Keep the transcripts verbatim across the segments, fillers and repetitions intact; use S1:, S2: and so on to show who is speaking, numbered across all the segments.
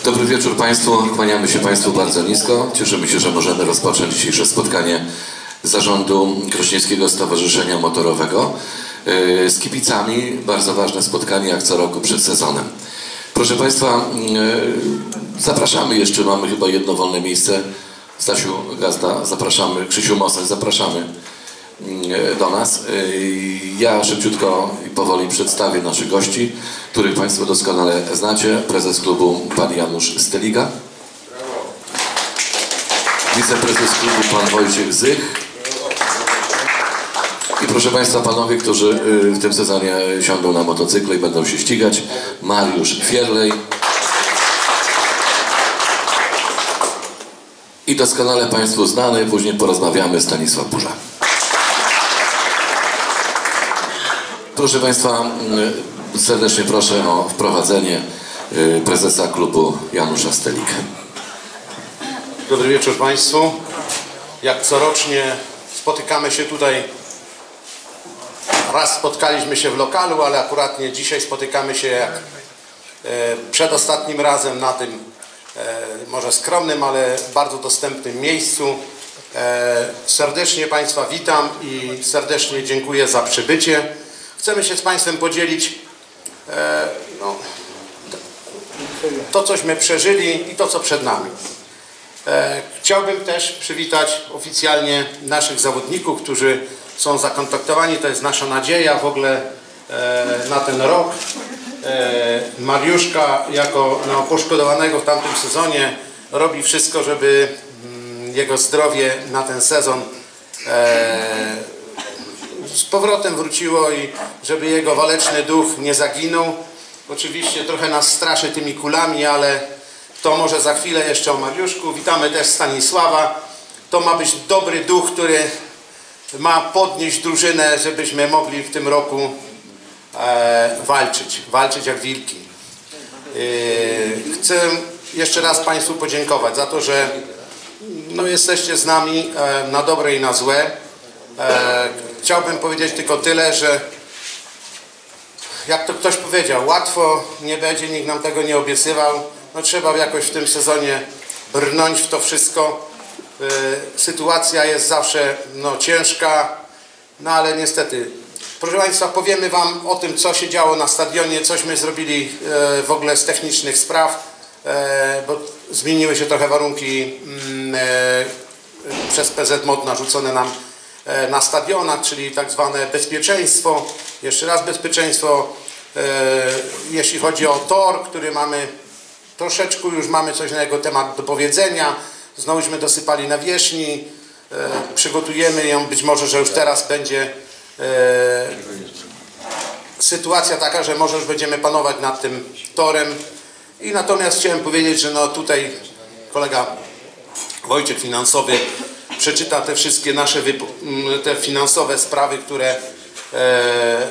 S1: Dobry wieczór Państwu, kłaniamy się Państwu bardzo nisko. Cieszymy się, że możemy rozpocząć dzisiejsze spotkanie Zarządu Krośnieńskiego Stowarzyszenia Motorowego z kibicami. Bardzo ważne spotkanie, jak co roku przed sezonem. Proszę Państwa, zapraszamy jeszcze, mamy chyba jedno wolne miejsce. Stasiu Gazda, zapraszamy, Krzysiu Mosoń, zapraszamy do nas. Ja szybciutko i powoli przedstawię naszych gości, których Państwo doskonale znacie. Prezes klubu pan Janusz Steliga. Wiceprezes klubu pan Wojciech Zych. I proszę Państwa, panowie, którzy w tym sezonie siądą na motocykle i będą się ścigać. Mariusz Fierlej. I doskonale Państwu znany, później porozmawiamy, Stanisław Burza. Proszę Państwa, serdecznie proszę o wprowadzenie prezesa klubu Janusza Steligę.
S2: Dobry wieczór Państwu. Jak corocznie spotykamy się tutaj. Raz spotkaliśmy się w lokalu, ale akurat nie dzisiaj spotykamy się jak przedostatnim razem na tym może skromnym, ale bardzo dostępnym miejscu. Serdecznie Państwa witam i serdecznie dziękuję za przybycie. Chcemy się z Państwem podzielić no, to, cośmy przeżyli i to, co przed nami. Chciałbym też przywitać oficjalnie naszych zawodników, którzy są zakontaktowani. To jest nasza nadzieja w ogóle na ten rok. Mariuszka jako no, poszkodowanego w tamtym sezonie robi wszystko, żeby jego zdrowie na ten sezon z powrotem wróciło i żeby jego waleczny duch nie zaginął. Oczywiście trochę nas straszy tymi kulami, ale to może za chwilę jeszcze o Mariuszku. Witamy też Stanisława. To ma być dobry duch, który ma podnieść drużynę, żebyśmy mogli w tym roku e, walczyć. Walczyć jak wilki. E, chcę jeszcze raz Państwu podziękować za to, że no, jesteście z nami e, na dobre i na złe. E, chciałbym powiedzieć tylko tyle, że jak to ktoś powiedział, łatwo nie będzie, nikt nam tego nie obiecywał. No, trzeba jakoś w tym sezonie brnąć w to wszystko. E, sytuacja jest zawsze no, ciężka, no ale niestety. Proszę Państwa, powiemy Wam o tym, co się działo na stadionie, cośmy zrobili e, w ogóle z technicznych spraw, e, bo zmieniły się trochę warunki mm, e, przez P Z M O T narzucone nam e, na stadionach, czyli tak zwane bezpieczeństwo. Jeszcze raz bezpieczeństwo, e, jeśli chodzi o tor, który mamy, troszeczkę już mamy coś na jego temat do powiedzenia. Znowuśmy dosypali nawierzchni, e, przygotujemy ją, być może, że już teraz będzie e, sytuacja taka, że może już będziemy panować nad tym torem. I natomiast chciałem powiedzieć, że no tutaj kolega Wojciech finansowy przeczyta te wszystkie nasze te finansowe sprawy, które e,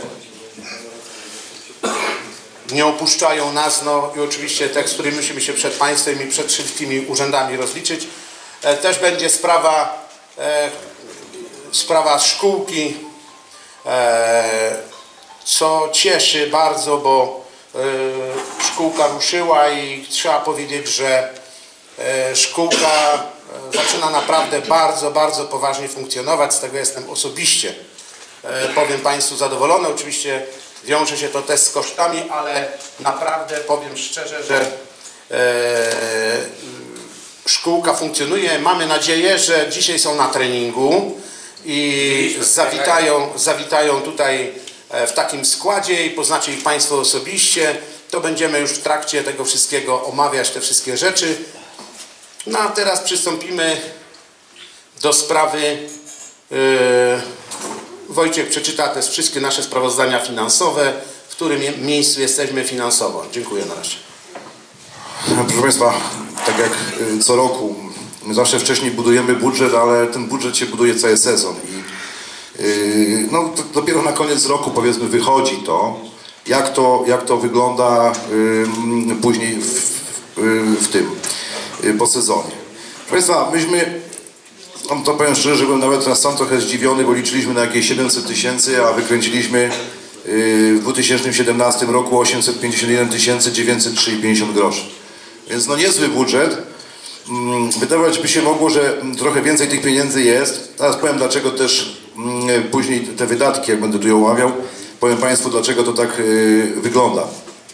S2: nie opuszczają nas, no i oczywiście te, z którymi musimy się przed państwem i przed wszystkimi urzędami rozliczyć. E, też będzie sprawa e, sprawa szkółki, e, co cieszy bardzo, bo e, szkółka ruszyła i trzeba powiedzieć, że e, szkółka zaczyna naprawdę bardzo, bardzo poważnie funkcjonować. Z tego jestem osobiście, e, powiem Państwu, zadowolony. Oczywiście wiąże się to też z kosztami, ale naprawdę powiem szczerze, że e, szkółka funkcjonuje. Mamy nadzieję, że dzisiaj są na treningu i zawitają, zawitają tutaj w takim składzie i poznacie ich Państwo osobiście. To będziemy już w trakcie tego wszystkiego omawiać te wszystkie rzeczy. No a teraz przystąpimy do sprawy. Yy, Wojciech przeczyta też wszystkie nasze sprawozdania finansowe, w którym miejscu jesteśmy finansowo. Dziękuję na razie.
S3: Proszę Państwa, tak jak co roku, my zawsze wcześniej budujemy budżet, ale ten budżet się buduje cały sezon i yy, no, to dopiero na koniec roku, powiedzmy, wychodzi to, jak to, jak to wygląda yy, później w, w, w tym, yy, po sezonie. Proszę Państwa, myśmy, no to powiem szczerze, że byłem nawet sam trochę zdziwiony, bo liczyliśmy na jakieś siedemset tysięcy, a wykręciliśmy w dwa tysiące siedemnastym roku osiemset pięćdziesiąt jeden tysięcy dziewięćset trzy i pięćdziesiąt groszy. Więc no niezły budżet. Wydawać by się mogło, że trochę więcej tych pieniędzy jest. Teraz powiem, dlaczego też później te wydatki, jak będę tu je omawiał, powiem Państwu, dlaczego to tak wygląda.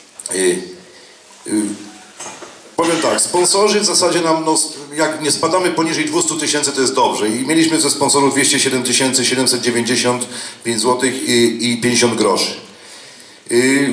S3: Powiem tak, sponsorzy w zasadzie nam, no, jak nie spadamy poniżej dwieście tysięcy, to jest dobrze. I mieliśmy ze sponsorów dwieście siedem tysięcy siedemset dziewięćdziesiąt pięć złotych i, i pięćdziesiąt groszy. Yy,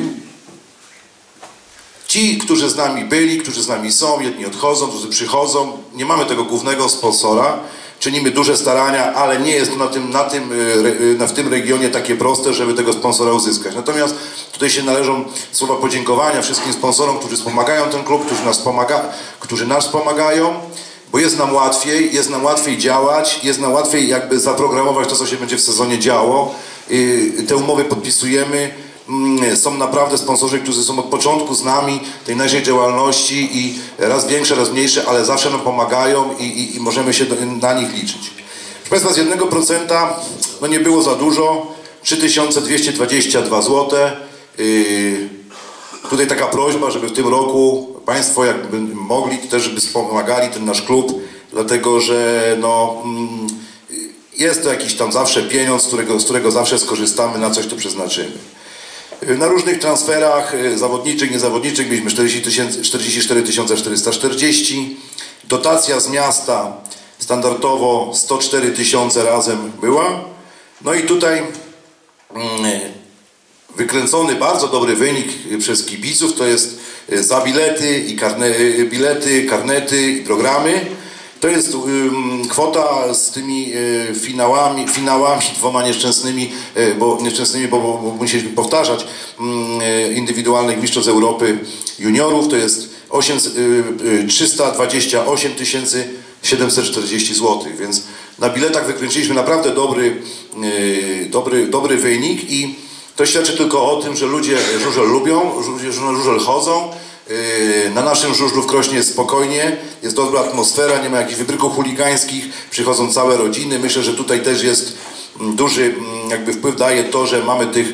S3: ci, którzy z nami byli, którzy z nami są, jedni odchodzą, drudzy przychodzą, nie mamy tego głównego sponsora, czynimy duże starania, ale nie jest na tym, na tym, na, w tym regionie takie proste, żeby tego sponsora uzyskać. Natomiast tutaj się należą słowa podziękowania wszystkim sponsorom, którzy wspomagają ten klub, którzy nas, pomaga, którzy nas pomagają, bo jest nam łatwiej, jest nam łatwiej działać, jest nam łatwiej jakby zaprogramować to, co się będzie w sezonie działo. Te umowy podpisujemy. Są naprawdę sponsorzy, którzy są od początku z nami tej naszej działalności i raz większe, raz mniejsze, ale zawsze nam pomagają i, i, i możemy się do, na nich liczyć. Proszę Państwa, z jednego procenta no nie było za dużo, trzy tysiące dwieście dwadzieścia dwa złote. Yy, tutaj taka prośba, żeby w tym roku Państwo jakby mogli też, żeby wspomagali ten nasz klub, dlatego że no, mm, jest to jakiś tam zawsze pieniądz, z którego, z którego zawsze skorzystamy, na coś to przeznaczymy. Na różnych transferach zawodniczych, niezawodniczych mieliśmy czterdzieści cztery tysiące czterysta czterdzieści. Dotacja z miasta standardowo sto cztery tysiące razem była. No i tutaj wykręcony bardzo dobry wynik przez kibiców, to jest za bilety i karne, bilety, karnety i programy. To jest um, kwota z tymi e, finałami, finałami dwoma nieszczęsnymi, e, bo, nieszczęsnymi bo, bo, bo musieliśmy powtarzać, um, e, indywidualnych mistrzostw Europy juniorów. To jest trzysta dwadzieścia osiem tysięcy siedemset czterdzieści złotych, więc na biletach wykręciliśmy naprawdę dobry, e, dobry, dobry wynik i to świadczy tylko o tym, że ludzie żużel lubią, ludzie żużel chodzą. Na naszym żużlu w Krośnie jest spokojnie, jest dobra atmosfera, nie ma jakichś wybryków chuligańskich, przychodzą całe rodziny. Myślę, że tutaj też jest duży jakby wpływ daje to, że mamy tych,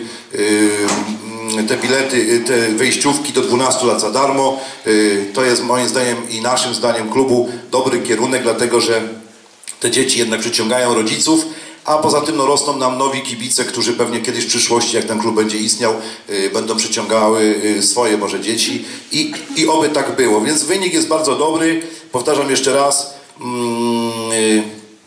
S3: te bilety, te wejściówki do dwunastu lat za darmo. To jest moim zdaniem i naszym zdaniem klubu dobry kierunek, dlatego że te dzieci jednak przyciągają rodziców. A poza tym no, rosną nam nowi kibice, którzy pewnie kiedyś w przyszłości, jak ten klub będzie istniał, yy, będą przyciągały yy, swoje może dzieci i, i oby tak było. Więc wynik jest bardzo dobry. Powtarzam jeszcze raz. Yy,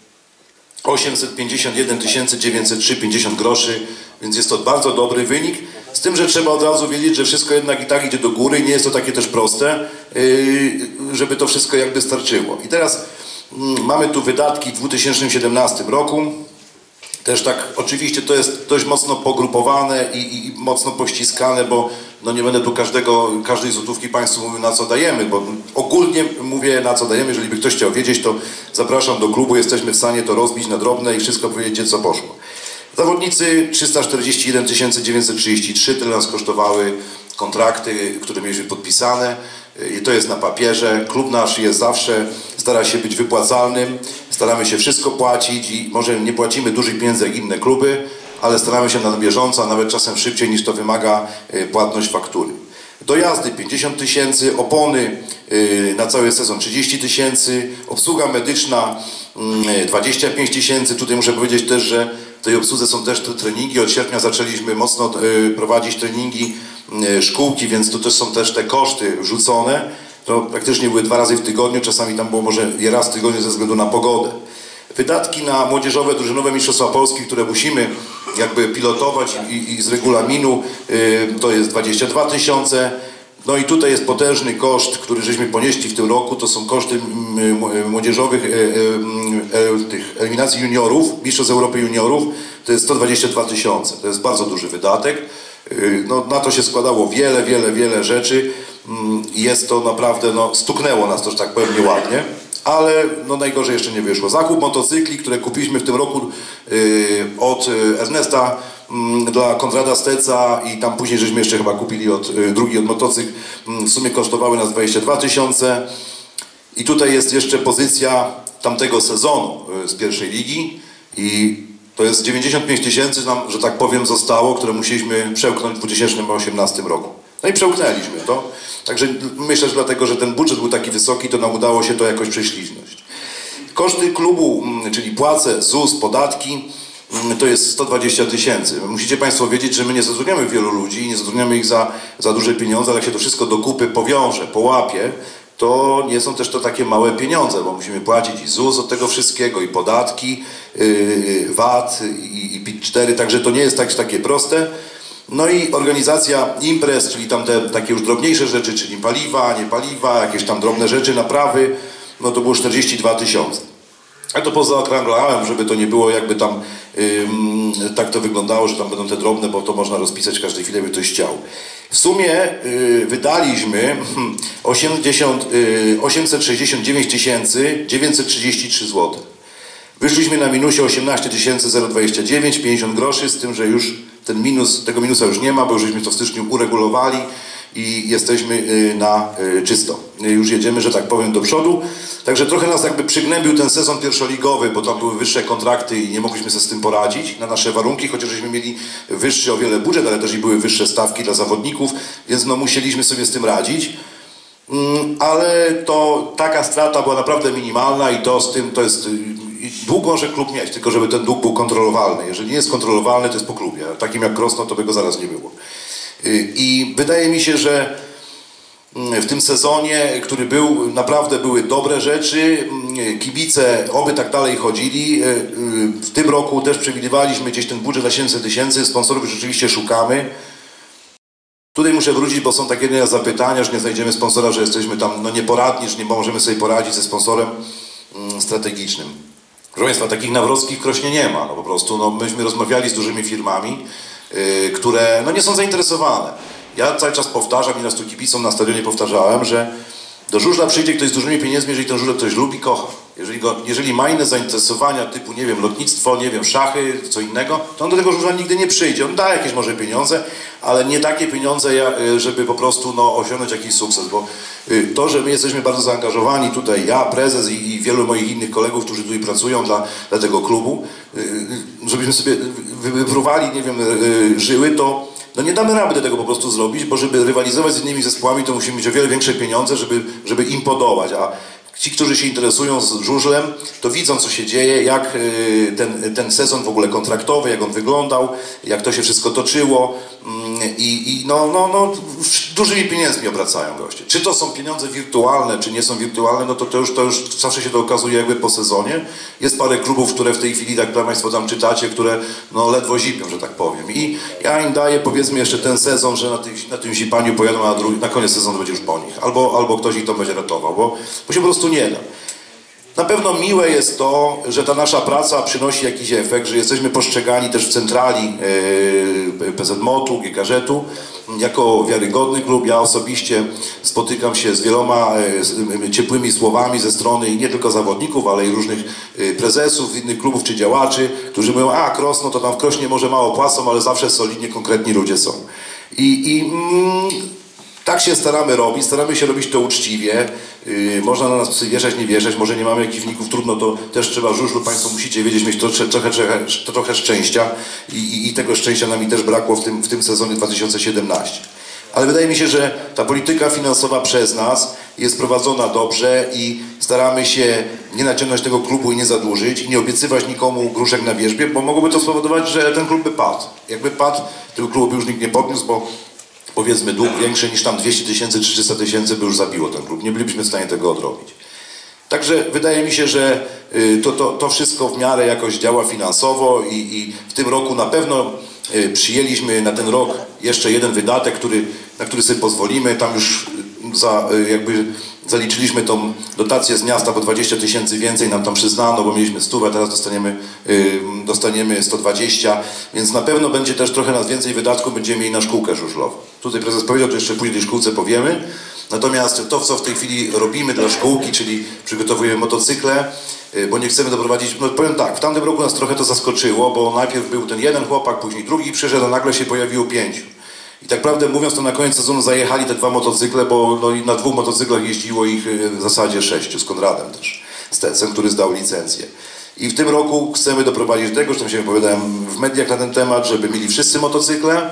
S3: osiemset pięćdziesiąt jeden tysięcy dziewięćset trzy pięćdziesiąt groszy, więc jest to bardzo dobry wynik. Z tym, że trzeba od razu wiedzieć, że wszystko jednak i tak idzie do góry. Nie jest to takie też proste, yy, żeby to wszystko jakby starczyło. I teraz yy, mamy tu wydatki w dwa tysiące siedemnastym roku. Też tak, oczywiście to jest dość mocno pogrupowane i, i, i mocno pościskane, bo no nie będę tu każdego, każdej złotówki Państwu mówił, na co dajemy, bo ogólnie mówię, na co dajemy. Jeżeli by ktoś chciał wiedzieć, to zapraszam do klubu, jesteśmy w stanie to rozbić na drobne i wszystko powiedzieć, co poszło. Zawodnicy trzysta czterdzieści jeden tysięcy dziewięćset trzydzieści trzy, tyle nas kosztowały kontrakty, które mieliśmy podpisane. I to jest na papierze. Klub nasz jest zawsze, stara się być wypłacalnym, staramy się wszystko płacić i może nie płacimy dużych pieniędzy jak inne kluby, ale staramy się na bieżąco, a nawet czasem szybciej niż to wymaga płatność faktury. Dojazdy pięćdziesiąt tysięcy, opony na cały sezon trzydzieści tysięcy, obsługa medyczna dwadzieścia pięć tysięcy. Tutaj muszę powiedzieć też, że w tej obsłudze są też te treningi. Od sierpnia zaczęliśmy mocno prowadzić treningi, szkółki, więc tu też są też te koszty wrzucone. To praktycznie były dwa razy w tygodniu, czasami tam było może raz w tygodniu ze względu na pogodę. Wydatki na młodzieżowe, drużynowe mistrzostwa Polski, które musimy jakby pilotować i, i z regulaminu, y, to jest dwadzieścia dwa tysiące. No i tutaj jest potężny koszt, który żeśmy ponieśli w tym roku, to są koszty młodzieżowych e, e, e, tych eliminacji juniorów, mistrzostw Europy juniorów, to jest sto dwadzieścia dwa tysiące, to jest bardzo duży wydatek. No, na to się składało wiele, wiele, wiele rzeczy i jest to naprawdę, no, stuknęło nas to, że tak powiem, nieładnie, ale no, najgorzej jeszcze nie wyszło. Zakup motocykli, które kupiliśmy w tym roku yy, od Ernesta yy, dla Konrada Steca i tam później żeśmy jeszcze chyba kupili od, yy, drugi od motocykl, yy, w sumie kosztowały nas dwadzieścia dwa tysiące i tutaj jest jeszcze pozycja tamtego sezonu yy, z pierwszej ligi i to jest dziewięćdziesiąt pięć tysięcy nam, że tak powiem, zostało, które musieliśmy przełknąć w dwa tysiące osiemnastym roku. No i przełknęliśmy to. Także myślę, że dlatego, że ten budżet był taki wysoki, to nam udało się to jakoś prześliznąć. Koszty klubu, czyli płace, ZUS, podatki, to jest sto dwadzieścia tysięcy. Musicie Państwo wiedzieć, że my nie zatrudniamy wielu ludzi, nie zatrudniamy ich za, za duże pieniądze, ale jak się to wszystko do kupy powiąże, połapie, to nie są też to takie małe pieniądze, bo musimy płacić i ZUS od tego wszystkiego, i podatki, yy, V A T, i, i P I T cztery, także to nie jest tak, takie proste. No i organizacja imprez, czyli tam te takie już drobniejsze rzeczy, czyli paliwa, nie paliwa, jakieś tam drobne rzeczy, naprawy, no to było czterdzieści dwa tysiące. Ja to pozaokrąglałem, żeby to nie było jakby tam yy, tak to wyglądało, że tam będą te drobne, bo to można rozpisać w każdej chwili, by ktoś chciał. W sumie yy, wydaliśmy osiemset sześćdziesiąt dziewięć tysięcy dziewięćset trzydzieści trzy złote. Wyszliśmy na minusie osiemnaście tysięcy dwadzieścia dziewięć, pięćdziesiąt groszy, z tym, że już ten minus, tego minusa już nie ma, bo już żeśmy to w styczniu uregulowali i jesteśmy na czysto. Już jedziemy, że tak powiem, do przodu. Także trochę nas jakby przygnębił ten sezon pierwszoligowy, bo tam były wyższe kontrakty i nie mogliśmy sobie z tym poradzić na nasze warunki, chociaż żeśmy mieli wyższy o wiele budżet, ale też i były wyższe stawki dla zawodników, więc no musieliśmy sobie z tym radzić. Ale to taka strata była naprawdę minimalna i to z tym to jest... Dług może klub mieć, tylko żeby ten dług był kontrolowalny. Jeżeli nie jest kontrolowalny, to jest po klubie. Takim jak Krosno, to by go zaraz nie było. I wydaje mi się, że w tym sezonie, który był, naprawdę były dobre rzeczy. Kibice oby tak dalej chodzili. W tym roku też przewidywaliśmy gdzieś ten budżet na siedemset tysięcy. Sponsorów rzeczywiście szukamy. Tutaj muszę wrócić, bo są takie zapytania, że nie znajdziemy sponsora, że jesteśmy tam no, nieporadni, że nie możemy sobie poradzić ze sponsorem strategicznym. Proszę Państwa, takich Nawrockich w Krośnie nie ma. No po prostu no, myśmy rozmawiali z dużymi firmami, yy, które no, nie są zainteresowane. Ja cały czas powtarzam i nas tu kibicom na stadionie powtarzałem, że do żużla przyjdzie ktoś z dużymi pieniędzmi, jeżeli ten żużel ktoś lubi, kocha. Jeżeli, go, jeżeli ma inne zainteresowania typu, nie wiem, lotnictwo, nie wiem, szachy, co innego, to on do tego żużla nigdy nie przyjdzie. On da jakieś może pieniądze, ale nie takie pieniądze, żeby po prostu no, osiągnąć jakiś sukces. Bo to, że my jesteśmy bardzo zaangażowani tutaj, ja, prezes i, i wielu moich innych kolegów, którzy tutaj pracują dla, dla tego klubu, żebyśmy sobie wypruwali, nie wiem, żyły, to no nie damy rady tego po prostu zrobić, bo żeby rywalizować z innymi zespołami, to musimy mieć o wiele większe pieniądze, żeby, żeby im podołać. A ci, którzy się interesują z żużlem, to widzą, co się dzieje, jak ten, ten sezon w ogóle kontraktowy, jak on wyglądał, jak to się wszystko toczyło i, i no, no, no, dużymi pieniędzmi obracają goście. Czy to są pieniądze wirtualne, czy nie są wirtualne, no to, to, już, to już zawsze się to okazuje jakby po sezonie. Jest parę klubów, które w tej chwili, tak Państwo tam czytacie, które no ledwo zipią, że tak powiem. I ja im daję, powiedzmy, jeszcze ten sezon, że na, tych, na tym zipaniu pojadą, a drugi, na koniec sezonu będzie już po nich. Albo, albo ktoś ich to będzie ratował, bo, bo się po prostu nie da. Na pewno miłe jest to, że ta nasza praca przynosi jakiś efekt, że jesteśmy postrzegani też w centrali yy, P Z M O T-u, G K Ż-u jako wiarygodny klub. Ja osobiście spotykam się z wieloma yy, ciepłymi słowami ze strony i nie tylko zawodników, ale i różnych yy, prezesów innych klubów czy działaczy, którzy mówią, a Krosno to tam w Krośnie może mało płacą, ale zawsze solidnie, konkretni ludzie są. I, i mm, tak się staramy robić, staramy się robić to uczciwie. Yy, można na nas psy wieszać, nie wieszać, może nie mamy jakichś wników, trudno, to też trzeba w żużlu, Państwo musicie wiedzieć, mieć to, trochę, trochę, trochę szczęścia I, i, i tego szczęścia nam i też brakło w tym, w tym sezonie dwa tysiące siedemnastym. Ale wydaje mi się, że ta polityka finansowa przez nas jest prowadzona dobrze i staramy się nie naciągnąć tego klubu i nie zadłużyć i nie obiecywać nikomu gruszek na wierzbie, bo mogłoby to spowodować, że ten klub by padł. Jakby padł, tego klubu by już nikt nie podniósł, bo powiedzmy dług większy niż tam dwieście tysięcy czy trzysta tysięcy by już zabiło ten klub. Nie bylibyśmy w stanie tego odrobić. Także wydaje mi się, że to, to, to wszystko w miarę jakoś działa finansowo i, i w tym roku na pewno przyjęliśmy na ten rok jeszcze jeden wydatek, który, na który sobie pozwolimy. Tam już za, jakby zaliczyliśmy tą dotację z miasta, bo dwadzieścia tysięcy więcej nam tam przyznano, bo mieliśmy stówę, teraz dostaniemy, yy, dostaniemy sto dwadzieścia, więc na pewno będzie też trochę nas więcej wydatków będziemy mieli na szkółkę żużlową. Tutaj prezes powiedział, to jeszcze później tej szkółce powiemy. Natomiast to, co w tej chwili robimy dla szkółki, czyli przygotowujemy motocykle, yy, bo nie chcemy doprowadzić, no powiem tak, w tamtym roku nas trochę to zaskoczyło, bo najpierw był ten jeden chłopak, później drugi przyszedł, a nagle się pojawiło pięciu. I tak prawdę mówiąc, to na koniec sezonu zajechali te dwa motocykle, bo no, na dwóch motocyklach jeździło ich w zasadzie sześciu, z Konradem też, z Tecem, który zdał licencję. I w tym roku chcemy doprowadzić do tego, że tam się wypowiadałem w mediach na ten temat, żeby mieli wszyscy motocykle,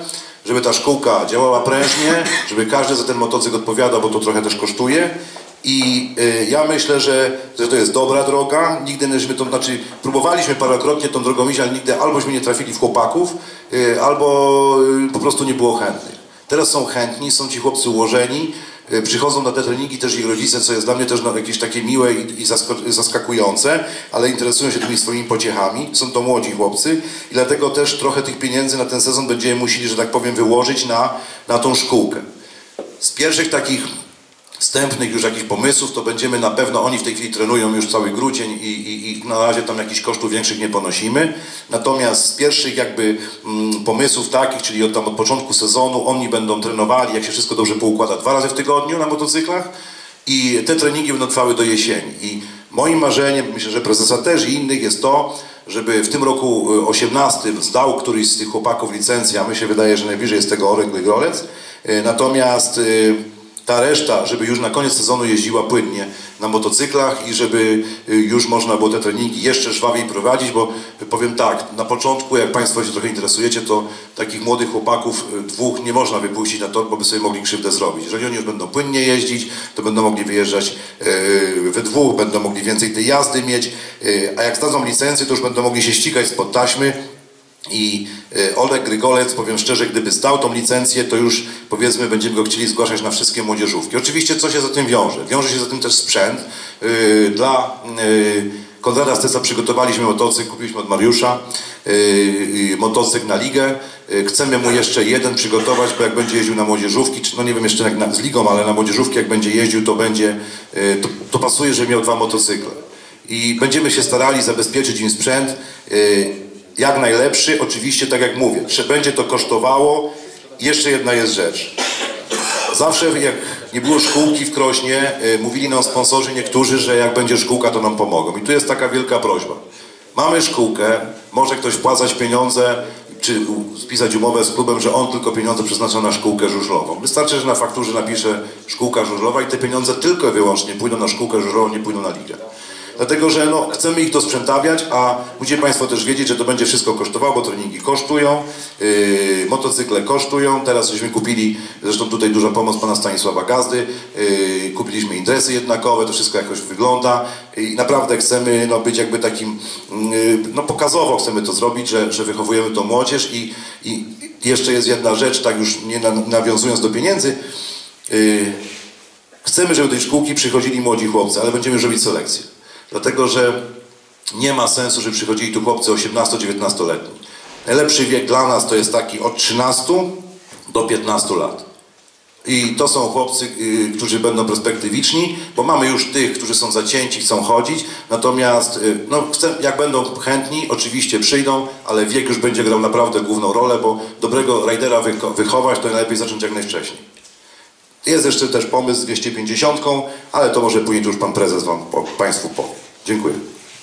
S3: żeby ta szkółka działała prężnie, żeby każdy za ten motocykl odpowiadał, bo to trochę też kosztuje. I y, ja myślę, że, że to jest dobra droga. Nigdy myśmy to, znaczy próbowaliśmy parokrotnie tą drogą iść, ale nigdy albośmy nie trafili w chłopaków, y, albo y, po prostu nie było chętnych. Teraz są chętni, są ci chłopcy ułożeni, y, przychodzą na te treningi też ich rodzice, co jest dla mnie też no, jakieś takie miłe i, i zaskakujące, ale interesują się tymi swoimi pociechami. Są to młodzi chłopcy i dlatego też trochę tych pieniędzy na ten sezon będziemy musieli, że tak powiem, wyłożyć na, na tą szkółkę. Z pierwszych takich wstępnych już jakichś pomysłów, to będziemy na pewno, oni w tej chwili trenują już cały grudzień i, i, i na razie tam jakichś kosztów większych nie ponosimy. Natomiast z pierwszych jakby mm, pomysłów takich, czyli od, tam od początku sezonu, oni będą trenowali, jak się wszystko dobrze poukłada, dwa razy w tygodniu na motocyklach i te treningi będą trwały do jesieni. I moim marzeniem, myślę, że prezesa też i innych jest to, żeby w tym roku osiemnastym zdał któryś z tych chłopaków licencję, a mi się wydaje, że najbliżej jest tego Orek Grygolec. Natomiast ta reszta, żeby już na koniec sezonu jeździła płynnie na motocyklach i żeby już można było te treningi jeszcze żwawiej prowadzić, bo powiem tak, na początku, jak Państwo się trochę interesujecie, to takich młodych chłopaków dwóch nie można wypuścić na tor, bo by sobie mogli krzywdę zrobić. Jeżeli oni już będą płynnie jeździć, to będą mogli wyjeżdżać we dwóch, będą mogli więcej tej jazdy mieć, a jak zdadzą licencję, to już będą mogli się ścigać spod taśmy. I Olek Grygolec, powiem szczerze, gdyby zdał tą licencję, to już powiedzmy będziemy go chcieli zgłaszać na wszystkie młodzieżówki. Oczywiście co się za tym wiąże? Wiąże się za tym też sprzęt. Dla Konrada Steca przygotowaliśmy motocykl, kupiliśmy od Mariusza motocykl na ligę. Chcemy mu jeszcze jeden przygotować, bo jak będzie jeździł na młodzieżówki, czy no nie wiem jeszcze jak na, z ligą, ale na młodzieżówki jak będzie jeździł, to będzie, to, to pasuje, że miał dwa motocykle. I będziemy się starali zabezpieczyć im sprzęt jak najlepszy, oczywiście tak jak mówię, będzie to kosztowało. Jeszcze jedna jest rzecz. Zawsze jak nie było szkółki w Krośnie, mówili nam sponsorzy niektórzy, że jak będzie szkółka, to nam pomogą. I tu jest taka wielka prośba. Mamy szkółkę, może ktoś wpłacać pieniądze, czy spisać umowę z klubem, że on tylko pieniądze przeznacza na szkółkę żużlową. Wystarczy, że na fakturze napisze szkółka żużlowa i te pieniądze tylko i wyłącznie pójdą na szkółkę żużlową, nie pójdą na ligę. Dlatego, że no, chcemy ich dosprzętawiać, a musicie Państwo też wiedzieć, że to będzie wszystko kosztowało, bo treningi kosztują, yy, motocykle kosztują. Teraz żeśmy kupili, zresztą tutaj duża pomoc pana Stanisława Gazdy, yy, kupiliśmy interesy jednakowe, to wszystko jakoś wygląda i naprawdę chcemy no, być jakby takim, yy, no pokazowo chcemy to zrobić, że, że wychowujemy tą młodzież i, i jeszcze jest jedna rzecz, tak już nie nawiązując do pieniędzy, yy, chcemy, żeby do tej szkółki przychodzili młodzi chłopcy, ale będziemy już robić selekcję. Dlatego, że nie ma sensu, żeby przychodzili tu chłopcy osiemnasto-dziewiętnastoletni. Najlepszy wiek dla nas to jest taki od trzynastu do piętnastu lat. I to są chłopcy, yy, którzy będą perspektywiczni, bo mamy już tych, którzy są zacięci, chcą chodzić. Natomiast yy, no, chcę, jak będą chętni, oczywiście przyjdą, ale wiek już będzie grał naprawdę główną rolę, bo dobrego rajdera wycho wychować to najlepiej zacząć jak najwcześniej. Jest jeszcze też pomysł z dwieście pięćdziesiątką, ale to może później to już pan prezes wam, po, Państwu powie. Dziękuję.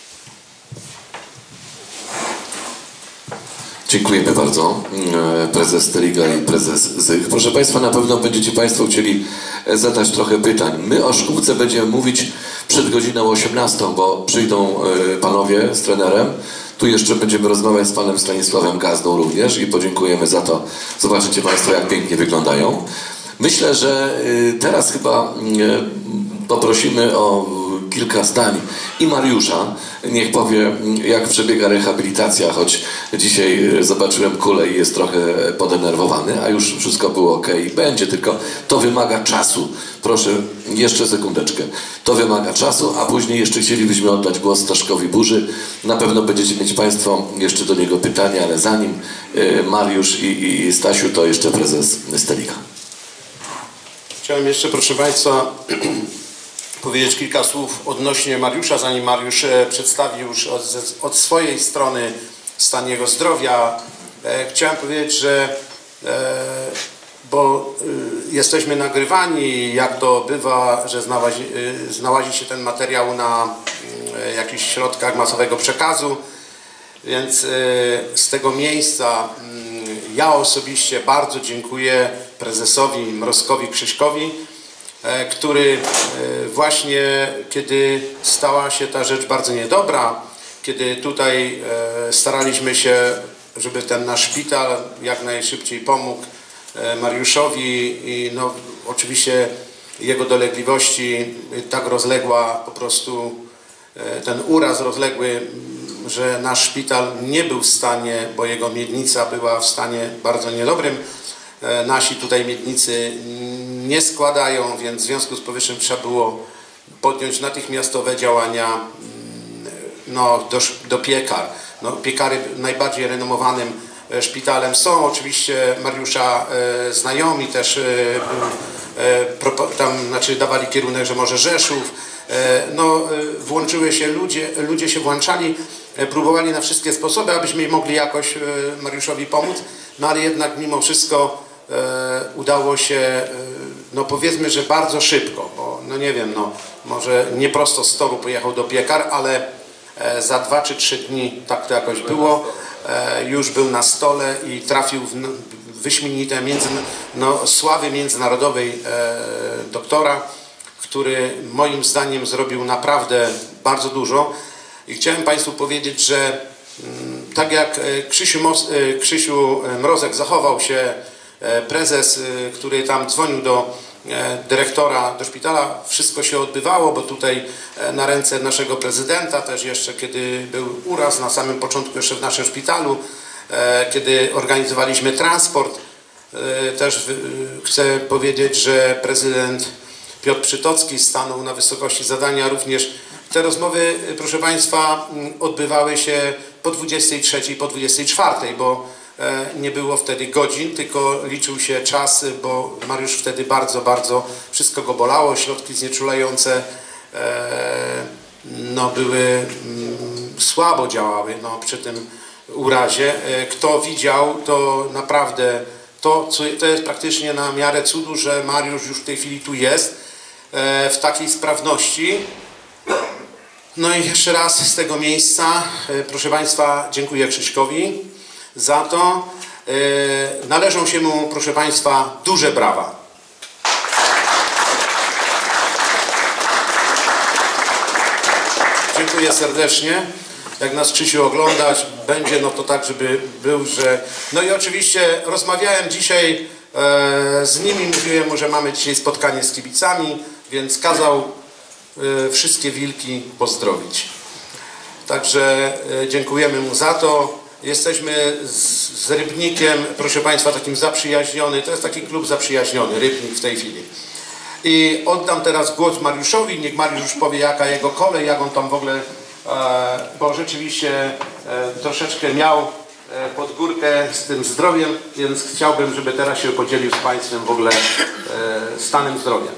S1: Dziękujemy bardzo. Prezes Steliga i prezes Zych. Proszę Państwa, na pewno będziecie Państwo chcieli zadać trochę pytań. My o szkółce będziemy mówić przed godziną osiemnastą, bo przyjdą panowie z trenerem. Tu jeszcze będziemy rozmawiać z panem Stanisławem Gazdą również i podziękujemy za to. Zobaczycie Państwo, jak pięknie wyglądają. Myślę, że teraz chyba poprosimy o kilka zdań i Mariusza. Niech powie, jak przebiega rehabilitacja, choć dzisiaj zobaczyłem kulę i jest trochę podenerwowany, a już wszystko było ok. Będzie, tylko to wymaga czasu. Proszę, jeszcze sekundeczkę. To wymaga czasu, a później jeszcze chcielibyśmy oddać głos Staszkowi Burzy. Na pewno będziecie mieć Państwo jeszcze do niego pytania, ale zanim Mariusz i, i Stasiu, to jeszcze prezes Steliga.
S2: Chciałem jeszcze, proszę Państwa, powiedzieć kilka słów odnośnie Mariusza, zanim Mariusz przedstawi już od, od swojej strony stan jego zdrowia. Chciałem powiedzieć, że bo jesteśmy nagrywani, jak to bywa, że znałazi, znalazł się ten materiał na jakichś środkach masowego przekazu, więc z tego miejsca ja osobiście bardzo dziękuję prezesowi Mrozkowi Krzyśkowi, który właśnie, kiedy stała się ta rzecz bardzo niedobra, kiedy tutaj staraliśmy się, żeby ten nasz szpital jak najszybciej pomógł Mariuszowi i no, oczywiście jego dolegliwości tak rozległa po prostu ten uraz rozległy, że nasz szpital nie był w stanie, bo jego miednica była w stanie bardzo niedobrym. Nasi tutaj miednicy nie składają, więc w związku z powyższym trzeba było podjąć natychmiastowe działania no, do, do piekar. No, piekary najbardziej renomowanym szpitalem są oczywiście Mariusza e, znajomi, też e, e, pro, tam znaczy dawali kierunek, że może Rzeszów. E, no, e, włączyły się ludzie, ludzie się włączali, e, próbowali na wszystkie sposoby, abyśmy mogli jakoś e, Mariuszowi pomóc, no ale jednak mimo wszystko e, udało się, e, no powiedzmy, że bardzo szybko, bo no nie wiem, no może nie prosto z toru pojechał do piekar, ale e, za dwa czy trzy dni tak to jakoś było. Już był na stole i trafił w wyśmienite między, no, sławy międzynarodowej e, doktora, który moim zdaniem zrobił naprawdę bardzo dużo. I chciałem Państwu powiedzieć, że m, tak jak Krzysiu, Mos, Krzysiu Mrozek zachował się, e, prezes, e, który tam dzwonił do e, dyrektora, do szpitala, wszystko się odbywało, bo tutaj e, na ręce naszego prezydenta, też jeszcze kiedy był uraz na samym początku jeszcze w naszym szpitalu, e, kiedy organizowaliśmy transport, e, też w, chcę powiedzieć, że prezydent Piotr Przytocki stanął na wysokości zadania również. Te rozmowy, proszę Państwa, odbywały się po dwudziestej trzeciej, po dwudziestej czwartej, bo nie było wtedy godzin, tylko liczył się czas, bo Mariusz wtedy bardzo, bardzo wszystko go bolało, środki znieczulające no, były, słabo działały no, przy tym urazie. Kto widział, to naprawdę to, co, to jest praktycznie na miarę cudu, że Mariusz już w tej chwili tu jest w takiej sprawności. No i jeszcze raz z tego miejsca, proszę Państwa, dziękuję Krzyśkowi za to. Należą się mu, proszę Państwa, duże brawa. Dziękuję serdecznie. Jak nas Krzysiu oglądać będzie, no to tak, żeby był, że... No i oczywiście rozmawiałem dzisiaj e, z nimi, mówiłem mu, że mamy dzisiaj spotkanie z kibicami, więc kazał e, wszystkie wilki pozdrowić. Także e, dziękujemy mu za to. Jesteśmy z, z Rybnikiem, proszę Państwa, takim zaprzyjaźniony, to jest taki klub zaprzyjaźniony, Rybnik w tej chwili. I oddam teraz głos Mariuszowi, niech Mariusz już powie, jaka jego kolej, jak on tam w ogóle... bo rzeczywiście troszeczkę miał pod górkę z tym zdrowiem, więc chciałbym, żeby teraz się podzielił z Państwem w ogóle stanem zdrowia.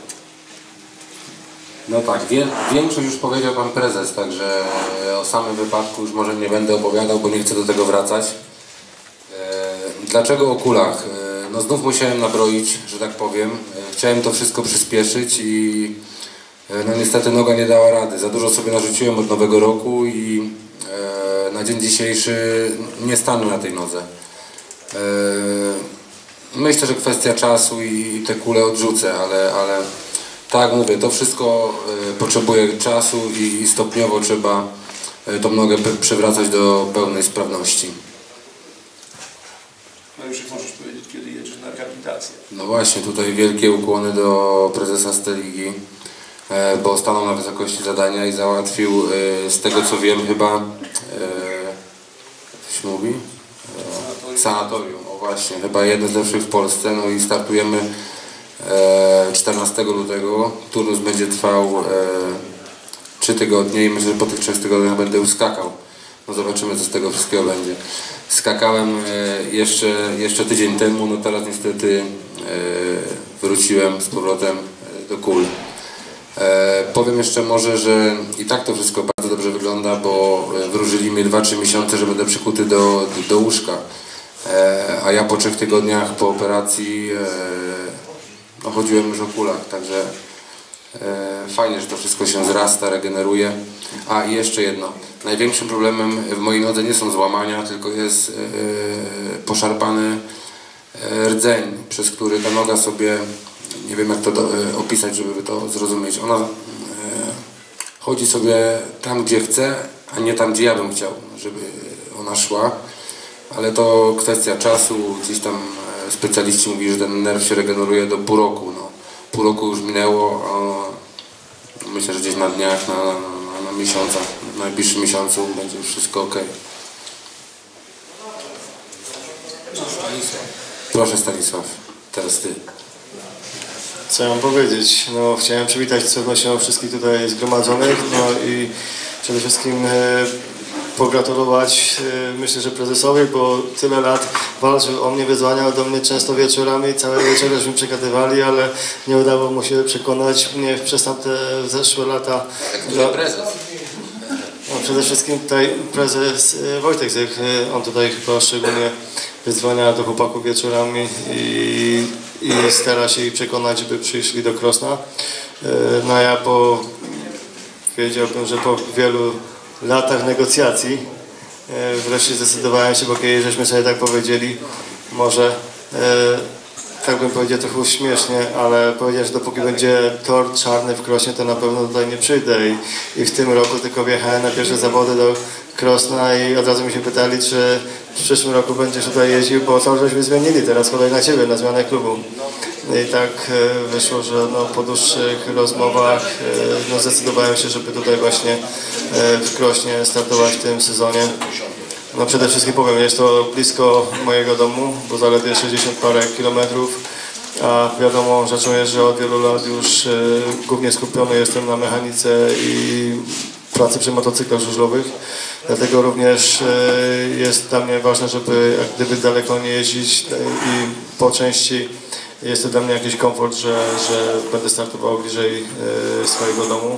S4: No tak, wie, większość już powiedział Pan Prezes, także o samym wypadku już może nie będę opowiadał, bo nie chcę do tego wracać. Dlaczego o kulach? No znów musiałem nabroić, że tak powiem. Chciałem to wszystko przyspieszyć i no niestety noga nie dała rady. Za dużo sobie narzuciłem od nowego roku i e, na dzień dzisiejszy nie stanę na tej nodze. E, myślę, że kwestia czasu i te kule odrzucę, ale, ale tak jak mówię, to wszystko e, potrzebuje czasu i stopniowo trzeba e, tą nogę przywracać do pełnej sprawności.
S2: No już możesz powiedzieć, kiedy jedziesz na rehabilitację.
S4: No właśnie, tutaj wielkie ukłony do prezesa Steligi, bo stanął na wysokości zadania i załatwił, z tego co wiem, chyba, jak to się mówi? Sanatorium, o właśnie, chyba jedno z lepszych w Polsce. No i startujemy czternastego lutego. Turnus będzie trwał trzy tygodnie i myślę, że po tych trzech tygodniach będę już skakał. No zobaczymy, co z tego wszystkiego będzie. Skakałem jeszcze, jeszcze tydzień temu, no teraz niestety wróciłem z powrotem do kul. E, powiem jeszcze może, że i tak to wszystko bardzo dobrze wygląda, bo wróżyli mnie dwa trzy miesiące, że będę przykuty do, do, do łóżka. E, a ja po trzech tygodniach po operacji e, no, chodziłem już o kulach, także e, fajnie, że to wszystko się zrasta, regeneruje. A i jeszcze jedno. Największym problemem w mojej nodze nie są złamania, tylko jest e, poszarpany rdzeń, przez który ta noga sobie... Nie wiem, jak to do, e, opisać, żeby to zrozumieć. Ona e, chodzi sobie tam, gdzie chce, a nie tam, gdzie ja bym chciał, żeby ona szła. Ale to kwestia czasu, gdzieś tam specjaliści mówili, że ten nerw się regeneruje do pół roku. No, pół roku już minęło, a myślę, że gdzieś na dniach, na, na, na miesiącach, w najbliższym miesiącu będzie już wszystko ok. Proszę Stanisław, teraz ty.
S5: Co ja mam powiedzieć? No, chciałem przywitać z pewnością wszystkich tutaj zgromadzonych, no i przede wszystkim e, pogratulować, e, myślę, że prezesowi, bo tyle lat walczył o mnie, wyzwaniał do mnie często wieczorami, całe wieczory żeśmy przegadywali, ale nie udało mu się przekonać mnie przez tamte zeszłe lata.
S1: Do... prezes.
S5: No, przede wszystkim tutaj prezes e, Wojtek Zych, e, on tutaj chyba szczególnie wyzwania do chłopaków wieczorami i, i stara się ich przekonać, żeby przyszli do Krosna. No ja po, wiedziałbym, że po wielu latach negocjacji wreszcie zdecydowałem się, bo kiedyś żeśmy sobie tak powiedzieli, może tak bym powiedział trochę śmiesznie, ale powiedział, że dopóki będzie tor czarny w Krośnie, to na pewno tutaj nie przyjdę i, i w tym roku tylko wjechałem na pierwsze zawody do Krosna i od razu mi się pytali, czy w przyszłym roku będziesz tutaj jeździł, bo tor żeśmy zmienili, teraz kolej na Ciebie, na zmianę klubu. I tak wyszło, że no, po dłuższych rozmowach no, zdecydowałem się, żeby tutaj właśnie w Krośnie startować w tym sezonie. No przede wszystkim powiem, jest to blisko mojego domu, bo zaledwie sześćdziesiąt parę kilometrów, a wiadomo rzeczą jest, że od wielu lat już y, głównie skupiony jestem na mechanice i pracy przy motocyklach żużlowych, dlatego również y, jest dla mnie ważne, żeby jak gdyby daleko nie jeździć y, i po części jest to dla mnie jakiś komfort, że, że będę startował bliżej y, swojego domu.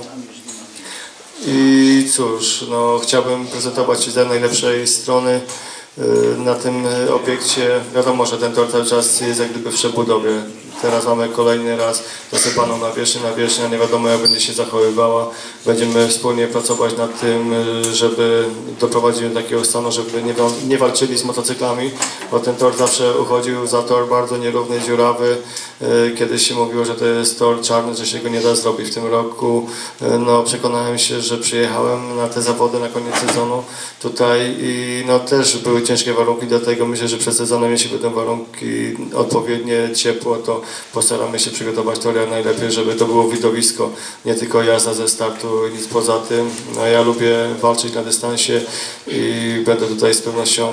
S5: I cóż, no, chciałbym prezentować się z najlepszej strony y, na tym obiekcie. Wiadomo, że ten tor cały czas jest jak gdyby w przebudowie. Teraz mamy kolejny raz zasypaną nawierzchnię. Nawierzchnia nie wiadomo jak będzie się zachowywała. Będziemy wspólnie pracować nad tym, żeby doprowadzić do takiego stanu, żeby nie, nie walczyli z motocyklami, bo ten tor zawsze uchodził za tor bardzo nierówny, dziurawy. Kiedyś się mówiło, że to jest tor czarny, że się go nie da zrobić. W tym roku no, przekonałem się, że przyjechałem na te zawody na koniec sezonu tutaj i no, też były ciężkie warunki, dlatego myślę, że przed sezonem, jeśli będą warunki odpowiednie, ciepło, to postaramy się przygotować tor jak najlepiej, żeby to było widowisko, nie tylko jazda ze startu, nic poza tym. No, ja lubię walczyć na dystansie i będę tutaj z pewnością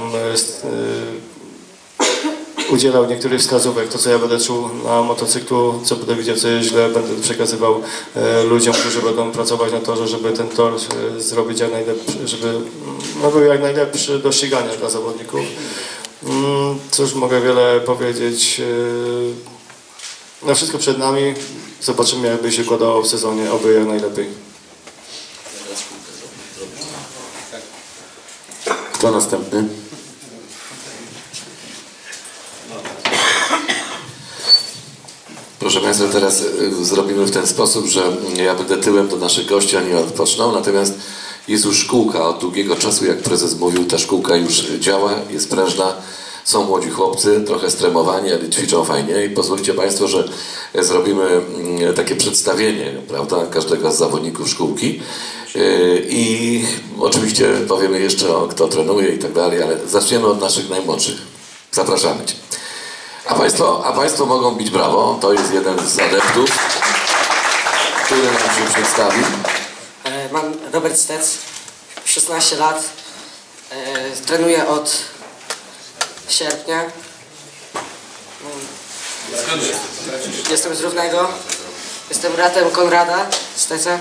S5: udzielał niektórych wskazówek, to co ja będę czuł na motocyklu, co będę widział, co jest źle, będę przekazywał e, ludziom, którzy będą pracować na torze, żeby ten tor e, zrobić jak najlepszy, żeby no, był jak najlepszy do ścigania dla zawodników. Mm, cóż, mogę wiele powiedzieć. E, no wszystko przed nami, zobaczymy jakby się układało w sezonie, oby jak najlepiej.
S4: Kto następny?
S1: Proszę Państwa, teraz zrobimy w ten sposób, że ja będę tyłem do naszych gości, oni odpoczną, natomiast jest już szkółka od długiego czasu, jak prezes mówił, ta szkółka już działa, jest prężna, są młodzi chłopcy, trochę stremowani, ale ćwiczą fajnie i pozwólcie Państwo, że zrobimy takie przedstawienie, prawda, każdego z zawodników szkółki i oczywiście powiemy jeszcze, o kto trenuje i tak dalej, ale zaczniemy od naszych najmłodszych. Zapraszamy Cię. A Państwo, a Państwo mogą bić brawo, to jest jeden z adeptów, który nam się przedstawi.
S6: Mam Robert Stec, szesnaście lat, trenuję od sierpnia. Jestem z Równego, jestem bratem Konrada Steca.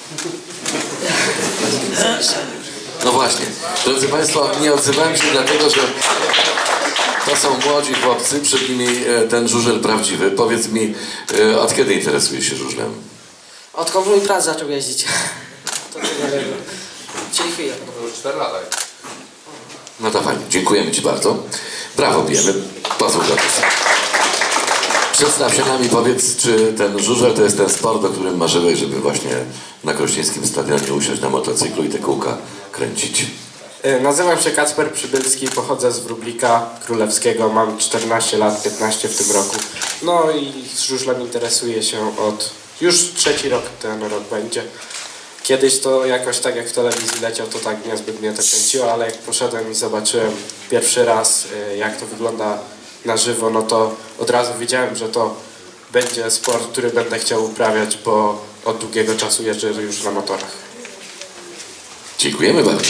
S1: No właśnie, drodzy Państwo, nie odzywałem się dlatego, że to są młodzi chłopcy, przed nimi ten żużel prawdziwy. Powiedz mi, od kiedy interesujesz się żużlem?
S6: Odkąd mój brat zaczął jeździć. To Czyli chwilę.
S4: To już cztery lata.
S1: No to fajnie, dziękujemy Ci bardzo. Brawo bijemy, pozwól do nas. Przedstaw się nam i powiedz, czy ten żużel to jest ten sport, o którym marzyłeś, żeby właśnie na krośnieńskim stadionie usiąść na motocyklu i te kółka kręcić.
S7: Nazywam się Kacper Przybylski, pochodzę z Wróblika Królewskiego, mam czternaście lat, piętnaście w tym roku. No i z żużlem interesuję się od, już trzeci rok ten rok będzie. Kiedyś to jakoś tak jak w telewizji leciał, to tak niezbyt mnie to kręciło, ale jak poszedłem i zobaczyłem pierwszy raz, jak to wygląda na żywo, no to od razu wiedziałem, że to będzie sport, który będę chciał uprawiać, bo od długiego czasu jeżdżę już na motorach.
S1: Dziękujemy bardzo.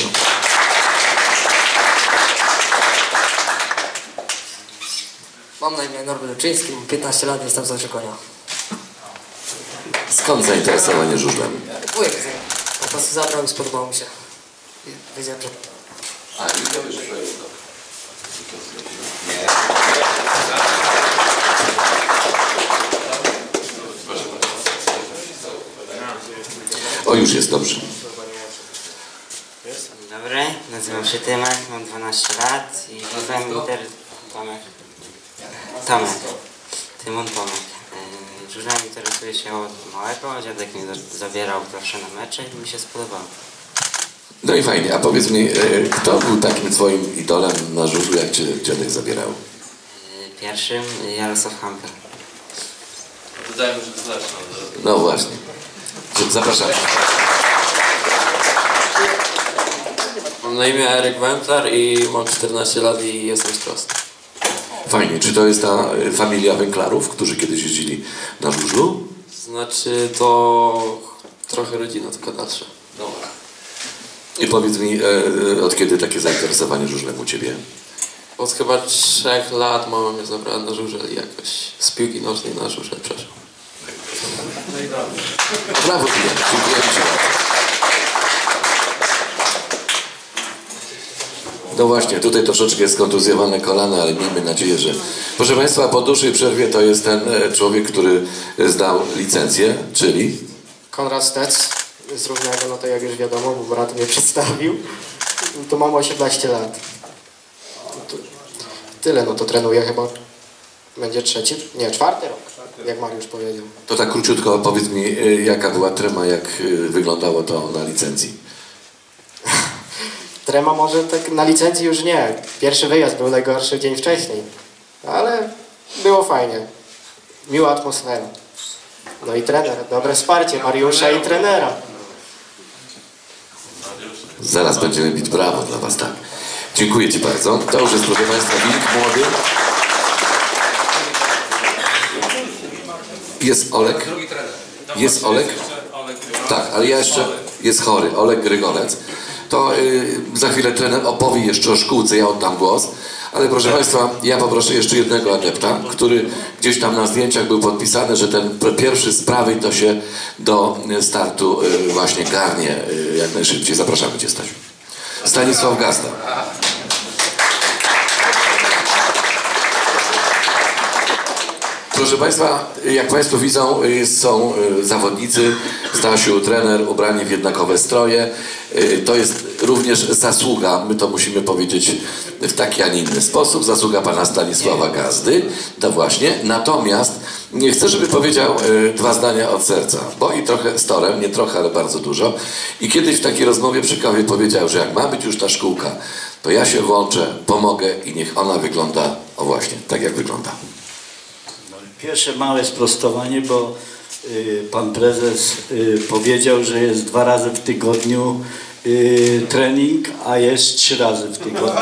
S6: Mam na imię Norbert Luczyński, mam piętnaście lat, jestem z Oczekonia.
S1: Skąd zainteresowanie żużlem?
S6: Wujek po prostu zabrał i spodobało mi się. I wiedziałem, że...
S1: A, widziałeś, że to jest to. O, już jest dobrze.
S8: Dzień dobry, nazywam się Tymek, mam dwanaście lat i nazywam Inter... Tomek. Tomek. Tymon Tomek. Żużlem interesuję się od małego, dziadek mnie zabierał zawsze na mecze i mi się spodobało.
S1: No i fajnie, a powiedz mi, kto był takim twoim idolem na żużlu, jak cię dziadek zabierał?
S8: Pierwszym Jarosław Hampel.
S9: Dodajmy, że to znaczy.
S1: No właśnie. Zapraszamy.
S9: Mam na imię Eryk Węplar i mam czternaście lat i jestem z Trost.
S1: Fajnie. Czy to jest ta familia Węklarów, którzy kiedyś jeździli na żużlu?
S9: Znaczy to trochę rodzina, tylko dalsza.
S1: Dobra. I powiedz mi, od kiedy takie zainteresowanie żużlem u ciebie?
S9: Od chyba trzech lat mama mnie zabrała na żużel i jakoś z piłki nożnej na żużel przeszło.
S1: Brawo, dziękujemy ci bardzo. No właśnie, tutaj troszeczkę skontuzjowane kolana, ale miejmy nadzieję, że... Proszę Państwa, po dłuższej przerwie to jest ten człowiek, który zdał licencję, czyli...
S10: Konrad Stec z Równego, no to jak już wiadomo, bo brat mnie przedstawił, to mam osiemnaście lat. To tyle, no to trenuję chyba, będzie trzeci, nie, czwarty rok, jak Mariusz powiedział.
S1: To tak króciutko powiedz mi, jaka była trema, jak wyglądało to na licencji?
S10: Trema może tak na licencji już nie. Pierwszy wyjazd był najgorszy dzień wcześniej, ale było fajnie. Miła atmosfera. No i trener, dobre wsparcie Mariusza i trenera.
S1: Zaraz będziemy bić brawo dla Was, tak. Dziękuję Ci bardzo. To już jest, proszę Państwa, wilk młody. Jest Olek? Jest Olek? Tak, ale ja jeszcze... Jest chory, Olek Grygolec. To yy, za chwilę trener opowie jeszcze o szkółce, ja oddam głos. Ale proszę Państwa, ja poproszę jeszcze jednego adepta, który gdzieś tam na zdjęciach był podpisany, że ten pierwszy z prawej to się do startu yy, właśnie garnie yy, jak najszybciej. Zapraszamy Cię, Stasiu. Stanisław Gazda. Proszę Państwa, jak Państwo widzą, są zawodnicy, Stasiu, trener, ubrani w jednakowe stroje. To jest również zasługa, my to musimy powiedzieć w taki, a nie inny sposób, zasługa pana Stanisława Gazdy, to właśnie. Natomiast nie chcę, żeby powiedział dwa zdania od serca, bo i trochę z torem, nie trochę, ale bardzo dużo. I kiedyś w takiej rozmowie przy kawie powiedział, że jak ma być już ta szkółka, to ja się włączę, pomogę i niech ona wygląda, o właśnie, tak jak wygląda.
S11: Pierwsze małe sprostowanie, bo y, pan prezes y, powiedział, że jest dwa razy w tygodniu y, trening, a jest trzy razy w tygodniu.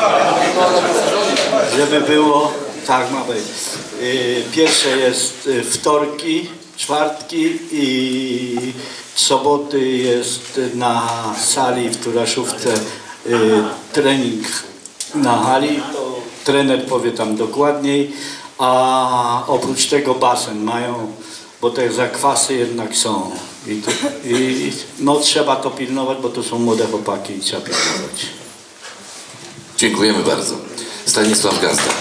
S11: Żeby było, tak ma być. Y, pierwsze jest y, wtorki, czwartki i soboty jest na sali w Turaszówce y, trening na hali. To trener powie tam dokładniej. A oprócz tego basen mają, bo te zakwasy jednak są. I, to, i no trzeba to pilnować, bo to są młode chłopaki i trzeba pilnować.
S1: Dziękujemy bardzo. Stanisław Gazda.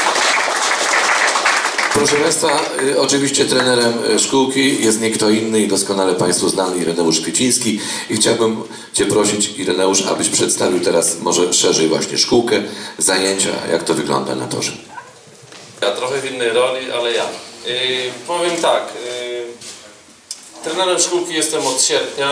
S1: Proszę Państwa, y, oczywiście trenerem szkółki jest nie kto inny i doskonale Państwu znany Ireneusz Kwieciński. I chciałbym Cię prosić, Ireneusz, abyś przedstawił teraz może szerzej właśnie szkółkę, zajęcia, jak to wygląda na torze.
S9: Ja trochę w innej roli, ale ja. Yy, powiem tak, yy, trenerem szkółki jestem od sierpnia,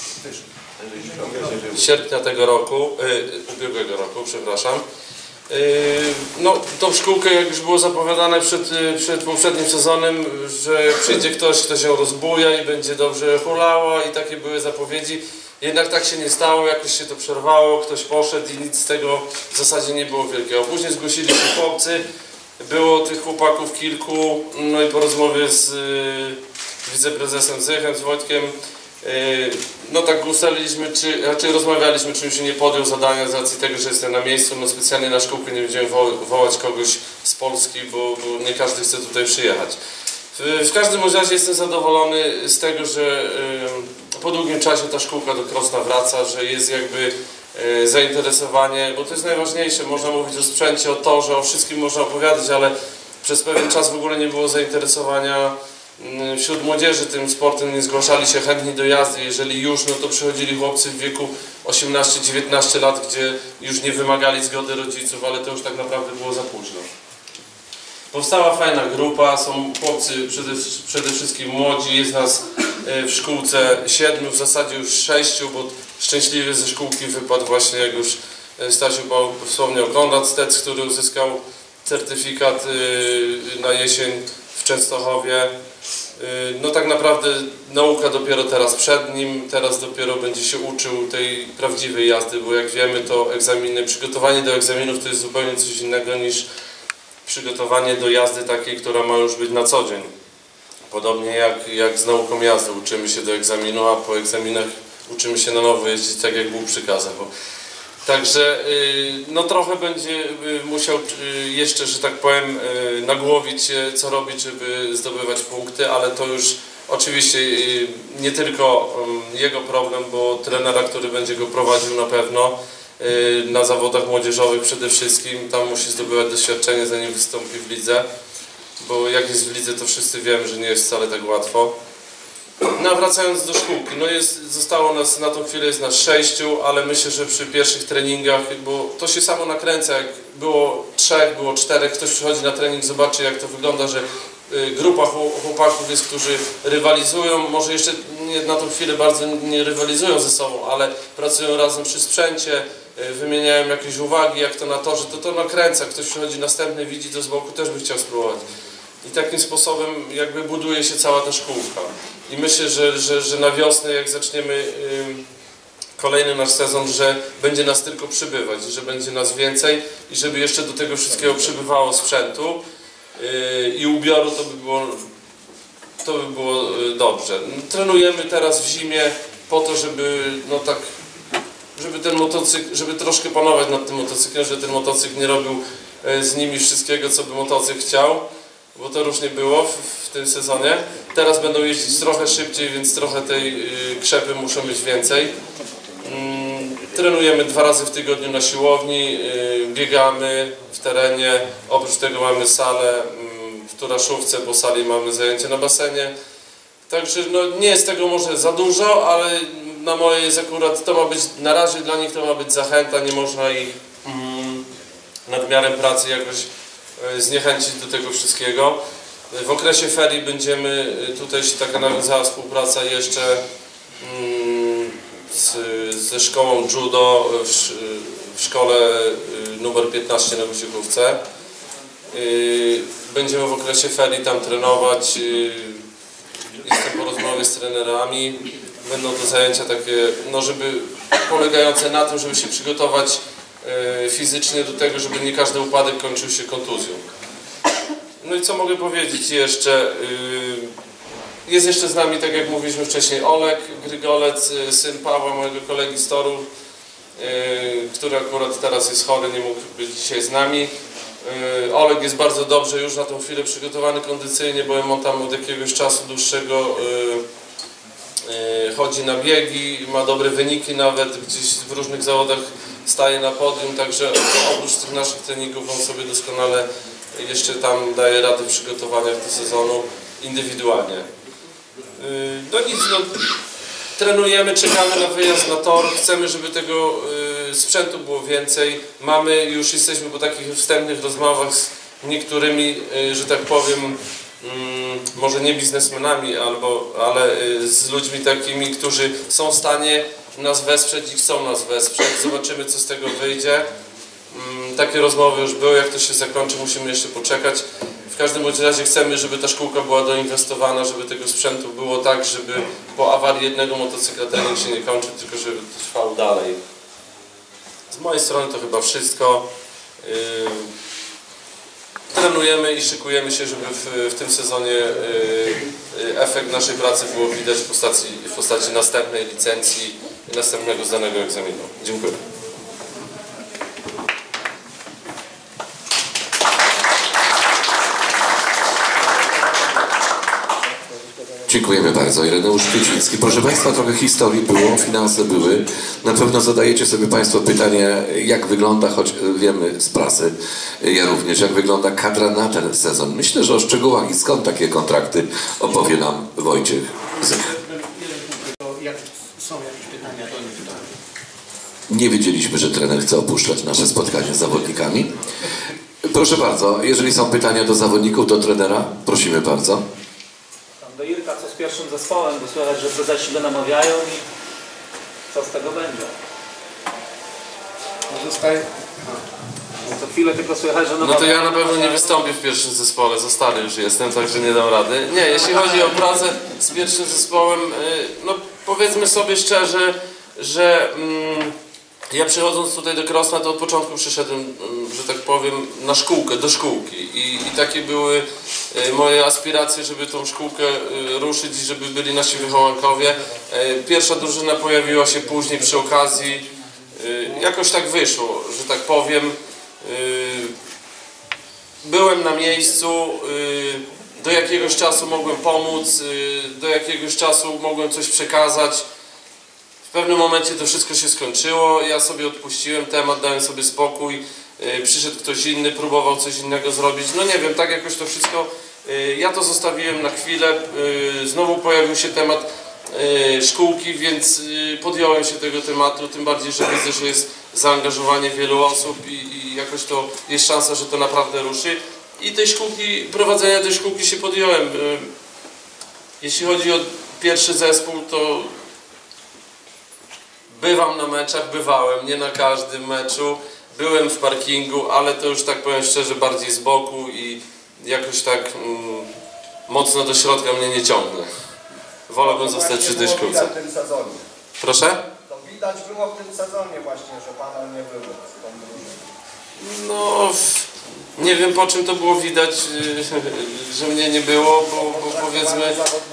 S9: sierpnia tego roku, yy, ubiegłego roku, przepraszam. Yy, no, tą szkółkę, jak już było zapowiadane przed, przed poprzednim sezonem, że przyjdzie ktoś, kto się rozbuja i będzie dobrze hulała i takie były zapowiedzi. Jednak tak się nie stało, jakoś się to przerwało, ktoś poszedł i nic z tego w zasadzie nie było wielkiego. Później zgłosili się chłopcy, Było tych chłopaków kilku, no i po rozmowie z wiceprezesem Zychem, z Wojtkiem, no tak ustaliliśmy, czy raczej rozmawialiśmy, czym się nie podjął zadania z racji tego, że jestem na miejscu. No specjalnie na szkółkę nie będziemy wo wołać kogoś z Polski, bo, bo nie każdy chce tutaj przyjechać. W, w każdym razie jestem zadowolony z tego, że y, po długim czasie ta szkółka do Krosna wraca, że jest jakby y, zainteresowanie, bo to jest najważniejsze. Można mówić o sprzęcie, o torze, o wszystkim można opowiadać, ale przez pewien czas w ogóle nie było zainteresowania wśród młodzieży tym sportem, nie zgłaszali się chętni do jazdy. Jeżeli już, no to przychodzili chłopcy w wieku osiemnaście dziewiętnaście lat, gdzie już nie wymagali zgody rodziców, ale to już tak naprawdę było za późno. Powstała fajna grupa, są chłopcy przede, przede wszystkim młodzi, jest nas w szkółce siedmiu, w zasadzie już sześciu, bo szczęśliwie ze szkółki wypadł właśnie, jak już Stasiu wspomniał, Konrad Stec, który uzyskał certyfikat na jesień w Częstochowie. No tak naprawdę nauka dopiero teraz przed nim, teraz dopiero będzie się uczył tej prawdziwej jazdy, bo jak wiemy, to egzaminy, przygotowanie do egzaminów to jest zupełnie coś innego niż przygotowanie do jazdy takiej, która ma już być na co dzień. Podobnie jak, jak z nauką jazdy, uczymy się do egzaminu, a po egzaminach uczymy się na nowo jeździć tak, jak Bóg przykazał. Także no trochę będzie musiał jeszcze, że tak powiem, nagłowić się, co robić, żeby zdobywać punkty, ale to już oczywiście nie tylko jego problem, bo trenera, który będzie go prowadził na pewno na zawodach młodzieżowych przede wszystkim, tam musi zdobywać doświadczenie, zanim wystąpi w lidze, bo jak jest w lidze, to wszyscy wiemy, że nie jest wcale tak łatwo. No a wracając do szkółki, no jest, zostało nas na tą chwilę jest nas sześciu, ale myślę, że przy pierwszych treningach, bo to się samo nakręca, jak było trzech, było czterech, ktoś przychodzi na trening, zobaczy jak to wygląda, że grupa chłopaków jest, którzy rywalizują, może jeszcze nie, na tą chwilę bardzo nie rywalizują ze sobą, ale pracują razem przy sprzęcie, wymieniają jakieś uwagi, jak to na torze, to to nakręca, ktoś przychodzi następny, widzi to z boku, też by chciał spróbować. I takim sposobem jakby buduje się cała ta szkółka. I myślę, że, że, że na wiosnę, jak zaczniemy yy, kolejny nasz sezon, że będzie nas tylko przybywać, że będzie nas więcej i żeby jeszcze do tego wszystkiego przybywało sprzętu yy, i ubioru, to by było, to by było yy, dobrze. Trenujemy teraz w zimie po to, żeby no tak, żeby ten motocykl, żeby troszkę panować nad tym motocyklem, żeby ten motocykl nie robił yy, z nimi wszystkiego, co by motocykl chciał. Bo to różnie było w, w tym sezonie. Teraz będą jeździć trochę szybciej, więc trochę tej y, krzepy muszą być więcej. Mm, trenujemy dwa razy w tygodniu na siłowni, y, biegamy w terenie. Oprócz tego mamy salę y, w Turaszówce, po sali mamy zajęcia na basenie. Także no, nie jest tego może za dużo, ale na moje jest akurat, to ma być, na razie dla nich to ma być zachęta, nie można ich mm, nadmiarem pracy jakoś zniechęcić do tego wszystkiego. W okresie ferii będziemy, tutaj się taka nawiązała współpraca jeszcze z, ze szkołą judo w, w szkole numer piętnaście na Guziechówce. Będziemy w okresie ferii tam trenować. Jestem po rozmowie z trenerami. Będą to zajęcia takie, no żeby polegające na tym, żeby się przygotować fizycznie do tego, żeby nie każdy upadek kończył się kontuzją. No i co mogę powiedzieć jeszcze? Jest jeszcze z nami, tak jak mówiliśmy wcześniej, Olek Grygolec, syn Pawła, mojego kolegi z Toru, który akurat teraz jest chory, nie mógł być dzisiaj z nami. Olek jest bardzo dobrze już na tą chwilę przygotowany kondycyjnie, bo on tam od jakiegoś czasu dłuższego chodzi na biegi, ma dobre wyniki nawet, gdzieś w różnych zawodach staje na podium, także oprócz tych naszych treningów on sobie doskonale jeszcze tam daje radę w przygotowaniach do sezonu indywidualnie. No nic, no, trenujemy, czekamy na wyjazd na tor, chcemy, żeby tego sprzętu było więcej. Mamy, już jesteśmy po takich wstępnych rozmowach z niektórymi, że tak powiem, może nie biznesmenami, albo, ale z ludźmi takimi, którzy są w stanie nas wesprzeć i chcą nas wesprzeć. Zobaczymy, co z tego wyjdzie. Takie rozmowy już były, jak to się zakończy, musimy jeszcze poczekać. W każdym bądź razie chcemy, żeby ta szkółka była doinwestowana, żeby tego sprzętu było tak, żeby po awarii jednego motocykla trening się nie kończył, tylko żeby to trwał dalej. Z mojej strony to chyba wszystko. trenujemy i szykujemy się, żeby w, w tym sezonie y, efekt naszej pracy było widać w postaci, w postaci następnej licencji i następnego zdanego egzaminu. Dziękuję.
S1: Dziękujemy bardzo. Ireneusz Kwieciński. Proszę Państwa, trochę historii było, finanse były. Na pewno zadajecie sobie Państwo pytanie, jak wygląda, choć wiemy z prasy, ja również, jak wygląda kadra na ten sezon. Myślę, że o szczegółach i skąd takie kontrakty opowie nam Wojciech Zych.
S2: Jak są jakieś pytania, to nie pytania.
S1: Nie wiedzieliśmy, że trener chce opuszczać nasze spotkanie z zawodnikami. Proszę bardzo, jeżeli są pytania do zawodników, do trenera, prosimy bardzo.
S12: Do Irka, co z pierwszym zespołem, bo słychać, że prezesi go namawiają i co z tego będzie?
S2: No zostaje...
S12: No to chwilę tylko słychać, że
S9: No to ja na pewno nie wystąpię w pierwszym zespole, za stary już jestem, także nie dam rady. Nie, jeśli chodzi o pracę z pierwszym zespołem, no powiedzmy sobie szczerze, że mm, ja przychodząc tutaj do Krosna, to od początku przyszedłem, że tak powiem, na szkółkę, do szkółki i, i takie były moje aspiracje, żeby tą szkółkę ruszyć i żeby byli nasi wychowankowie. Pierwsza drużyna pojawiła się później przy okazji, jakoś tak wyszło, że tak powiem. Byłem na miejscu, do jakiegoś czasu mogłem pomóc, do jakiegoś czasu mogłem coś przekazać. W pewnym momencie to wszystko się skończyło, ja sobie odpuściłem temat, dałem sobie spokój, yy, przyszedł ktoś inny, próbował coś innego zrobić, no nie wiem, tak jakoś to wszystko, yy, ja to zostawiłem na chwilę, yy, znowu pojawił się temat yy, szkółki, więc yy, podjąłem się tego tematu, tym bardziej, że widzę, że jest zaangażowanie wielu osób i, i jakoś to jest szansa, że to naprawdę ruszy i tej szkółki, prowadzenia tej szkółki się podjąłem. Yy, jeśli chodzi o pierwszy zespół, to bywam na meczach, bywałem, nie na każdym meczu, byłem w parkingu, ale to już tak powiem szczerze bardziej z boku i jakoś tak mm, mocno do środka mnie nie ciągnę. Wolałbym zostać przy tej szkółce.
S13: W tym sezonie.
S9: Proszę?
S13: To widać było w tym sezonie właśnie, że Pana nie było.
S9: No, nie wiem po czym to było widać, że mnie nie było, bo, bo powiedzmy...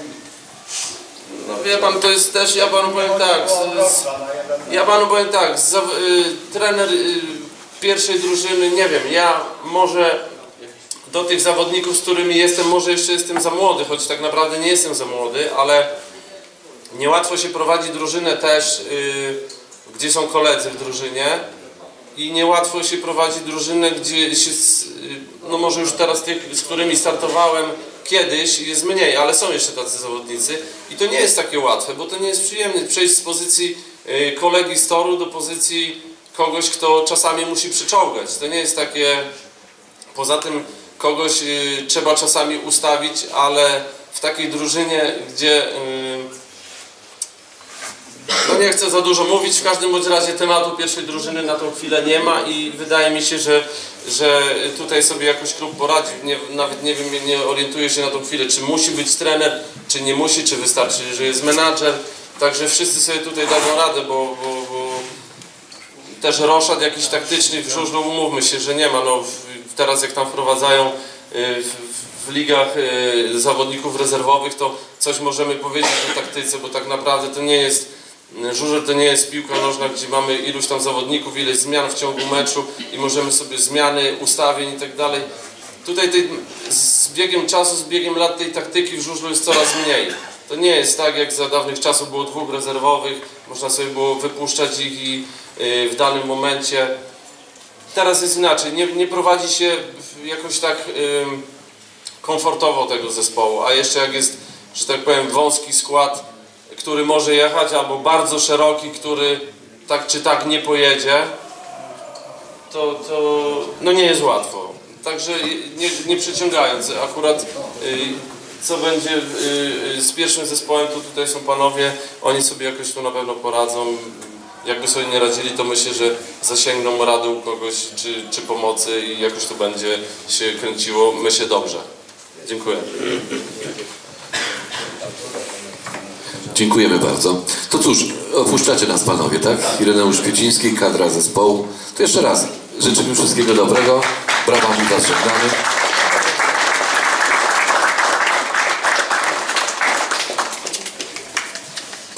S9: No wie pan, to jest też, ja panu powiem tak, z, z, ja panu powiem tak, z, y, trener y, pierwszej drużyny, nie wiem, ja może do tych zawodników, z którymi jestem, może jeszcze jestem za młody, choć tak naprawdę nie jestem za młody, ale niełatwo się prowadzi drużynę też, y, gdzie są koledzy w drużynie i niełatwo się prowadzi drużynę, gdzie się, no może już teraz tych, z którymi startowałem, kiedyś jest mniej, ale są jeszcze tacy zawodnicy i to nie jest takie łatwe, bo to nie jest przyjemne przejść z pozycji kolegi z toru do pozycji kogoś, kto czasami musi przyczołgać. To nie jest takie, poza tym kogoś trzeba czasami ustawić, ale w takiej drużynie, gdzie no nie chcę za dużo mówić, w każdym bądź razie tematu pierwszej drużyny na tą chwilę nie ma i wydaje mi się, że, że tutaj sobie jakoś klub poradzi. Nie, nawet nie wiem, nie orientuję się na tą chwilę, czy musi być trener, czy nie musi, czy wystarczy, że jest menadżer. Także wszyscy sobie tutaj dadzą radę, bo, bo, bo też roszad jakiś taktyczny w żużlu, umówmy się, że nie ma. No, teraz jak tam wprowadzają w, w ligach zawodników rezerwowych, to coś możemy powiedzieć o taktyce, bo tak naprawdę to nie jest żużel, to nie jest piłka nożna, gdzie mamy iluś tam zawodników, ileś zmian w ciągu meczu i możemy sobie zmiany, ustawień i tak dalej. Tutaj tej, z biegiem czasu, z biegiem lat tej taktyki w żużlu jest coraz mniej. To nie jest tak, jak za dawnych czasów było dwóch rezerwowych, można sobie było wypuszczać ich i yy, w danym momencie. Teraz jest inaczej, nie, nie prowadzi się jakoś tak yy, komfortowo tego zespołu, a jeszcze jak jest, że tak powiem, wąski skład, który może jechać, albo bardzo szeroki, który tak czy tak nie pojedzie, to, to no nie jest łatwo. Także nie, nie przeciągając, akurat y, co będzie y, z pierwszym zespołem, to tutaj są panowie, oni sobie jakoś tu na pewno poradzą. Jakby sobie nie radzili, to myślę, że zasięgną rady u kogoś, czy, czy pomocy i jakoś to będzie się kręciło, myślę, dobrze. Dziękuję.
S1: Dziękujemy bardzo. To cóż, opuszczacie nas panowie, tak? Ireneusz Kwieciński, kadra zespołu. To jeszcze raz życzymy wszystkiego dobrego. Brawami was żegnamy.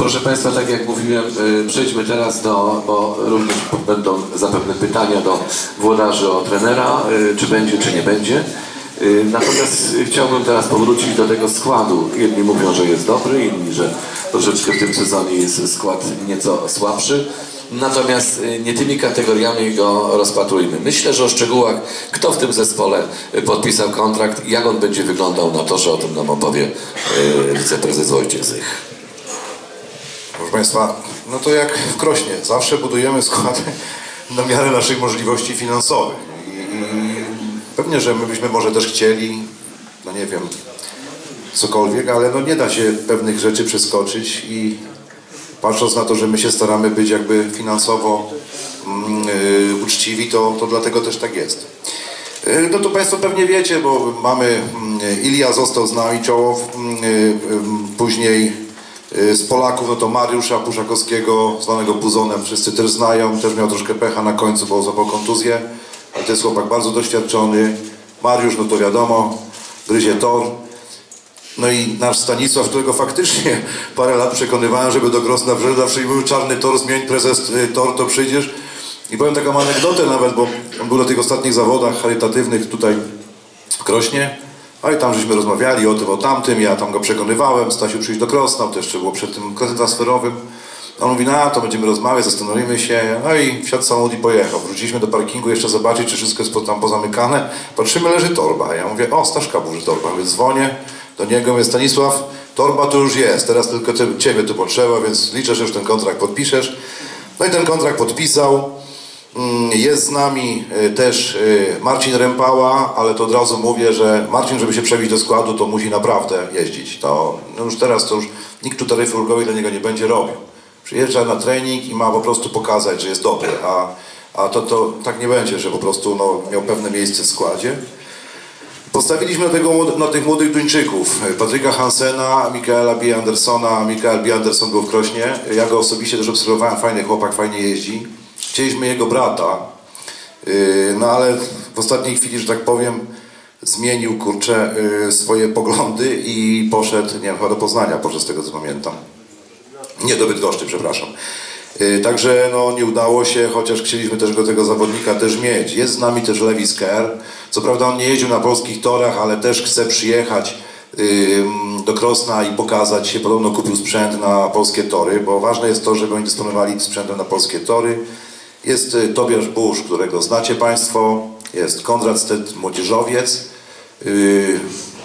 S1: proszę Państwa, tak jak mówiłem, przejdźmy teraz do, bo również będą zapewne pytania do włodarzy o trenera, czy będzie, czy nie będzie. Natomiast chciałbym teraz powrócić do tego składu. Jedni mówią, że jest dobry, inni, że troszeczkę w tym sezonie jest skład nieco słabszy. Natomiast nie tymi kategoriami go rozpatrujmy. Myślę, że o szczegółach, kto w tym zespole podpisał kontrakt, jak on będzie wyglądał na torze, o tym nam opowie wiceprezes Wojciech Zych.
S3: Proszę Państwa, no to jak w Krośnie, zawsze budujemy skład na miarę naszych możliwości finansowych. I, i pewnie, że my byśmy może też chcieli, no nie wiem, cokolwiek, ale no nie da się pewnych rzeczy przeskoczyć i patrząc na to, że my się staramy być jakby finansowo yy, uczciwi, to, to dlatego też tak jest. Yy, no to Państwo pewnie wiecie, bo mamy, yy, Ilia został z nami, Czołow, yy, yy, później yy, z Polaków, no to Mariusza Puszakowskiego, zwanego Puzonem, wszyscy też znają, też miał troszkę pecha na końcu, bo złapał kontuzję, ale to jest chłopak bardzo doświadczony. Mariusz, no to wiadomo, gryzie tor. No i nasz Stanisław, którego faktycznie parę lat przekonywałem, żeby do Grosna przyjść, zawsze mówił: czarny tor, zmień prezes tor, to przyjdziesz. I powiem taką anegdotę nawet, bo on był na tych ostatnich zawodach charytatywnych tutaj w Krośnie, a i tam żeśmy rozmawiali o tym, o tamtym, ja tam go przekonywałem, Stasiu przyjść do Krosna, to jeszcze było przed tym okresem transferowym. A on mówi: no to będziemy rozmawiać, zastanowimy się. No i wsiadł samochód i pojechał. Wróciliśmy do parkingu jeszcze zobaczyć, czy wszystko jest tam pozamykane. Patrzymy, leży torba. Ja mówię: o, Staszka burzy torba. Więc dzwonię do niego, mówię: Stanisław, torba tu już jest, teraz tylko ciebie tu potrzeba, więc liczę, że już ten kontrakt podpiszesz. No i ten kontrakt podpisał. Jest z nami też Marcin Rempała, ale to od razu mówię, że Marcin, żeby się przebić do składu, to musi naprawdę jeździć. To no już teraz to już nikt tu taryfy ulgowej dla niego nie będzie robił. Przyjeżdża na trening i ma po prostu pokazać, że jest dobry, a, a to, to tak nie będzie, że po prostu no, miał pewne miejsce w składzie. Postawiliśmy na, tego, na tych młodych Duńczyków, Patryka Hansena, Mikaela B. Andersona. Mikael B. Anderson był w Krośnie. Ja go osobiście też obserwowałem, fajny chłopak, fajnie jeździ. Chcieliśmy jego brata, no ale w ostatniej chwili, że tak powiem, zmienił, kurczę, swoje poglądy i poszedł, nie wiem, chyba do Poznania poszedł, z tego co pamiętam. Nie, do Bydgoszczy, przepraszam. Także no, nie udało się, chociaż chcieliśmy też go, tego zawodnika też mieć. Jest z nami też Lewis Kerr. Co prawda on nie jeździł na polskich torach, ale też chce przyjechać yy, do Krosna i pokazać się. Podobno kupił sprzęt na polskie tory, bo ważne jest to, żeby oni dysponowali sprzętem na polskie tory. Jest y, Tobiasz Busz, którego znacie Państwo. Jest Konrad Stet, młodzieżowiec. Yy,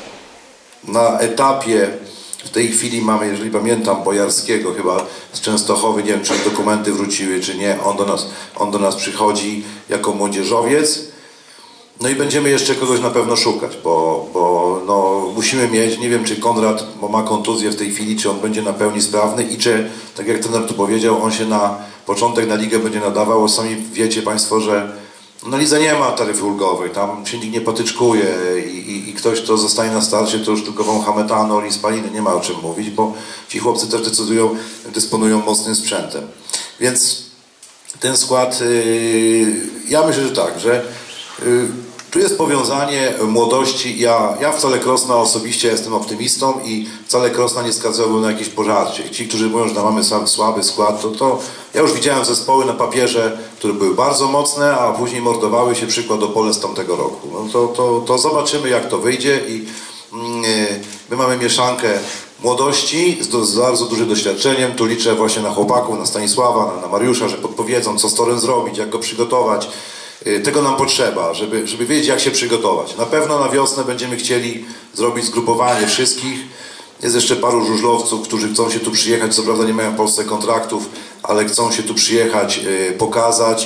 S3: na etapie w tej chwili mamy, jeżeli pamiętam, Bojarskiego chyba z Częstochowy, nie wiem, czy dokumenty wróciły, czy nie. On do nas, on do nas przychodzi jako młodzieżowiec. No i będziemy jeszcze kogoś na pewno szukać, bo, bo no, musimy mieć, nie wiem, czy Konrad, bo ma kontuzję w tej chwili, czy on będzie na pełni sprawny i czy, tak jak trener tu powiedział, on się na początek na ligę będzie nadawał. Sami wiecie Państwo, że na lidze nie ma taryfy ulgowej, tam się nikt nie patyczkuje i, i, i ktoś, kto zostaje na starcie, to już tylko wącha metanol i spaliny, nie ma o czym mówić, bo ci chłopcy też decydują, dysponują mocnym sprzętem. Więc ten skład, yy, ja myślę, że tak, że yy, tu jest powiązanie młodości. Ja, ja wcale Krosna osobiście jestem optymistą i wcale Krosna nie skazałbym na jakieś pożarcie. Ci, którzy mówią, że mamy sam słaby skład, to, to ja już widziałem zespoły na papierze, które były bardzo mocne, a później mordowały się, przykład Opole z tamtego roku. No to, to, to zobaczymy, jak to wyjdzie i yy, my mamy mieszankę młodości z, z bardzo dużym doświadczeniem. Tu liczę właśnie na chłopaków, na Stanisława, na, na Mariusza, że podpowiedzą, co z torem zrobić, jak go przygotować. Tego nam potrzeba, żeby, żeby wiedzieć, jak się przygotować. Na pewno na wiosnę będziemy chcieli zrobić zgrupowanie wszystkich. Jest jeszcze paru żużlowców, którzy chcą się tu przyjechać. Co prawda nie mają w Polsce kontraktów, ale chcą się tu przyjechać, pokazać.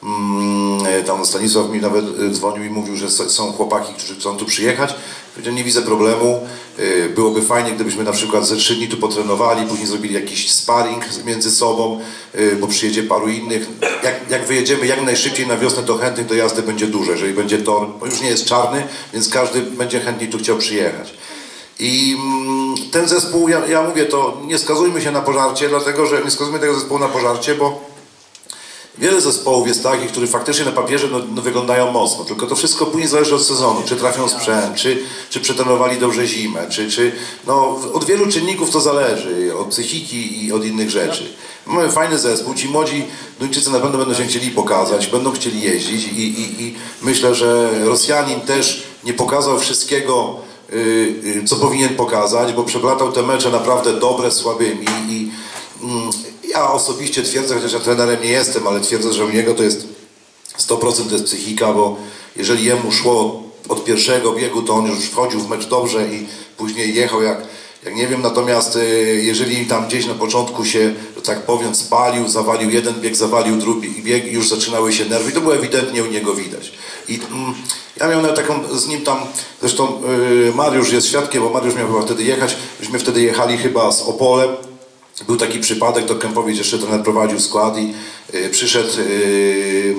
S3: Tam Stanisław mi nawet dzwonił i mówił, że są chłopaki, którzy chcą tu przyjechać. Nie widzę problemu. Byłoby fajnie, gdybyśmy na przykład ze trzy dni tu potrenowali, później zrobili jakiś sparring między sobą, bo przyjedzie paru innych. Jak, jak wyjedziemy jak najszybciej na wiosnę, to chętnych do jazdy będzie dużo. Jeżeli będzie tor, bo już nie jest czarny, więc każdy będzie chętnie tu chciał przyjechać. I ten zespół, ja, ja mówię to, nie skazujmy się na pożarcie, dlatego że nie skazujmy tego zespołu na pożarcie, bo Wiele zespołów jest takich, które faktycznie na papierze no, no, wyglądają mocno, tylko to wszystko później zależy od sezonu, czy trafią sprzęt, czy, czy przetrenowali dobrze zimę, czy, czy no, od wielu czynników to zależy, od psychiki i od innych rzeczy. Mamy fajny zespół, ci młodzi Duńczycy na pewno będą się chcieli pokazać, będą chcieli jeździć i, i, i myślę, że Rosjanin też nie pokazał wszystkiego, yy, yy, co powinien pokazać, bo przeplatał te mecze naprawdę dobre, słabymi i yy, ja osobiście twierdzę, chociaż ja trenerem nie jestem, ale twierdzę, że u niego to jest sto procent to jest psychika, bo jeżeli jemu szło od pierwszego biegu, to on już wchodził w mecz dobrze i później jechał jak, jak nie wiem, natomiast jeżeli tam gdzieś na początku się, że tak powiem, spalił, zawalił jeden bieg, zawalił drugi bieg i już zaczynały się nerwy i to było ewidentnie u niego widać. I mm, ja miałem taką z nim tam, zresztą yy, Mariusz jest świadkiem, bo Mariusz miał chyba wtedy jechać, myśmy wtedy jechali chyba z Opolem. Był taki przypadek, to Kępowicz jeszcze trener prowadził skład i y, przyszedł, y, y,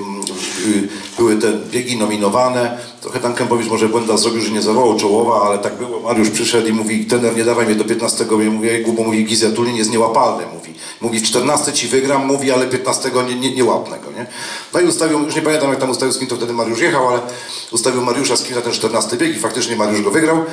S3: były te biegi nominowane, trochę tam Kępowicz może błęda zrobił, że nie zawołał czołowa, ale tak było, Mariusz przyszedł i mówi, trener nie dawaj mnie do piętnastego, ja mówię, bo mówi Gizia Tulin jest niełapalny, mówi, mówi czternaście ci wygram, mówi, ale piętnastego nie, nie, nie łapnę go, nie? No i ustawił, już nie pamiętam jak tam ustawił z kim to wtedy Mariusz jechał, ale ustawił Mariusza z kim na ten czternasty bieg i faktycznie Mariusz go wygrał,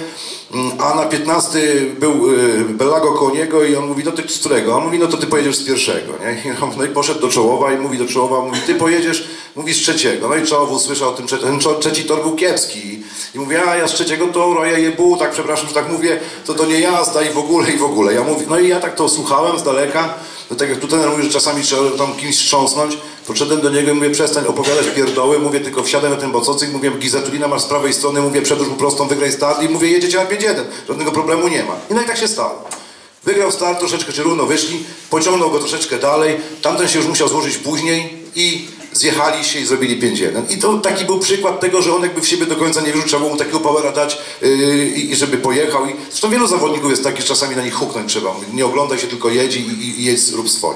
S3: a na piętnasty był y, Bellago koło niego i on mówi, no ty z którego? On mówi, no to ty pojedziesz z pierwszego, nie? I on, no i poszedł do Czołowa i mówi do Czołowa, mówi, ty pojedziesz, mówi z trzeciego. No i Czołow usłyszał o tym, ten trzeci tor był kiepski. I mówi, a ja z trzeciego toru, a ja jebu, tak przepraszam, że tak mówię, to to nie jazda i w ogóle, i w ogóle. Ja mówię, no i ja tak to słuchałem z daleka, no tak jak tutaj mówi, że czasami trzeba tam kimś strząsnąć. Podszedłem do niego i mówię, przestań opowiadać pierdoły, mówię, tylko wsiadaj na ten motocykl, mówię, Gizia Tulina masz z prawej strony, mówię, przedłuż mu prostą, wygraj start i mówię, jedziecie na pięć jeden, żadnego problemu nie ma. I no i tak się stało. Wygrał start, troszeczkę czy równo wyszli, pociągnął go troszeczkę dalej, tamten się już musiał złożyć później i zjechali się i zrobili pięć jeden. I to taki był przykład tego, że on jakby w siebie do końca nie wierzył, trzeba mu takiego powera dać yy, i żeby pojechał. I zresztą wielu zawodników jest takich, że czasami na nich huknąć trzeba. Nie oglądaj się, tylko jedź i, i, i jedź, rób swoje.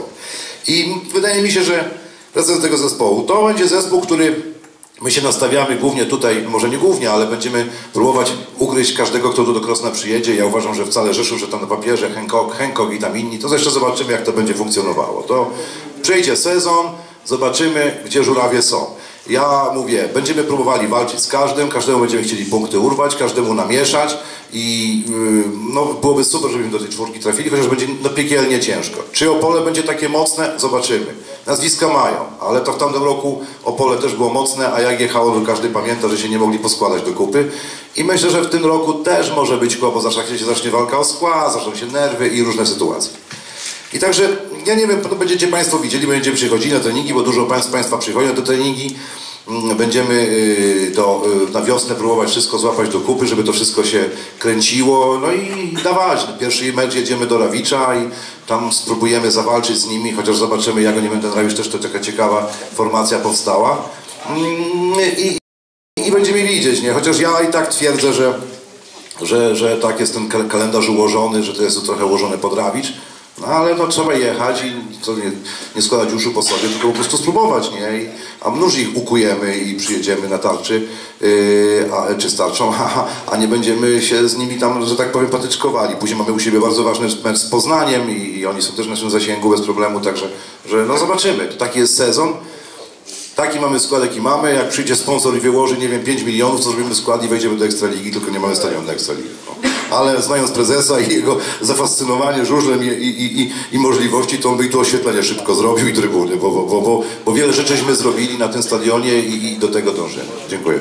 S3: I wydaje mi się, że wracając do tego zespołu, to będzie zespół, który my się nastawiamy głównie tutaj, może nie głównie, ale będziemy próbować ugryźć każdego, kto tu do Krosna przyjedzie. Ja uważam, że wcale Rzeszów, że tam na papierze Hancock, Hancock i tam inni, to jeszcze zobaczymy, jak to będzie funkcjonowało. To przyjdzie sezon, zobaczymy, gdzie żurawie są. Ja mówię, będziemy próbowali walczyć z każdym, każdemu będziemy chcieli punkty urwać, każdemu namieszać i yy, no, byłoby super, żebyśmy do tej czwórki trafili, chociaż będzie no, piekielnie ciężko. Czy Opole będzie takie mocne? Zobaczymy. Nazwiska mają, ale to w tamtym roku Opole też było mocne, a jak jechało, to każdy pamięta, że się nie mogli poskładać do kupy. I myślę, że w tym roku też może być kłopot, bo zacznie się zacznie walka o skład, zaczną się nerwy i różne sytuacje. I także, ja nie wiem, to będziecie Państwo widzieli, będziemy przychodzili na treningi, bo dużo z Państwa przychodzi na te treningi. Będziemy do, na wiosnę próbować wszystko złapać do kupy, żeby to wszystko się kręciło, no i dawać. Pierwszy mecz jedziemy do Rawicza i tam spróbujemy zawalczyć z nimi, chociaż zobaczymy, jak oni będą. Ten Rawicz też to taka ciekawa formacja powstała. I, i będziemy widzieć, nie? Chociaż ja i tak twierdzę, że, że, że tak jest ten kalendarz ułożony, że to jest to trochę ułożone pod Rawicz. No ale no trzeba jechać i to nie, nie składać uszu po sobie, tylko po prostu spróbować, nie? I, a mnóż ich ukujemy i przyjedziemy na tarczy, yy, a, czy starczą, a, a nie będziemy się z nimi tam, że tak powiem, patyczkowali. Później mamy u siebie bardzo ważny mecz z Poznaniem i, i oni są też w naszym zasięgu bez problemu, także że no zobaczymy. To taki jest sezon. Taki mamy skład, jaki mamy. Jak przyjdzie sponsor i wyłoży, nie wiem, pięć milionów, to zrobimy skład i wejdziemy do Ekstraligi, tylko nie mamy stadionu na Ekstraligi. No. Ale znając prezesa i jego zafascynowanie żużlem i, i, i, i możliwości, to on by i to oświetlenie szybko zrobił i trybuny, bo, bo, bo, bo wiele rzeczyśmy zrobili na tym stadionie i, i do tego dążymy. Dziękuję.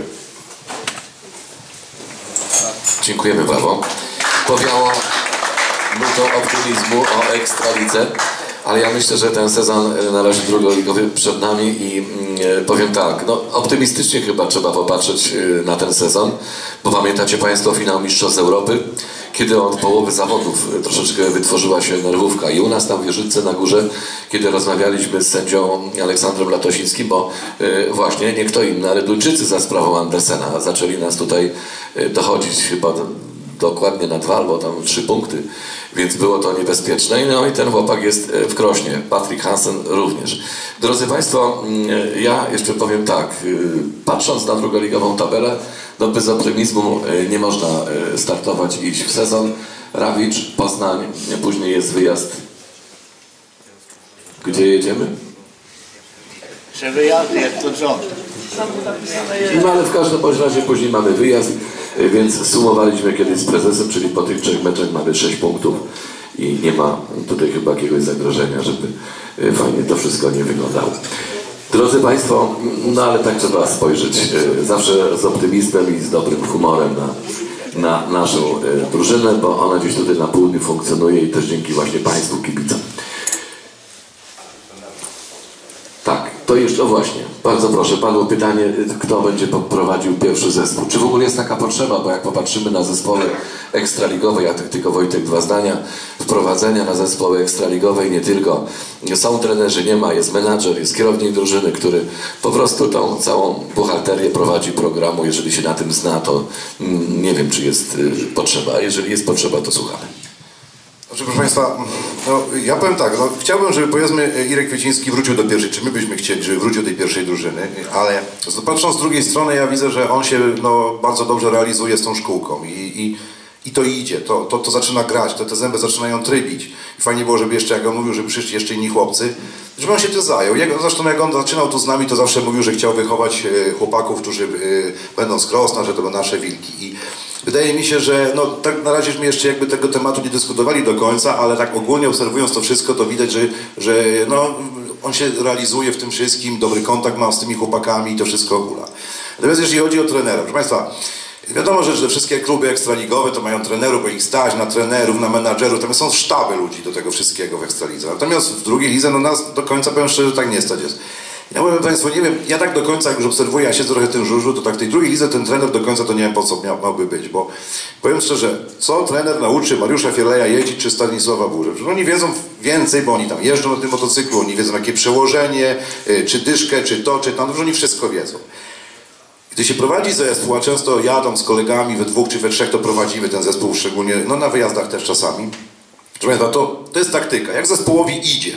S1: Dziękujemy, brawo. Powiało nutą optymizmu o Ekstralidze. Ale ja myślę, że ten sezon na razie drugoligowy przed nami i mm, powiem tak, no optymistycznie chyba trzeba popatrzeć na ten sezon, bo pamiętacie Państwo finał Mistrzostw Europy, kiedy od połowy zawodów troszeczkę wytworzyła się nerwówka i u nas tam w Wieżycce na górze, kiedy rozmawialiśmy z sędzią Aleksandrem Latosińskim, bo y, właśnie nie kto inny, ale Duńczycy za sprawą Andersena zaczęli nas tutaj y, dochodzić chyba do, dokładnie na dwa albo tam trzy punkty, więc było to niebezpieczne. No i ten chłopak jest w Krośnie, Patryk Hansen również. Drodzy Państwo, ja jeszcze powiem tak, patrząc na drugoligową tabelę, no bez optymizmu nie można startować i iść w sezon. Rawicz, Poznań, później jest wyjazd. Gdzie jedziemy?
S11: Że wyjazdy jak to rząd.
S1: No ale w każdym bądź razie później mamy wyjazd, więc sumowaliśmy kiedyś z prezesem, czyli po tych trzech meczach mamy sześć punktów i nie ma tutaj chyba jakiegoś zagrożenia, żeby fajnie to wszystko nie wyglądało. Drodzy Państwo, no ale tak trzeba spojrzeć zawsze z optymizmem i z dobrym humorem na, na naszą drużynę, bo ona gdzieś tutaj na południu funkcjonuje i też dzięki właśnie Państwu kibicom. Tak, to jeszcze, o właśnie, bardzo proszę, padło pytanie, kto będzie prowadził pierwszy zespół. Czy w ogóle jest taka potrzeba, bo jak popatrzymy na zespoły ekstraligowe, ja tak tylko Wojtek dwa zdania, wprowadzenia na zespoły ekstraligowe i nie tylko. Są trenerzy, nie ma, jest menadżer, jest kierownik drużyny, który po prostu tą całą buchalterię prowadzi programu. Jeżeli się na tym zna, to mm, nie wiem, czy jest y, potrzeba, a jeżeli jest potrzeba, to słuchamy.
S3: Znaczy, proszę Państwa, no, ja powiem tak, no, chciałbym, żeby powiedzmy Irek Kwieciński wrócił do pierwszej, czy my byśmy chcieli, żeby wrócił do tej pierwszej drużyny, ale patrząc z drugiej strony, ja widzę, że on się no, bardzo dobrze realizuje z tą szkółką i, i, i to idzie, to, to, to zaczyna grać, to, te zęby zaczynają trybić. I fajnie było, żeby jeszcze, jak on mówił, żeby przyszli jeszcze inni chłopcy, żeby on się tym zajął. Jak, zresztą jak on zaczynał tu z nami, to zawsze mówił, że chciał wychować chłopaków, którzy y, będą z Krosna, że to będą nasze wilki. I wydaje mi się, że no, tak na razie jeszcze jakby tego tematu nie dyskutowali do końca, ale tak ogólnie obserwując to wszystko, to widać, że, że no, on się realizuje w tym wszystkim, dobry kontakt ma z tymi chłopakami i to wszystko hula. Natomiast jeżeli chodzi o trenera, proszę Państwa, wiadomo, że, że wszystkie kluby ekstraligowe to mają trenerów, bo ich stać na trenerów, na menadżerów, tam są sztaby ludzi do tego wszystkiego w ekstralidze. Natomiast w drugiej lidze, no nas do końca, powiem szczerze, tak nie stać jest. Ja powiem Państwu, nie wiem, ja tak do końca, jak już obserwuję, ja siedzę trochę w tym żużlu, to tak w tej drugiej lidze ten trener do końca to nie wiem po co miał, miałby być, bo powiem szczerze, co trener nauczy Mariusza Fierleja jeździć czy Stanisława Burzę? Oni wiedzą więcej, bo oni tam jeżdżą na tym motocyklu, oni wiedzą jakie przełożenie, czy dyszkę, czy to, czy tam, że oni wszystko wiedzą. Gdy się prowadzi zespół, a często jadą z kolegami we dwóch czy we trzech, to prowadzimy ten zespół, szczególnie no, na wyjazdach też czasami. Proszę Państwa, to, to jest taktyka. Jak zespołowi idzie,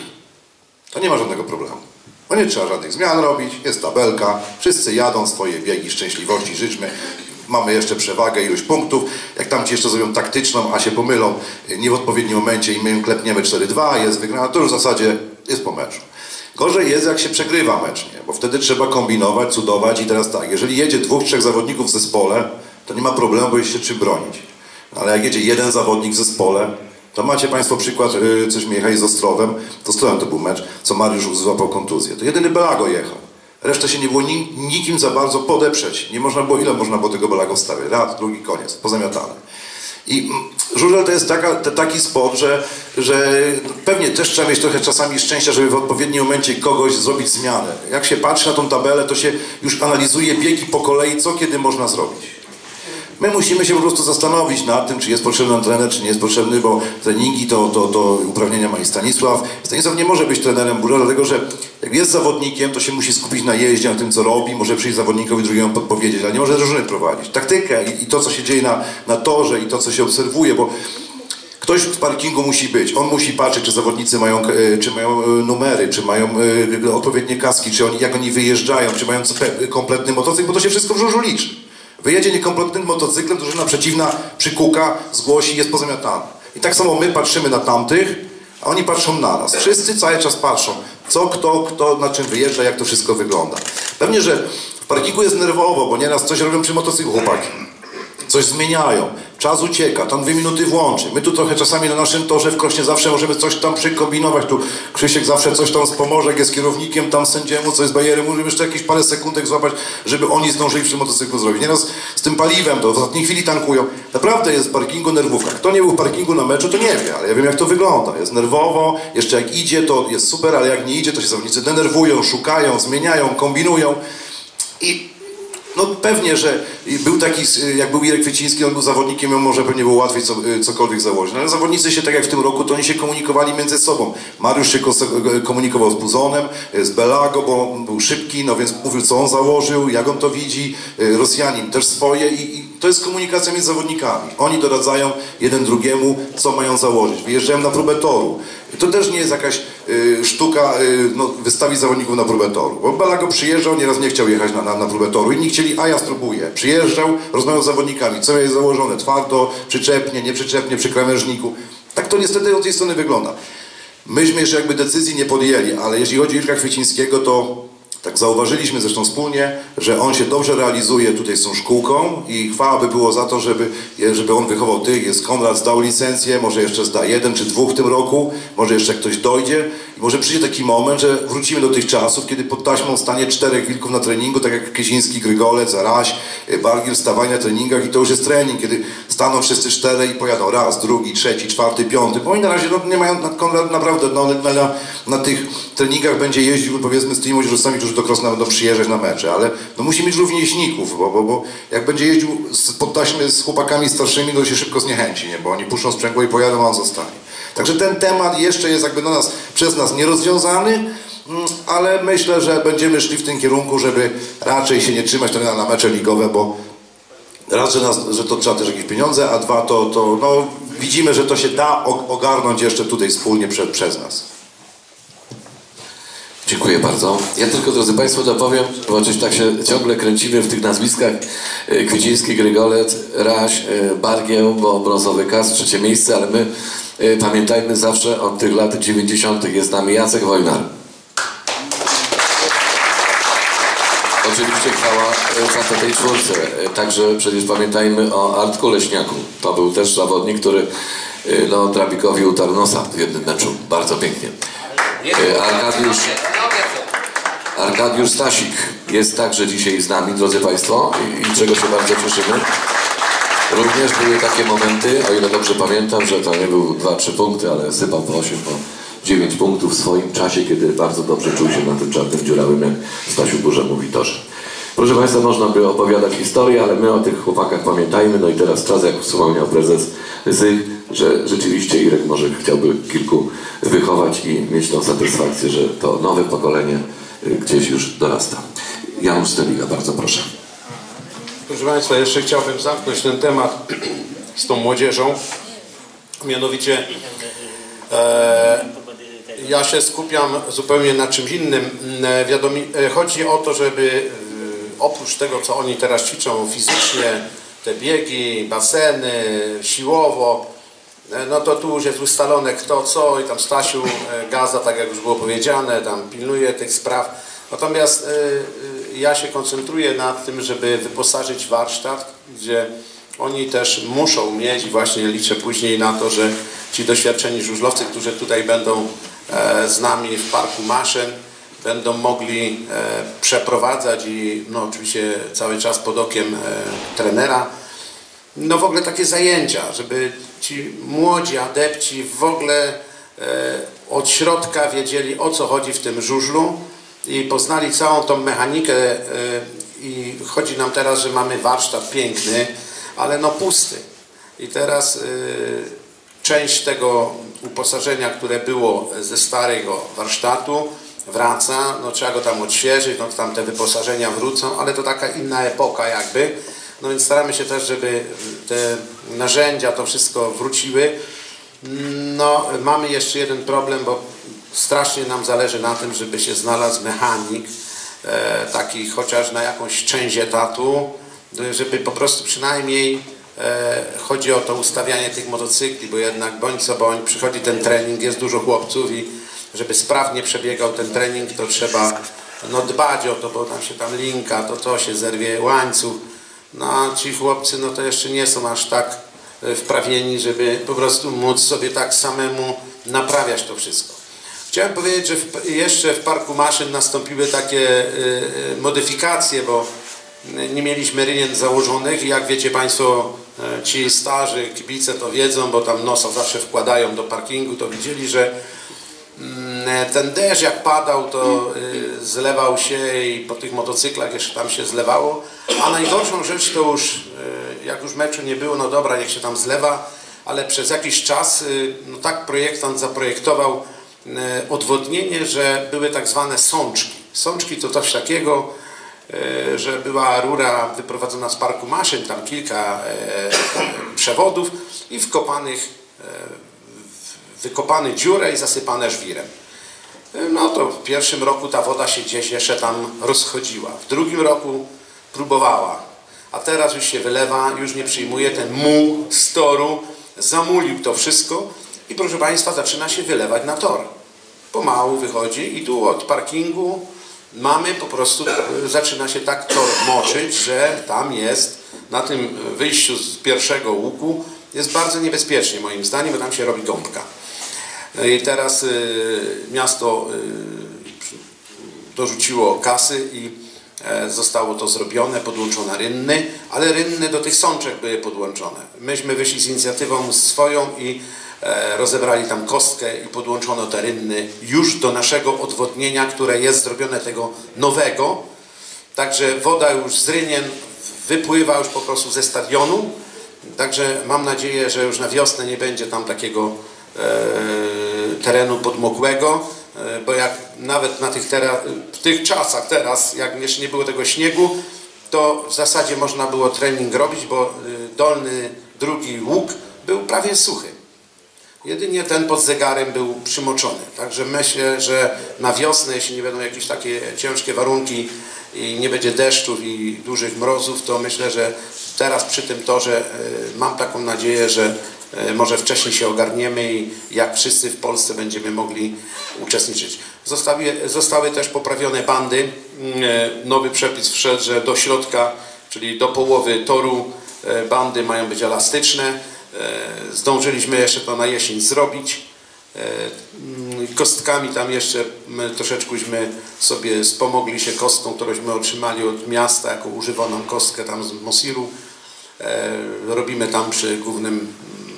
S3: to nie ma żadnego problemu. Bo nie trzeba żadnych zmian robić, jest tabelka, wszyscy jadą swoje biegi szczęśliwości, życzmy. Mamy jeszcze przewagę, ilość punktów. Jak tam ci jeszcze zrobią taktyczną, a się pomylą nie w odpowiednim momencie i my im klepniemy cztery dwa, jest wygrana, to już w zasadzie jest po meczu. Gorzej jest, jak się przegrywa mecz, nie? Bo wtedy trzeba kombinować, cudować i teraz tak, jeżeli jedzie dwóch, trzech zawodników w zespole, to nie ma problemu, bo jest się czym bronić. Ale jak jedzie jeden zawodnik w zespole, to macie Państwo przykład, yy, coś mi jechali z Ostrowem, to Ostrowem to był mecz, co Mariusz złapał kontuzję. To jedyny Belago jechał. Reszta się nie było ni nikim za bardzo podeprzeć. Nie można było, ile można było tego Belago wstawiać? Raz, drugi, koniec, pozamiatane. I żużel to jest taka, te, taki sport, że, że pewnie też trzeba mieć trochę czasami szczęścia, żeby w odpowiednim momencie kogoś zrobić zmianę. Jak się patrzy na tą tabelę, to się już analizuje biegi po kolei, co kiedy można zrobić. My musimy się po prostu zastanowić nad tym, czy jest potrzebny trener, czy nie jest potrzebny, bo treningi to, to, to uprawnienia ma i Stanisław. Stanisław nie może być trenerem Burza, dlatego że jak jest zawodnikiem, to się musi skupić na jeździe, na tym, co robi, może przyjść zawodnikowi drugiemu podpowiedzieć, ale nie może drużyny prowadzić. Taktykę i, i to, co się dzieje na, na torze i to, co się obserwuje, bo ktoś w parkingu musi być. On musi patrzeć, czy zawodnicy mają, czy mają numery, czy mają odpowiednie kaski, czy oni, jak oni wyjeżdżają, czy mają kompletny motocykl, bo to się wszystko w żużlu liczy. Wyjedzie niekompletnym motocyklem, drużyna przeciwna przykuka, zgłosi, jest pozamiatana. I tak samo my patrzymy na tamtych, a oni patrzą na nas. Wszyscy cały czas patrzą, co, kto, kto, na czym wyjeżdża, jak to wszystko wygląda. Pewnie, że w parkingu jest nerwowo, bo nieraz coś robią przy motocyklu chłopaki. Coś zmieniają, czas ucieka, tam dwie minuty włączy. My tu trochę czasami na naszym torze w Krośnie zawsze możemy coś tam przykombinować. Tu Krzysiek zawsze coś tam wspomoże, jak jest kierownikiem, tam sędziemu, coś z bajerem, możemy jeszcze jakieś parę sekundek złapać, żeby oni zdążyli przy motocyklu zrobić. Nieraz z tym paliwem, to w ostatniej chwili tankują. Naprawdę jest w parkingu nerwówka. Kto nie był w parkingu na meczu, to nie wie, ale ja wiem, jak to wygląda. Jest nerwowo, jeszcze jak idzie, to jest super, ale jak nie idzie, to się zawodnicy denerwują, szukają, zmieniają, kombinują. I no pewnie, że był taki, jak był Irek Kwieciński, on był zawodnikiem, on może pewnie było łatwiej co, cokolwiek założyć. No, ale zawodnicy się, tak jak w tym roku, to oni się komunikowali między sobą. Mariusz się komunikował z Puzonem, z Belago, bo był szybki, no więc mówił, co on założył, jak on to widzi. Rosjanin też swoje i, i to jest komunikacja między zawodnikami. Oni doradzają jeden drugiemu, co mają założyć. Wyjeżdżają na próbę toru. To też nie jest jakaś y, sztuka y, no, wystawić zawodników na próbę toru. Bo Belago przyjeżdżał, nieraz nie chciał jechać na, na, na próbę toru. Inni chcieli, a ja spróbuję. Przyjeżdżał, rozmawiał z zawodnikami, co jest założone, twardo, przyczepnie, nieprzyczepnie, przy krawężniku. Tak to niestety od tej strony wygląda. Myśmy jeszcze jakby decyzji nie podjęli, ale jeśli chodzi o Irka Kwiecińskiego, to tak zauważyliśmy zresztą wspólnie, że on się dobrze realizuje tutaj z tą szkółką i chwała by było za to, żeby, żeby on wychował tych. Jest Konrad, zdał licencję, może jeszcze zda jeden czy dwóch w tym roku, może jeszcze ktoś dojdzie i może przyjdzie taki moment, że wrócimy do tych czasów, kiedy pod taśmą stanie czterech wilków na treningu, tak jak Kyziński, Grygolec, Raś, Bargiel, stawali na treningach i to już jest trening, kiedy staną wszyscy czterej i pojadą raz, drugi, trzeci, czwarty, piąty, bo oni na razie no, nie mają, Konrad naprawdę no, na, na, na tych treningach będzie jeździł powiedzmy z tymi młodzieżowcami, którzy do Krosna będą przyjeżdżać na mecze, ale no, musi mieć rówieśników, bo, bo, bo jak będzie jeździł z, pod taśmy z chłopakami starszymi, to się szybko zniechęci, nie? Bo oni puszczą sprzęgło i pojadą, a on zostanie. Także ten temat jeszcze jest jakby do nas, przez nas nierozwiązany, ale myślę, że będziemy szli w tym kierunku, żeby raczej się nie trzymać trenera na mecze ligowe, bo raz, że, nas, że to trzeba też jakieś pieniądze, a dwa, to, to no, widzimy, że to się da ogarnąć jeszcze tutaj wspólnie prze, przez nas.
S1: Dziękuję bardzo. Ja tylko, drodzy Państwo, dopowiem, bo oczywiście tak się ciągle kręcimy w tych nazwiskach. Kwieciński, Grygolec, Raś, Bargieł, bo brązowy kas, trzecie miejsce, ale my pamiętajmy zawsze od tych lat dziewięćdziesiątych jest z nami Jacek Wojnar. Oczywiście chwała za to tej czwórce. Także przecież pamiętajmy o Artku Leśniaku. To był też zawodnik, który no, Drabikowi utarł nosa w jednym meczu. Bardzo pięknie. Arkadiusz, Arkadiusz Stasik jest także dzisiaj z nami, drodzy Państwo, i, i czego się bardzo cieszymy. Również były takie momenty, o ile dobrze pamiętam, że to nie był dwa trzy punkty, ale sypał po osiem, po dziewięć punktów w swoim czasie, kiedy bardzo dobrze czuł się na tym czarnym dziurawym, jak Stasiu Burza mówi, torze. Proszę Państwa, można by opowiadać historię, ale my o tych chłopakach pamiętajmy. No i teraz czas, jak wspomniał prezes Zych, że rzeczywiście Irek może chciałby kilku wychować i mieć tą satysfakcję, że to nowe pokolenie gdzieś już dorasta. Janusz Steliga, bardzo proszę.
S2: Proszę Państwa, jeszcze chciałbym zamknąć ten temat z tą młodzieżą. Mianowicie e, ja się skupiam zupełnie na czymś innym. E, wiadomi, e, chodzi o to, żeby e, oprócz tego, co oni teraz ćwiczą fizycznie, te biegi, baseny, siłowo, e, no to tu już jest ustalone kto co i tam Stasiu e, Gaza, tak jak już było powiedziane, tam pilnuje tych spraw. Natomiast e, ja się koncentruję na tym, żeby wyposażyć warsztat, gdzie oni też muszą mieć i właśnie liczę później na to, że ci doświadczeni żużlowcy, którzy tutaj będą e, z nami w Parku Maszyn, będą mogli e, przeprowadzać i no oczywiście cały czas pod okiem e, trenera, no w ogóle takie zajęcia, żeby ci młodzi adepci w ogóle e, od środka wiedzieli, o co chodzi w tym żużlu i poznali całą tą mechanikę e, i chodzi nam teraz, że mamy warsztat piękny, ale no pusty. I teraz y, część tego uposażenia, które było ze starego warsztatu, wraca, no trzeba go tam odświeżyć, no tam te wyposażenia wrócą, ale to taka inna epoka jakby. No więc staramy się też, żeby te narzędzia, to wszystko wróciły. No mamy jeszcze jeden problem, bo strasznie nam zależy na tym, żeby się znalazł mechanik, e, taki chociaż na jakąś część etatu, żeby po prostu przynajmniej e, chodzi o to ustawianie tych motocykli, bo jednak bądź co bądź przychodzi ten trening, jest dużo chłopców i żeby sprawnie przebiegał ten trening, to trzeba no, dbać o to, bo tam się tam linka, to to się zerwie łańcuch. No a ci chłopcy no to jeszcze nie są aż tak wprawieni, żeby po prostu móc sobie tak samemu naprawiać to wszystko. Chciałem powiedzieć, że w, jeszcze w Parku Maszyn nastąpiły takie y, y, modyfikacje, bo nie mieliśmy rynien założonych i jak wiecie Państwo, ci starzy kibice to wiedzą, bo tam nosa zawsze wkładają do parkingu, to widzieli, że ten deszcz jak padał, to zlewał się i po tych motocyklach jeszcze tam się zlewało, a najgorszą rzecz to już, jak już meczu nie było, no dobra, niech się tam zlewa, ale przez jakiś czas no tak projektant zaprojektował odwodnienie, że były tak zwane sączki. Sączki to coś takiego, że była rura wyprowadzona z Parku Maszyn, tam kilka przewodów i wkopanych, wykopane dziurę i zasypane żwirem. No to w pierwszym roku ta woda się gdzieś jeszcze tam rozchodziła, w drugim roku próbowała, a teraz już się wylewa, już nie przyjmuje, ten muł z toru zamulił to wszystko i proszę Państwa zaczyna się wylewać na tor. Pomału wychodzi i tu od parkingu mamy po prostu, zaczyna się tak tor moczyć, że tam jest, na tym wyjściu z pierwszego łuku jest bardzo niebezpiecznie moim zdaniem, bo tam się robi gąbka. I teraz y, miasto y, dorzuciło kasy i e, zostało to zrobione, podłączone rynny, ale rynny do tych sączek były podłączone. Myśmy wyszli z inicjatywą swoją i e, rozebrali tam kostkę i podłączono te rynny już do naszego odwodnienia, które jest zrobione tego nowego. Także woda już z rynien wypływa już po prostu ze stadionu. Także mam nadzieję, że już na wiosnę nie będzie tam takiego e, terenu podmokłego, e, bo jak nawet na tych, tera, w tych czasach teraz, jak jeszcze nie było tego śniegu, to w zasadzie można było trening robić, bo e, dolny, drugi łuk był prawie suchy. Jedynie ten pod zegarem był przymoczony. Także myślę, że na wiosnę, jeśli nie będą jakieś takie ciężkie warunki i nie będzie deszczów i dużych mrozów, to myślę, że teraz przy tym torze mam taką nadzieję, że może wcześniej się ogarniemy i jak wszyscy w Polsce będziemy mogli uczestniczyć. Zostały, zostały też poprawione bandy. Nowy przepis wszedł, że do środka, czyli do połowy toru bandy mają być elastyczne. Zdążyliśmy jeszcze to na jesień zrobić. Kostkami tam jeszcze troszeczkęśmy sobie wspomogli się kostką, którąśmy otrzymali od miasta jako używaną kostkę tam z Mosiru. Robimy tam przy głównym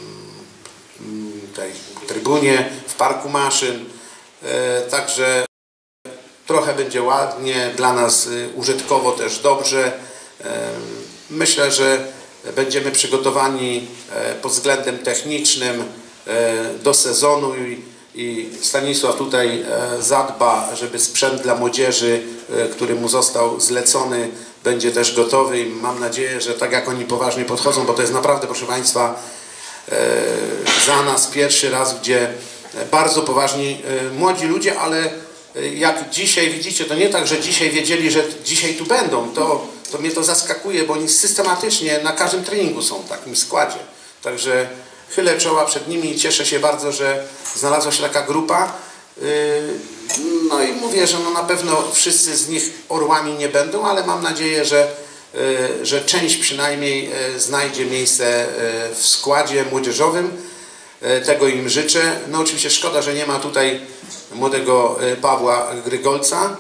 S2: tej trybunie, w parku maszyn. Także trochę będzie ładnie, dla nas użytkowo też dobrze. Myślę, że będziemy przygotowani pod względem technicznym do sezonu i, i Stanisław tutaj zadba, żeby sprzęt dla młodzieży, który mu został zlecony, będzie też gotowy i mam nadzieję, że tak jak oni poważnie podchodzą, bo to jest naprawdę, proszę Państwa, za nas pierwszy raz, gdzie bardzo poważni młodzi ludzie, ale jak dzisiaj widzicie, to nie tak, że dzisiaj wiedzieli, że dzisiaj tu będą, to, to mnie to zaskakuje, bo oni systematycznie na każdym treningu są w takim składzie. Także chylę czoła przed nimi i cieszę się bardzo, że znalazła się taka grupa. No i mówię, że no na pewno wszyscy z nich orłami nie będą, ale mam nadzieję, że, że część przynajmniej znajdzie miejsce w składzie młodzieżowym. Tego im życzę. No oczywiście szkoda, że nie ma tutaj młodego Pawła Grygolca,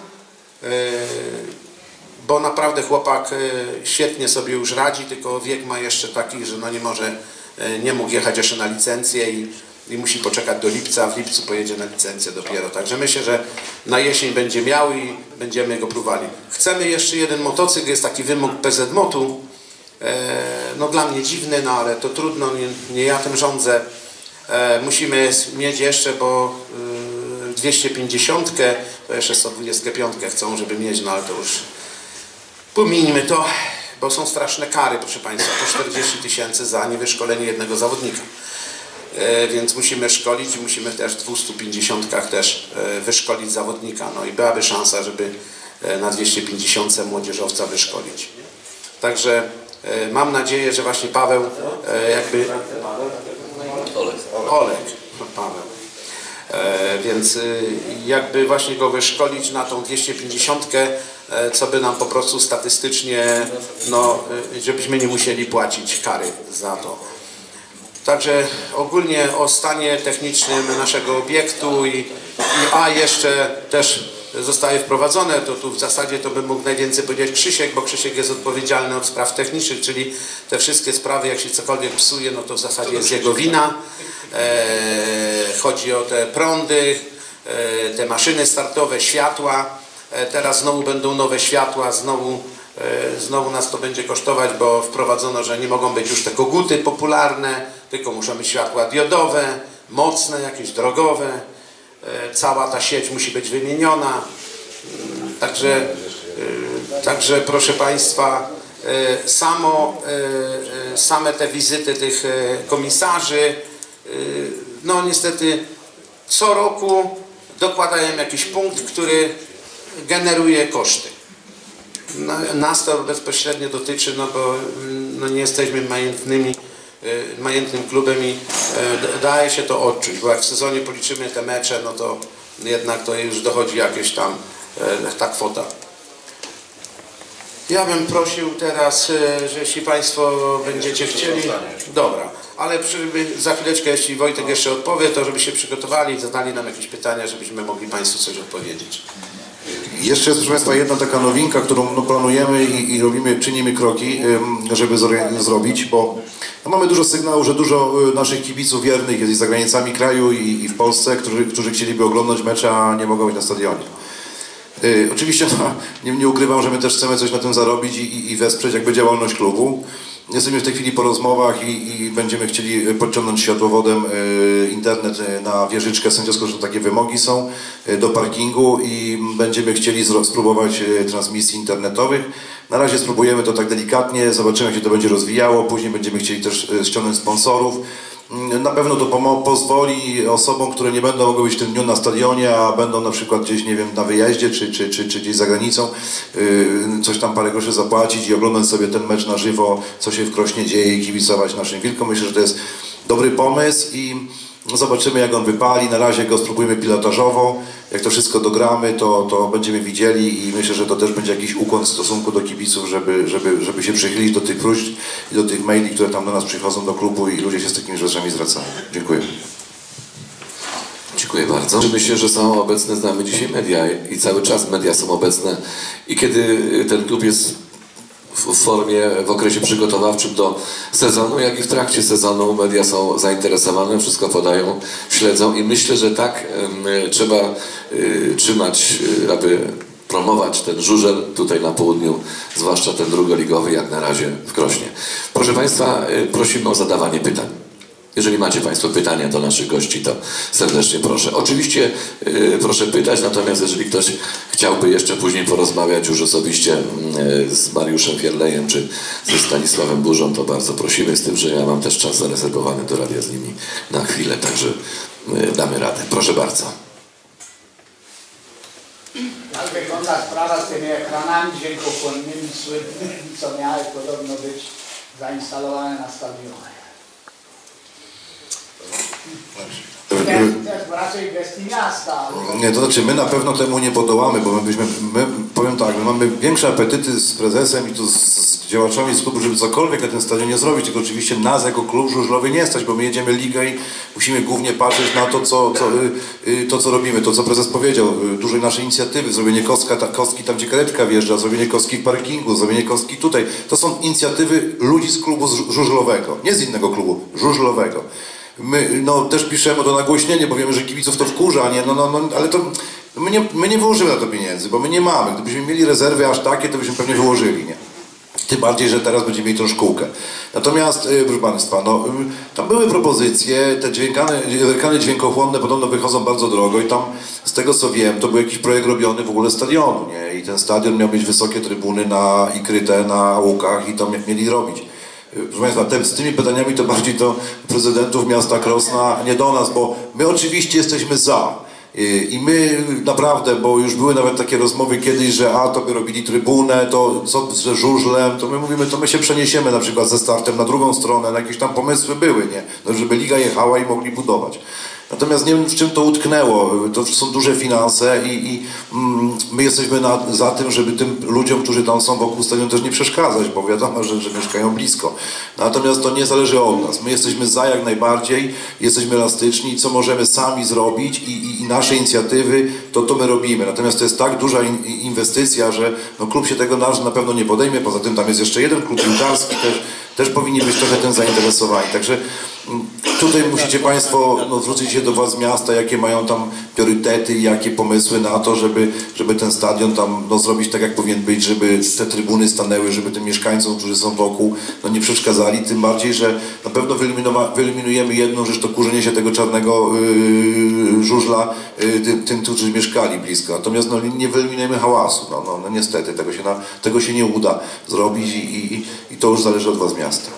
S2: bo naprawdę chłopak świetnie sobie już radzi, tylko wiek ma jeszcze taki, że no nie może, nie mógł jechać jeszcze na licencję i, i musi poczekać do lipca, w lipcu pojedzie na licencję dopiero. Także myślę, że na jesień będzie miał i będziemy go próbowali. Chcemy jeszcze jeden motocykl, jest taki wymóg P Z motu, no dla mnie dziwny, no ale to trudno, nie, nie ja tym rządzę. Musimy mieć jeszcze, bo dwieście pięćdziesiąt, to jeszcze sto dwadzieścia pięć chcą, żeby mieć, no ale to już pomińmy to, bo są straszne kary, proszę Państwa, po czterdzieści tysięcy za niewyszkolenie jednego zawodnika. Więc musimy szkolić i musimy też w dwustu pięćdziesiątkach też wyszkolić zawodnika. No i byłaby szansa, żeby na dwieście pięćdziesiąt młodzieżowca wyszkolić. Także mam nadzieję, że właśnie Paweł jakby... Olek. Olek, Paweł. E, więc y, jakby właśnie go wyszkolić na tą dwieście pięćdziesiąt, e, co by nam po prostu statystycznie, no, y, żebyśmy nie musieli płacić kary za to. Także ogólnie o stanie technicznym naszego obiektu i, i a jeszcze też zostaje wprowadzone, to tu w zasadzie to bym mógł najwięcej powiedzieć Krzysiek, bo Krzysiek jest odpowiedzialny od spraw technicznych, czyli te wszystkie sprawy, jak się cokolwiek psuje, no to w zasadzie jest jego wina. E, chodzi o te prądy, e, te maszyny startowe, światła. E, teraz znowu będą nowe światła, znowu, e, znowu nas to będzie kosztować, bo wprowadzono, że nie mogą być już te koguty popularne, tylko muszą być światła diodowe, mocne, jakieś drogowe. Cała ta sieć musi być wymieniona. Także, także proszę Państwa, samo, same te wizyty tych komisarzy, no niestety co roku dokładają jakiś punkt, który generuje koszty. Nas to bezpośrednio dotyczy, no bo no nie jesteśmy majętnymi majętnym klubem i daje się to odczuć, bo jak w sezonie policzymy te mecze, no to jednak to już dochodzi jakieś tam e, ta kwota. Ja bym prosił teraz, e, że jeśli Państwo będziecie chcieli... Dobra, ale przy, za chwileczkę, jeśli Wojtek jeszcze odpowie, to żeby się przygotowali i zadali nam jakieś pytania, żebyśmy mogli Państwu coś odpowiedzieć.
S3: Jeszcze jest, proszę Państwa, jedna taka nowinka, którą no, planujemy i, i robimy, czynimy kroki, żeby zrobić, bo no, mamy dużo sygnałów, że dużo naszych kibiców wiernych jest i za granicami kraju i, i w Polsce, którzy, którzy chcieliby oglądać mecze, a nie mogą być na stadionie. Yy, oczywiście no, nie, nie ukrywam, że my też chcemy coś na tym zarobić i, i, i wesprzeć jakby działalność klubu. Jesteśmy w tej chwili po rozmowach i, i będziemy chcieli podciągnąć światłowodem y, internet y, na wieżyczkę sędziowską, że takie wymogi są, y, do parkingu i będziemy chcieli spróbować y, transmisji internetowych. Na razie spróbujemy to tak delikatnie, zobaczymy jak się to będzie rozwijało, później będziemy chcieli też y, ściągnąć sponsorów. Na pewno to pozwoli osobom, które nie będą mogły być w tym dniu na stadionie, a będą na przykład gdzieś, nie wiem, na wyjeździe czy, czy, czy, czy gdzieś za granicą, yy, coś tam parę groszy zapłacić i oglądać sobie ten mecz na żywo, co się w Krośnie dzieje i kibicować naszym Wilkom. Myślę, że to jest dobry pomysł i zobaczymy jak on wypali. Na razie go spróbujemy pilotażowo. Jak to wszystko dogramy, to, to będziemy widzieli i myślę, że to też będzie jakiś ukłon w stosunku do kibiców, żeby, żeby, żeby się przychylić do tych próśb i do tych maili, które tam do nas przychodzą do klubu i ludzie się z takimi rzeczami zwracają. Dziękuję.
S1: Dziękuję bardzo. Myślę, że są obecne z nami dzisiaj media i cały czas media są obecne i kiedy ten klub jest w formie, w okresie przygotowawczym do sezonu, jak i w trakcie sezonu media są zainteresowane, wszystko podają, śledzą i myślę, że tak y, trzeba y, trzymać, y, aby promować ten żużel tutaj na południu, zwłaszcza ten drugoligowy jak na razie w Krośnie. Proszę Państwa, y, prosimy o zadawanie pytań. Jeżeli macie Państwo pytania do naszych gości, to serdecznie proszę. Oczywiście yy, proszę pytać, natomiast jeżeli ktoś chciałby jeszcze później porozmawiać już osobiście yy, z Mariuszem Fierlejem czy ze Stanisławem Burzą, to bardzo prosimy, z tym, że ja mam też czas zarezerwowany do radia z nimi na chwilę, także yy, damy radę. Proszę bardzo.
S14: Jak wygląda sprawa z tymi ekranami dźwiękochłonnymi, słynnymi, co miały podobno być zainstalowane na stadionie? Też raczej gestii miasta.
S3: Nie, to znaczy my na pewno temu nie podołamy, bo my byśmy, my, powiem tak, my mamy większe apetyty z prezesem i tu z, z działaczami z klubu, żeby cokolwiek na tym stadionie zrobić, tylko oczywiście nas jako klub żużlowy nie stać, bo my jedziemy ligę i musimy głównie patrzeć na to, co, co, y, to, co robimy, to co prezes powiedział, y, dużej naszej inicjatywy, zrobienie kostka, ta, kostki tam, gdzie karetka wjeżdża, zrobienie kostki w parkingu, zrobienie kostki tutaj. To są inicjatywy ludzi z klubu żużlowego, nie z innego klubu, żużlowego. My no, też piszemy to nagłośnienie, bo wiemy, że kibiców to wkurza, nie? No, no, no, ale to my nie, my nie wyłożymy na to pieniędzy, bo my nie mamy. Gdybyśmy mieli rezerwy aż takie, to byśmy pewnie wyłożyli, nie? Tym bardziej, że teraz będziemy mieli tą szkółkę. Natomiast, yy, proszę Państwa, no, yy, tam były propozycje, te dźwiękane, ekrany dźwiękochłonne podobno wychodzą bardzo drogo i tam, z tego co wiem, to był jakiś projekt robiony w ogóle stadionu, nie? I ten stadion miał mieć wysokie trybuny na, i kryte na łukach i to mieli robić. Proszę Państwa, te, z tymi pytaniami to bardziej do prezydentów miasta Krosna, nie do nas, bo my oczywiście jesteśmy za. I my naprawdę, bo już były nawet takie rozmowy kiedyś, że a to by robili trybunę, to co z żużlem, to my mówimy, to my się przeniesiemy na przykład ze startem na drugą stronę, na jakieś tam pomysły były, nie? No, żeby liga jechała i mogli budować. Natomiast nie wiem, w czym to utknęło. To są duże finanse i, i mm, my jesteśmy na, za tym, żeby tym ludziom, którzy tam są wokół stadionu też nie przeszkadzać, bo wiadomo, że, że mieszkają blisko. Natomiast to nie zależy od nas. My jesteśmy za jak najbardziej, jesteśmy elastyczni, co możemy sami zrobić i, i, i nasze inicjatywy, to to my robimy. Natomiast to jest tak duża in, inwestycja, że no, klub się tego na, na pewno nie podejmie. Poza tym tam jest jeszcze jeden klub piłkarski, też, też powinni być trochę tym zainteresowani. Także tutaj musicie Państwo no, zwrócić się do władz miasta, jakie mają tam priorytety i jakie pomysły na to, żeby, żeby ten stadion tam no, zrobić tak, jak powinien być, żeby te trybuny stanęły, żeby tym mieszkańcom, którzy są wokół, no, nie przeszkadzali. Tym bardziej, że na pewno wyeliminujemy jedną rzecz, to kurzenie się tego czarnego yy, żużla yy, tym, tym, którzy mieszkali blisko. Natomiast no, nie wyeliminujemy hałasu. No, no, no niestety, tego się, na, tego się nie uda zrobić i, i, i to już zależy od władz miasta.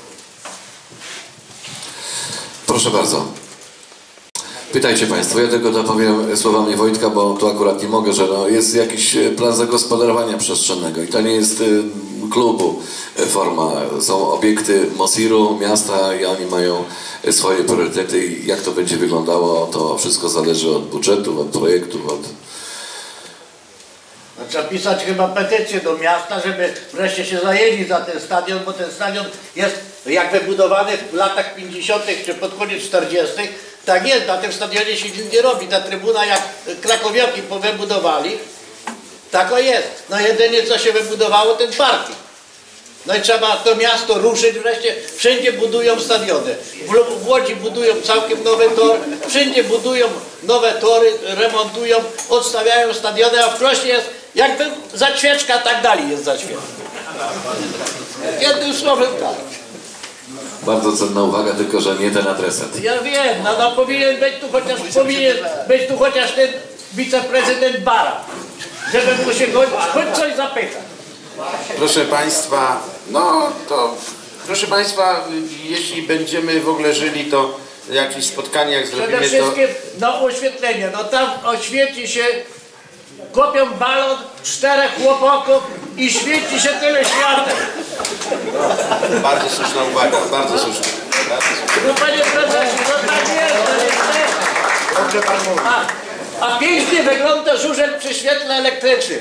S1: Proszę bardzo. Pytajcie Państwo, ja tego dopowiem słowami Wojtka, bo tu akurat nie mogę, że no, jest jakiś plan zagospodarowania przestrzennego i to nie jest y, klubu forma. Są obiekty Mosiru, miasta i oni mają swoje priorytety i jak to będzie wyglądało, to wszystko zależy od budżetów, od projektów, od...
S14: trzeba pisać chyba petycję do miasta, żeby wreszcie się zajęli za ten stadion, bo ten stadion jest jak wybudowany w latach pięćdziesiątych czy pod koniec czterdziestych. Tak jest, na tym stadionie się nic nie robi. Ta trybuna jak krakowiaki wybudowali, tak o jest. No jedynie co się wybudowało, ten parking. No i trzeba to miasto ruszyć wreszcie. Wszędzie budują stadiony. W Łodzi budują całkiem nowe tory, wszędzie budują nowe tory, remontują, odstawiają stadiony, a w Krośnie jest jakby zaćwieczka, tak dalej jest zaćwieczka. Jednym słowem tak.
S1: Bardzo cenna uwaga, tylko że nie ten adresat.
S14: Ja wiem, no, no powinien być tu chociaż powinien być tu chociaż ten wiceprezydent Bara, żeby mu się choć, choć coś zapytać.
S2: Proszę Państwa, no to proszę Państwa, jeśli będziemy w ogóle żyli, to jakieś spotkanie jak zrobimy,
S14: Przede wszystkim no oświetlenie, no tam oświeci się, kopią balon, czterech chłopaków i świeci się tyle świateł.
S2: Bardzo słuszna uwaga, bardzo słuszna.
S14: No panie prezesie, no tak jest, to jest
S2: Dobrze pan mówi.
S14: A, a pięknie wygląda żużel przy świetle elektrycznym.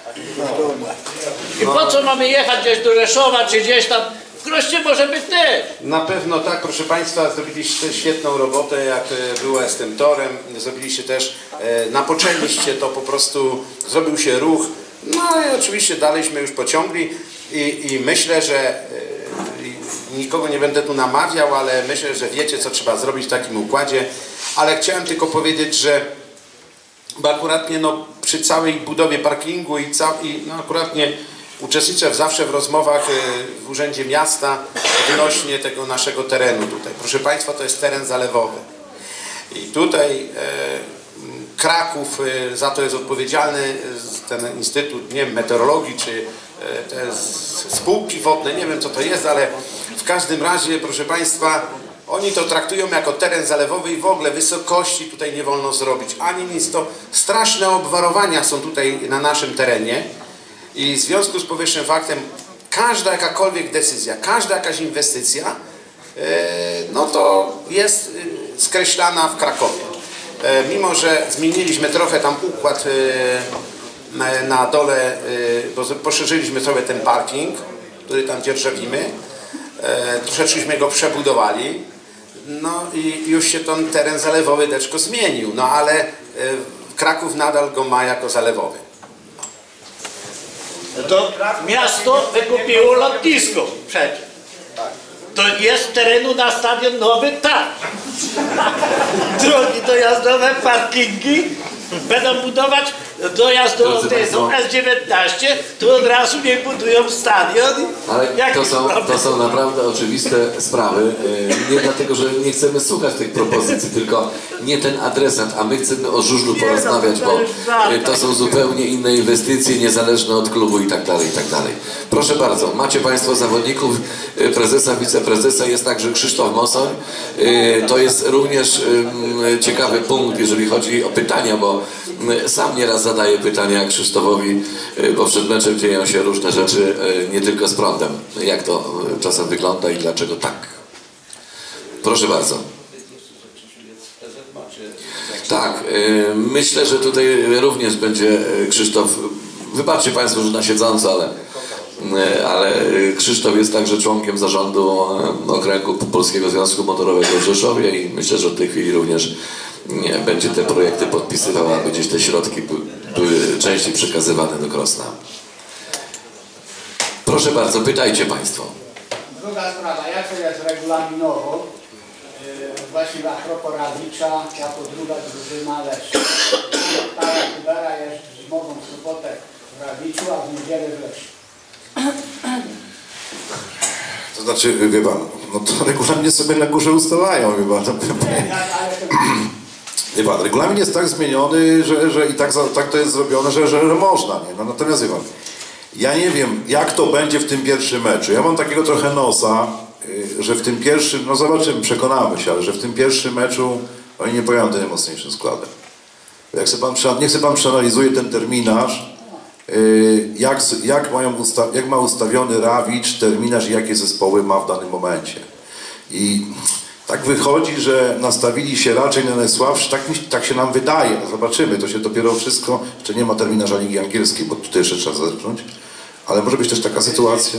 S14: I po co mamy jechać gdzieś do Rzeszowa, czy gdzieś tam? W Krośnie może być też.
S2: Na pewno tak, proszę Państwa, zrobiliście świetną robotę, jak była z tym torem. Zrobiliście też, napoczęliście to, po prostu zrobił się ruch. No i oczywiście dalejśmy już pociągli i, i myślę, że i nikogo nie będę tu namawiał, ale myślę, że wiecie, co trzeba zrobić w takim układzie. Ale chciałem tylko powiedzieć, że bo akuratnie no, przy całej budowie parkingu i, cał, i no, akuratnie uczestniczę zawsze w rozmowach w Urzędzie Miasta odnośnie tego naszego terenu tutaj. Proszę Państwa, to jest teren zalewowy. I tutaj e, Kraków e, za to jest odpowiedzialny, ten Instytut, nie wiem, meteorologii, czy e, te spółki wodne, nie wiem co to jest, ale w każdym razie, proszę Państwa, oni to traktują jako teren zalewowy i w ogóle wysokości tutaj nie wolno zrobić. Ani nic, to straszne obwarowania są tutaj na naszym terenie. I w związku z powyższym faktem każda jakakolwiek decyzja, każda jakaś inwestycja, no to jest skreślana w Krakowie. Mimo że zmieniliśmy trochę tam układ na dole, bo poszerzyliśmy sobie ten parking, który tam dzierżawimy, troszeczkę go przebudowali, no i już się ten teren zalewowy deczko zmienił, no ale Kraków nadal go ma jako zalewowy.
S14: To miasto wykupiło lotnisko przecież. To jest terenu na stadion nowy, tak. Drogi dojazdowe, parkingi. Będą budować dojazd do, do S dziewiętnaście, to od razu nie budują stadion.
S1: Ale to są, to są naprawdę oczywiste sprawy. Nie dlatego, że nie chcemy słuchać tych propozycji, tylko nie ten adresat, a my chcemy o żużlu porozmawiać, bo to są zupełnie inne inwestycje, niezależne od klubu i tak dalej, i tak dalej. Proszę bardzo, macie Państwo zawodników, prezesa, wiceprezesa, jest także Krzysztof Mosoń. To jest również ciekawy punkt, jeżeli chodzi o pytania, bo sam nieraz zadaję pytania Krzysztofowi, bo przed meczem dzieją się różne rzeczy, nie tylko z prądem. Jak to czasem wygląda i dlaczego tak? Proszę bardzo. Tak, myślę, że tutaj również będzie Krzysztof, wybaczcie Państwo, że na siedząco, ale, ale Krzysztof jest także członkiem zarządu okręgu Polskiego Związku Motorowego w Rzeszowie i myślę, że w tej chwili również nie, będzie te projekty podpisywał, aby gdzieś te środki były częściej przekazywane do Krosna. Proszę bardzo, pytajcie Państwo.
S14: Druga sprawa, jak to jest regulaminowo? Yy, właśnie a propos Rawicza, jako druga drużyna Leszna. Stara Kubera jest zimową w sobotę w Rawiczu, a w niedzielę w Lesznie.
S3: To znaczy, wie pan, no to regulaminie sobie na górze ustalają, wie pan. Wie pan, regulamin jest tak zmieniony, że, że i tak, tak to jest zrobione, że, że, że można, nie? No, natomiast wie pan, ja nie wiem, jak to będzie w tym pierwszym meczu. Ja mam takiego trochę nosa, że w tym pierwszym, no zobaczymy, przekonamy się, ale że w tym pierwszym meczu oni nie pojadą najmocniejszym składem. Jak sobie pan, niech sobie pan przeanalizuje ten terminarz, jak, jak, mają usta, jak ma ustawiony Rawicz terminarz i jakie zespoły ma w danym momencie. I Tak wychodzi, że nastawili się raczej na najsłabszy, tak, mi, tak się nam wydaje, no zobaczymy, to się dopiero wszystko, jeszcze nie ma terminarza Ligi Angielskiej, bo tutaj jeszcze trzeba zacząć, ale może być też taka sytuacja.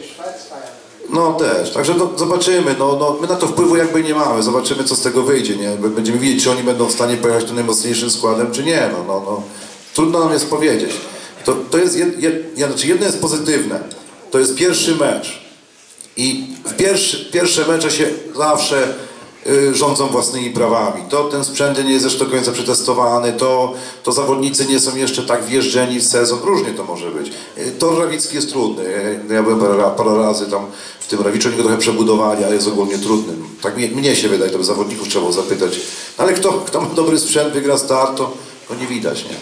S3: No też, także no, zobaczymy, no, no, my na to wpływu jakby nie mamy, zobaczymy co z tego wyjdzie, nie? Będziemy widzieć, czy oni będą w stanie pojechać tym najmocniejszym składem, czy nie, no, no, no. Trudno nam jest powiedzieć. To, to jest, jed, jed, znaczy jedno jest pozytywne, to jest pierwszy mecz i w pierwszy, pierwsze mecze się zawsze y, rządzą własnymi prawami. To ten sprzęt nie jest jeszcze do końca przetestowany, to, to zawodnicy nie są jeszcze tak wjeżdżeni w sezon, różnie to może być. Y, tor rawicki jest trudny, ja, ja byłem parę, parę razy tam w tym Rawiczu, oni go trochę przebudowali, ale jest ogólnie trudny. Tak mnie, mnie się wydaje, to by zawodników trzeba było zapytać. Ale kto, kto ma dobry sprzęt, wygra start, to, to nie widać, nie?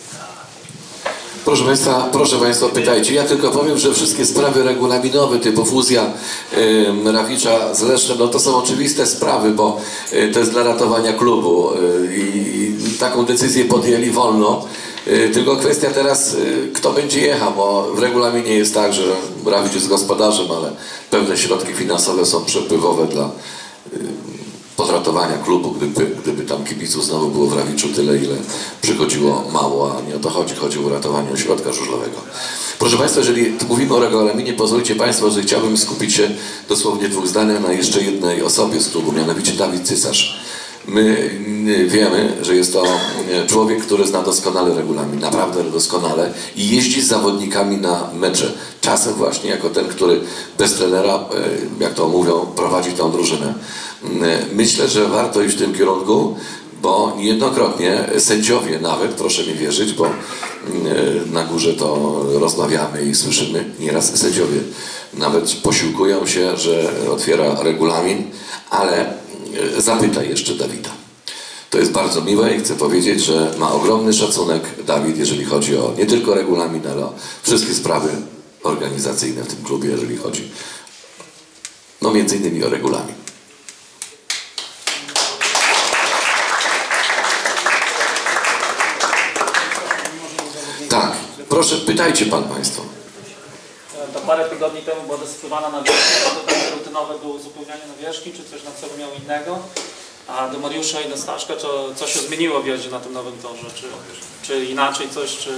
S1: Proszę Państwa, proszę Państwa, pytajcie. Ja tylko powiem, że wszystkie sprawy regulaminowe typu fuzja y, Rawicza z Leszczem, no to są oczywiste sprawy, bo y, to jest dla ratowania klubu y, i taką decyzję podjęli wolno. Y, tylko kwestia teraz, y, kto będzie jechał, bo w regulaminie jest tak, że Rawicz jest gospodarzem, ale pewne środki finansowe są przepływowe dla y, podratowania klubu, gdyby, gdyby tam kibiców znowu było w Rawiczu tyle, ile przychodziło mało, a nie o to chodzi, chodzi o ratowanie ośrodka żużlowego. Proszę Państwa, jeżeli mówimy o regulaminie, pozwólcie Państwo, że chciałbym skupić się dosłownie dwóch zdaniach na jeszcze jednej osobie z klubu, mianowicie Dawid Cysarz. My wiemy, że jest to człowiek, który zna doskonale regulamin, naprawdę doskonale i jeździ z zawodnikami na mecze. Czasem właśnie jako ten, który bez trenera, jak to mówią, prowadzi tą drużynę. Myślę, że warto iść w tym kierunku, bo niejednokrotnie sędziowie nawet, proszę mi wierzyć, bo na górze to rozmawiamy i słyszymy, nieraz sędziowie nawet posiłkują się, że otwiera regulamin, ale zapytaj jeszcze Dawida. To jest bardzo miłe i chcę powiedzieć, że ma ogromny szacunek Dawid, jeżeli chodzi o nie tylko regulamin, ale o wszystkie sprawy organizacyjne w tym klubie, jeżeli chodzi no między innymi o regulamin. Tak, proszę, pytajcie Pan Państwo.
S12: To parę tygodni temu była dosypywana nawierzchnia, to takie rutynowe było uzupełnianie nawierzchni, czy coś na celu miał innego? A do Mariusza i do Staszka, to co się zmieniło w jeździe na tym nowym torze? Czy, czy inaczej coś, czy...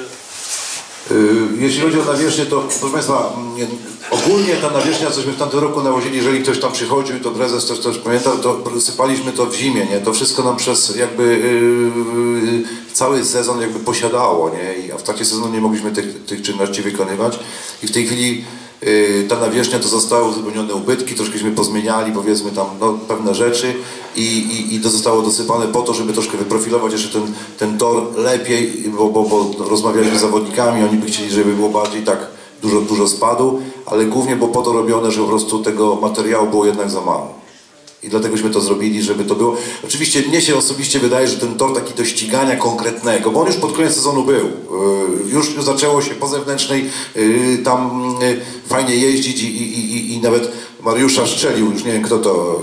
S3: Jeśli chodzi o nawierzchnię, to proszę Państwa, ogólnie ta nawierzchnia, cośmy w tamtym roku nawozili, jeżeli ktoś tam przychodził, to prezes też, też pamiętał, to sypaliśmy to w zimie, nie? To wszystko nam przez jakby yy, cały sezon jakby posiadało, nie? I a w trakcie sezonu nie mogliśmy tych, tych czynności wykonywać i w tej chwili yy, ta nawierzchnia to zostały uzupełnione ubytki, troszkęśmy pozmieniali, powiedzmy tam no, pewne rzeczy i, i, i to zostało dosypane po to, żeby troszkę wyprofilować jeszcze ten, ten tor lepiej, bo, bo, bo rozmawialiśmy z zawodnikami, oni by chcieli, żeby było bardziej tak dużo, dużo spadu, ale głównie było po to robione, że po prostu tego materiału było jednak za mało. I dlategośmy to zrobili, żeby to było... Oczywiście mnie się osobiście wydaje, że ten tor taki do ścigania konkretnego, bo on już pod koniec sezonu był. Już, już zaczęło się po zewnętrznej tam fajnie jeździć i, i, i, i nawet Mariusza strzelił, już nie wiem kto to...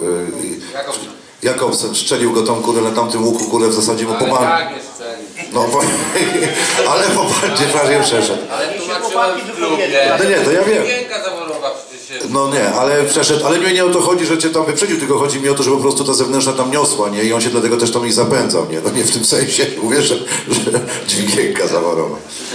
S3: Jakobsen strzelił go tam kurę na tamtym łuku, kurę w zasadzie mu pomagał.
S4: Tak jest strzelił.
S3: No ale popatrzcie, prawie przeszedł.
S4: Ale tłumaczyłem w klubie.
S3: No nie, to ja wiem.
S4: Piękna zaworowa przecież się...
S3: No nie, ale przeszedł, ale mnie nie o to chodzi, że cię tam wyprzedził, tylko chodzi mi o to, że po prostu ta zewnętrzna tam niosła, nie? I on się dlatego też tam nie zapędzał, nie? No nie w tym sensie, mówię, że, że dźwigienka zaworowa.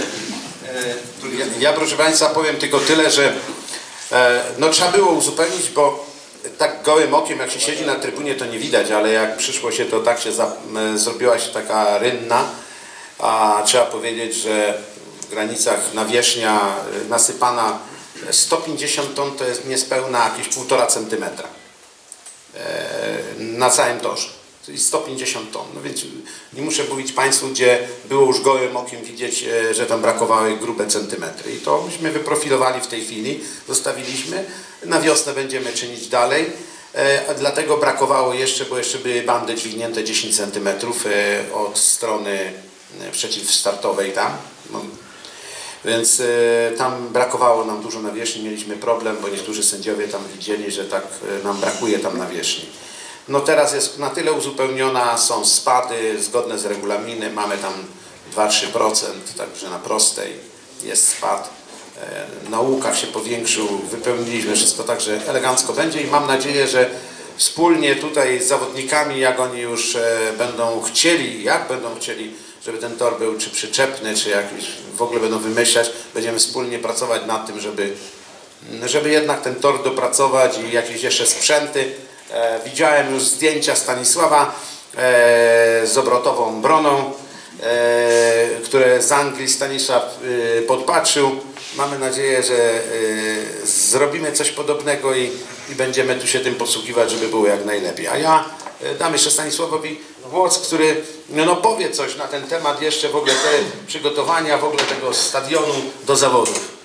S2: Ja, ja proszę Państwa powiem tylko tyle, że e, no trzeba było uzupełnić, bo tak gołym okiem jak się siedzi na trybunie to nie widać, ale jak przyszło się to tak się za, e, zrobiła się taka rynna, a trzeba powiedzieć, że w granicach nawierzchnia e, nasypana sto pięćdziesiąt ton to jest niespełna jakieś półtora centymetra e, na całym torze. Czyli sto pięćdziesiąt ton. No więc nie muszę mówić Państwu, gdzie było już gołym okiem widzieć, że tam brakowały grube centymetry. I to myśmy wyprofilowali w tej chwili, zostawiliśmy. Na wiosnę będziemy czynić dalej. E, dlatego brakowało jeszcze, bo jeszcze były bandy dźwignięte dziesięć centymetrów e, od strony przeciwstartowej tam. No. Więc e, tam brakowało nam dużo nawierzchni, mieliśmy problem, bo niektórzy sędziowie tam widzieli, że tak e, nam brakuje tam nawierzchni. No teraz jest na tyle uzupełniona, są spady zgodne z regulaminem, mamy tam dwa do trzech procent, także na prostej jest spad. Na łukach się powiększył, wypełniliśmy wszystko, także elegancko będzie i mam nadzieję, że wspólnie tutaj z zawodnikami, jak oni już będą chcieli, jak będą chcieli, żeby ten tor był czy przyczepny, czy jakiś, w ogóle będą wymyślać, będziemy wspólnie pracować nad tym, żeby, żeby jednak ten tor dopracować i jakieś jeszcze sprzęty. E, widziałem już zdjęcia Stanisława e, z obrotową broną, e, które z Anglii Stanisław e, podpatrzył. Mamy nadzieję, że e, zrobimy coś podobnego i, i będziemy tu się tym posługiwać, żeby było jak najlepiej. A ja e, dam jeszcze Stanisławowi głos, który no, powie coś na ten temat, jeszcze w ogóle te przygotowania, w ogóle tego stadionu do zawodów.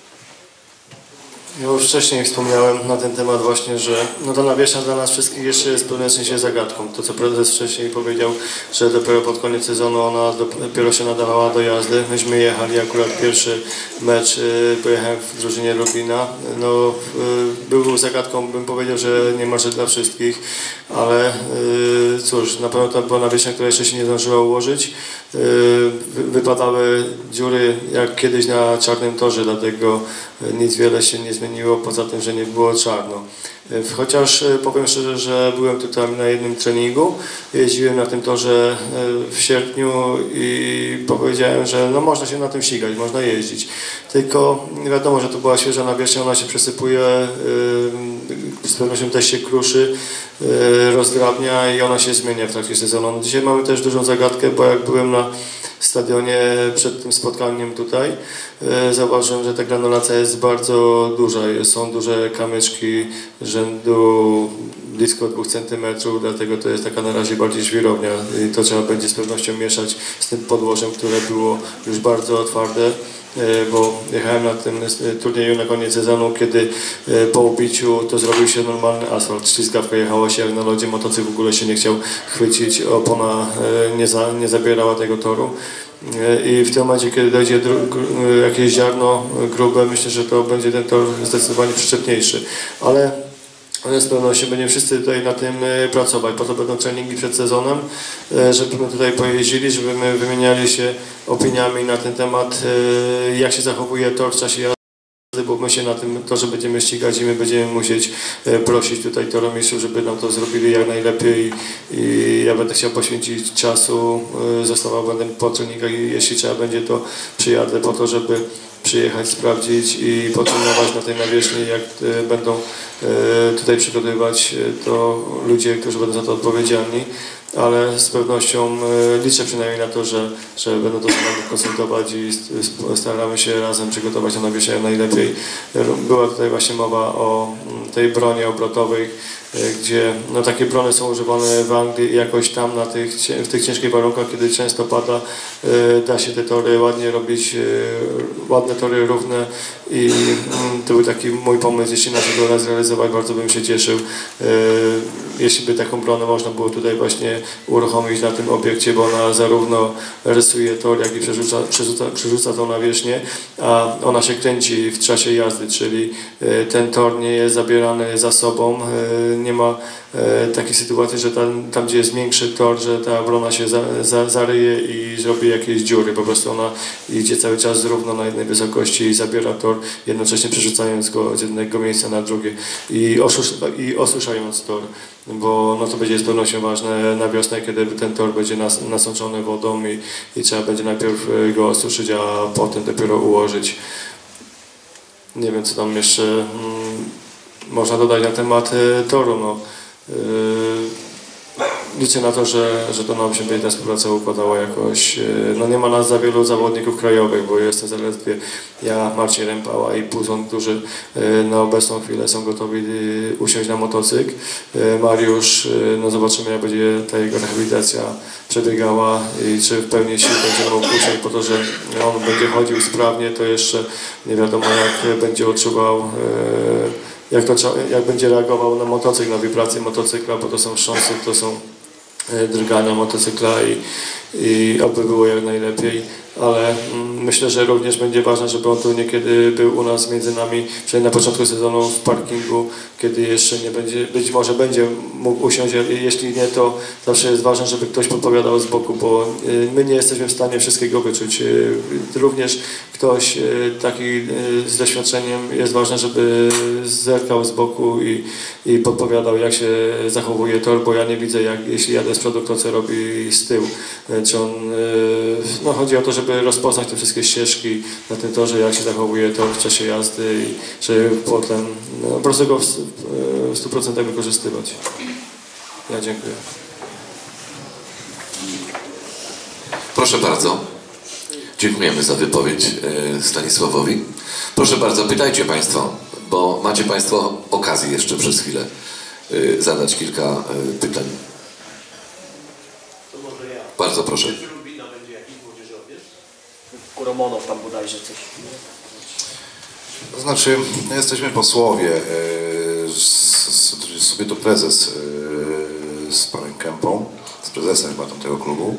S5: Ja już wcześniej wspomniałem na ten temat właśnie, że no ta nawierzchnia dla nas wszystkich jeszcze jest w pewnym sensie zagadką. To, co prezes wcześniej powiedział, że dopiero pod koniec sezonu ona dopiero się nadawała do jazdy. Myśmy jechali akurat pierwszy mecz, pojechałem w drużynie Lublina. No, był zagadką, bym powiedział, że niemalże dla wszystkich, ale cóż, na pewno to była nawierzchnia, która jeszcze się nie zdążyła ułożyć. Wypadały dziury jak kiedyś na czarnym torze, dlatego nic wiele się nie zmieniło, poza tym, że nie było czarno. Chociaż powiem szczerze, że byłem tutaj na jednym treningu, jeździłem na tym torze w sierpniu i powiedziałem, że no można się na tym ścigać, można jeździć. Tylko wiadomo, że to była świeża nawierzchnia, ona się przesypuje, z pewnością też się kruszy, rozdrabnia i ona się zmienia w trakcie sezonu. No dzisiaj mamy też dużą zagadkę, bo jak byłem na stadionie przed tym spotkaniem tutaj, zauważyłem, że ta granulacja jest bardzo duża. Są duże kamyczki rzędu blisko dwóch centymetrów, dlatego to jest taka na razie bardziej żwirownia i to trzeba będzie z pewnością mieszać z tym podłożem, które było już bardzo twarde, bo jechałem na tym turnieju na koniec sezonu, kiedy po ubiciu to zrobił się normalny asfalt, ślizgawka jechała się jak na lodzie, motocykl w ogóle się nie chciał chwycić, opona nie, za, nie zabierała tego toru. I w tym momencie, kiedy dojdzie jakieś ziarno grube, myślę, że to będzie ten tor zdecydowanie przyczepniejszy. Ale z pewnością będziemy wszyscy tutaj na tym pracować. Po to będą treningi przed sezonem, żebyśmy tutaj pojeździli, żebyśmy wymieniali się opiniami na ten temat, jak się zachowuje tor w czasie jazdy, bo my się na tym torze będziemy ścigać i my będziemy musieć prosić tutaj toromistrzów, żeby nam to zrobili jak najlepiej i ja będę chciał poświęcić czasu, zostawał będę po treningach i jeśli trzeba będzie, to przyjadę po to, żeby przyjechać, sprawdzić i potrenować na tej nawierzchni, jak będą tutaj przygotowywać to ludzie, którzy będą za to odpowiedzialni, ale z pewnością liczę przynajmniej na to, że, że będą to z nami konsultować i staramy się razem przygotować tę nawierzchnię jak najlepiej. Była tutaj właśnie mowa o tej broni obrotowej, gdzie no, takie brony są używane w Anglii jakoś tam na tych, w tych ciężkich warunkach, kiedy często pada, da się te tory ładnie robić, ładne tory równe i to był taki mój pomysł, jeśli nas uda zrealizować, bardzo bym się cieszył, jeśli by taką bronę można było tutaj właśnie uruchomić na tym obiekcie, bo ona zarówno rysuje tor, jak i przerzuca, przerzuca, przerzuca tą nawierzchnię, a ona się kręci w czasie jazdy, czyli ten tor nie jest zabierany za sobą, nie ma e, takiej sytuacji, że tam, tam gdzie jest większy tor, że ta obrona się za, za, zaryje i zrobi jakieś dziury. Po prostu ona idzie cały czas równo na jednej wysokości i zabiera tor, jednocześnie przerzucając go z jednego miejsca na drugie i, osus i osuszając tor, bo no to będzie z pewnością ważne na wiosnę, kiedy ten tor będzie nas nasączony wodą i, i trzeba będzie najpierw go osuszyć, a potem dopiero ułożyć. Nie wiem, co tam jeszcze mm, można dodać na temat y, toru. No. Y, liczę na to, że, że to nam się będzie ta współpraca układała jakoś. Y, no nie ma nas za wielu zawodników krajowych, bo jestem zaledwie ja, Marcin Rempała i Puzon, którzy y, na obecną chwilę są gotowi y, usiąść na motocykl. Y, Mariusz, y, no zobaczymy, jak będzie ta jego rehabilitacja przebiegała i czy w pełni sił będzie mógł usiąść po to, że on będzie chodził sprawnie, to jeszcze nie wiadomo, jak będzie odczuwał y, Jak, to, jak będzie reagował na motocykl, na wibracje motocykla, bo to są wstrząsy, to są drgania motocykla i, i oby było jak najlepiej. ale mm, myślę, że również będzie ważne, żeby on tu niekiedy był u nas między nami, przynajmniej na początku sezonu w parkingu, kiedy jeszcze nie będzie, być może będzie mógł usiąść, jeśli nie, to zawsze jest ważne, żeby ktoś podpowiadał z boku, bo y, my nie jesteśmy w stanie wszystkiego wyczuć. Y, również ktoś y, taki y, z doświadczeniem jest ważne, żeby zerkał z boku i, i podpowiadał, jak się zachowuje tor, bo ja nie widzę, jak, jeśli jadę z przodu, kto co robi z tyłu. Y, czy on, y, no chodzi o to, żeby rozpoznać te wszystkie ścieżki na tym torze, jak się zachowuje tor w czasie jazdy i żeby potem no, po prostu go w, w stu procentach wykorzystywać. Ja dziękuję.
S1: Proszę bardzo. Dziękujemy za wypowiedź Stanisławowi. Proszę bardzo, pytajcie Państwo, bo macie Państwo okazję jeszcze przez chwilę zadać kilka pytań. Bardzo proszę.
S15: Kuromonow tam bodajże coś.
S3: To znaczy, no jesteśmy posłowie, yy, sobie to prezes yy, z panem Kępą, z prezesem chyba tamtego klubu.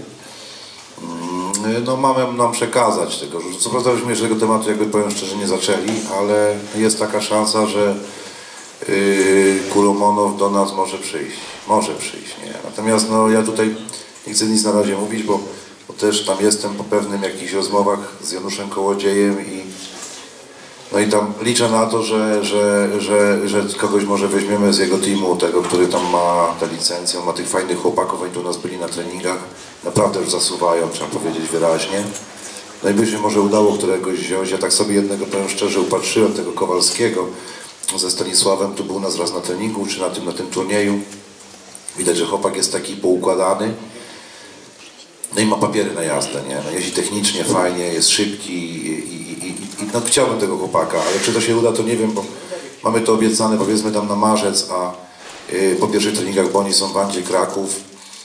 S3: Yy, no mamy nam przekazać tego, że co prawda byśmy jeszcze tego tematu, jakby powiem szczerze, nie zaczęli, ale jest taka szansa, że yy, Kuromonow do nas może przyjść. Może przyjść, nie. Natomiast no ja tutaj nie chcę nic na razie mówić, bo bo też tam jestem po pewnym jakichś rozmowach z Januszem Kołodziejem i no i tam liczę na to, że, że, że, że kogoś może weźmiemy z jego teamu, tego, który tam ma tę licencję, on ma tych fajnych chłopaków, oni tu u nas byli na treningach, naprawdę już zasuwają, trzeba powiedzieć wyraźnie. No i by się może udało któregoś wziąć, ja tak sobie jednego, powiem szczerze, upatrzyłem, tego Kowalskiego ze Stanisławem, tu był u nas raz na treningu, czy na tym, na tym turnieju. Widać, że chłopak jest taki poukładany. No i ma papiery na jazdę, nie? No jeździ technicznie, fajnie, jest szybki i, i, i, i no chciałbym tego chłopaka, ale czy to się uda, to nie wiem, bo mamy to obiecane powiedzmy tam na marzec, a y, po pierwszych treningach, bo oni są w Wandzie Kraków,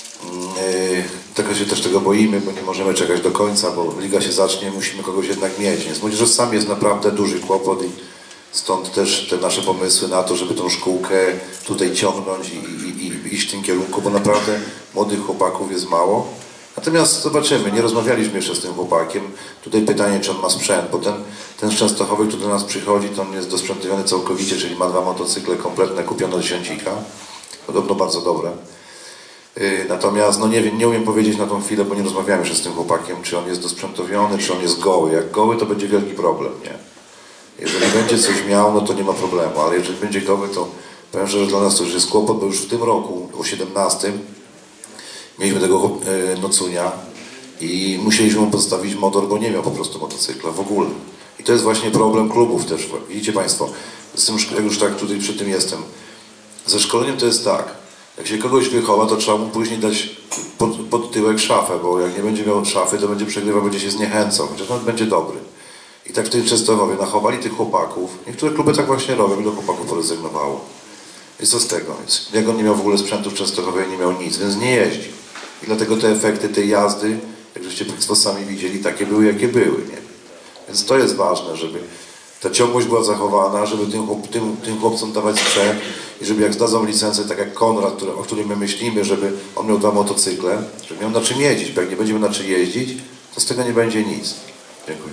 S3: y, tego się też tego boimy, bo nie możemy czekać do końca, bo liga się zacznie, musimy kogoś jednak mieć, więc młodzieżowcami jest naprawdę duży kłopot i stąd też te nasze pomysły na to, żeby tą szkółkę tutaj ciągnąć i, i, i iść w tym kierunku, bo naprawdę młodych chłopaków jest mało. Natomiast zobaczymy, nie rozmawialiśmy jeszcze z tym chłopakiem. Tutaj pytanie, czy on ma sprzęt, bo ten, ten z Częstochowy, który do nas przychodzi, to on jest dosprzętowiony całkowicie, czyli ma dwa motocykle kompletne, kupione od Siącika. Podobno bardzo dobre. Yy, natomiast no nie wiem, nie umiem powiedzieć na tą chwilę, bo nie rozmawiałem jeszcze z tym chłopakiem, czy on jest dosprzętowiony, czy on jest goły. Jak goły, to będzie wielki problem, nie? Jeżeli będzie coś miał, no to nie ma problemu, ale jeżeli będzie goły, to powiem, że dla nas to już jest kłopot, bo już w tym roku, o siedemnastym, mieliśmy tego e, Nocunia i musieliśmy mu podstawić motor, bo nie miał po prostu motocykla w ogóle. I to jest właśnie problem klubów też. Widzicie Państwo, z tym, jak już tak tutaj przy tym jestem, ze szkoleniem to jest tak, jak się kogoś wychowa, to trzeba mu później dać pod, pod tyłek szafę, bo jak nie będzie miał szafy, to będzie przegrywał, będzie się zniechęcał, chociaż nawet będzie dobry. I tak w tej Częstochowie nachowali tych chłopaków, niektóre kluby tak właśnie robią, ile chłopaków porezygnowało. I co z tego? Jak on nie miał w ogóle sprzętu w Częstochowie, nie miał nic, więc nie jeździł. I dlatego te efekty tej jazdy, jak żeście Państwo sami widzieli, takie były, jakie były. Nie? Więc to jest ważne, żeby ta ciągłość była zachowana, żeby tym, tym, tym chłopcom dawać sprzęt i żeby jak zdadzą licencję, tak jak Konrad, który, o którym my myślimy, żeby on miał dwa motocykle, żeby miał na czym jeździć, bo jak nie będziemy na czym jeździć, to z tego nie będzie nic. Dziękuję.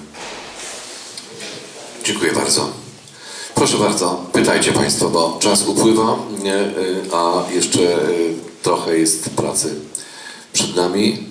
S1: Dziękuję bardzo. Proszę bardzo, pytajcie Państwo, bo czas upływa, nie, a jeszcze trochę jest pracy przed nami.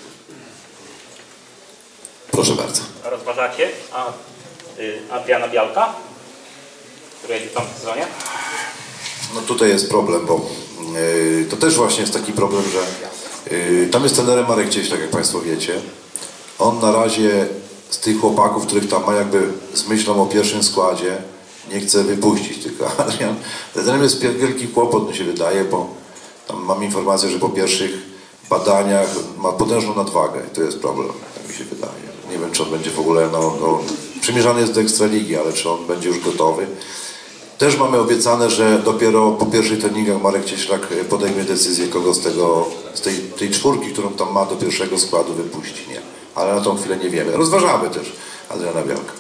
S1: Proszę bardzo.
S15: Rozważacie a, y, Adriana Białka, który jedzie w tamtym sezonie?
S3: No tutaj jest problem, bo yy, to też właśnie jest taki problem, że yy, tam jest trenerem Marek Cieślak, jak Państwo wiecie. On na razie z tych chłopaków, których tam ma jakby z myślą o pierwszym składzie, nie chce wypuścić, tylko Adrian. Trenerem jest wielki kłopot, mi się wydaje, bo tam mam informację, że po pierwszych badaniach ma potężną nadwagę i to jest problem, tak mi się wydaje. Nie wiem, czy on będzie w ogóle, no, no przymierzany jest do Ekstraligi, ale czy on będzie już gotowy. Też mamy obiecane, że dopiero po pierwszych treningach Marek Cieślak podejmie decyzję, kogo z tego, z tej, tej czwórki, którą tam ma, do pierwszego składu wypuści, nie. Ale na tą chwilę nie wiemy. Rozważamy też Adriana Białka.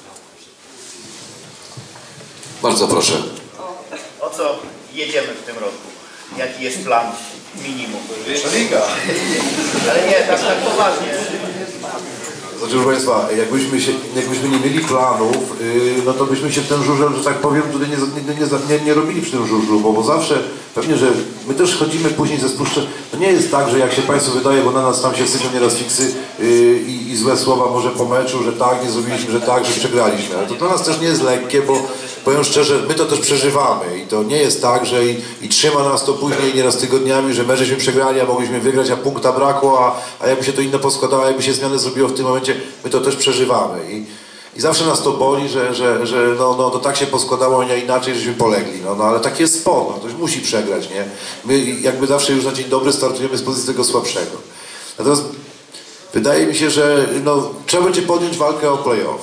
S1: Bardzo proszę.
S16: O, o co jedziemy w tym roku? Jaki jest plan minimum?
S13: Pierwsza liga.
S16: Ale nie, tak, tak poważnie.
S3: Znaczy, proszę Państwa, jakbyśmy, się, jakbyśmy nie mieli planów, yy, no to byśmy się w ten żużel, że tak powiem, tutaj nie, nie, nie, nie, nie robili przy tym żużlu, bo, bo zawsze pewnie, że my też chodzimy później ze spuszczem. To nie jest tak, że jak się Państwu wydaje, bo na nas tam się sypią nieraz fiksy yy, i, i złe słowa może po meczu, że tak, nie zrobiliśmy, że tak, że przegraliśmy. Ale to dla nas też nie jest lekkie, bo powiem szczerze, my to też przeżywamy i to nie jest tak, że i, i trzyma nas to później nieraz tygodniami, że my żeśmy przegrali, a mogliśmy wygrać, a punkta brakło, a, a jakby się to inne poskładało, jakby się zmiany zrobiło w tym momencie, my to też przeżywamy i, i zawsze nas to boli, że, że, że no, no, to tak się poskładało, a nie inaczej, żeśmy polegli, no, no ale tak jest sport, no, ktoś musi przegrać, nie? My jakby zawsze już na dzień dobry startujemy z pozycji tego słabszego. Natomiast wydaje mi się, że no, trzeba będzie podjąć walkę o play-off.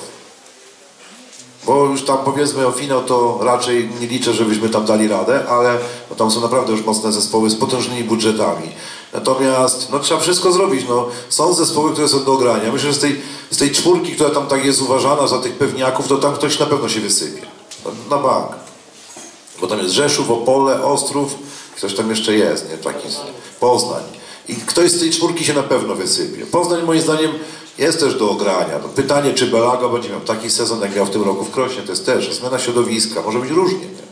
S3: Bo już tam powiedzmy o finał to raczej nie liczę, żebyśmy tam dali radę, ale no, tam są naprawdę już mocne zespoły z potężnymi budżetami. Natomiast no, trzeba wszystko zrobić. No, są zespoły, które są do ogrania. Myślę, że z tej, z tej czwórki, która tam tak jest uważana za tych pewniaków, to tam ktoś na pewno się wysypie. Na bank. Bo tam jest Rzeszów, Opole, Ostrów, ktoś tam jeszcze jest, nie? Taki Poznań. I ktoś z tej czwórki się na pewno wysypie. Poznań moim zdaniem jest też do ogrania. No, pytanie, czy Belaga będzie miał taki sezon, jak miał w tym roku w Krośnie, to jest też zmiana środowiska, może być różnie. Nie?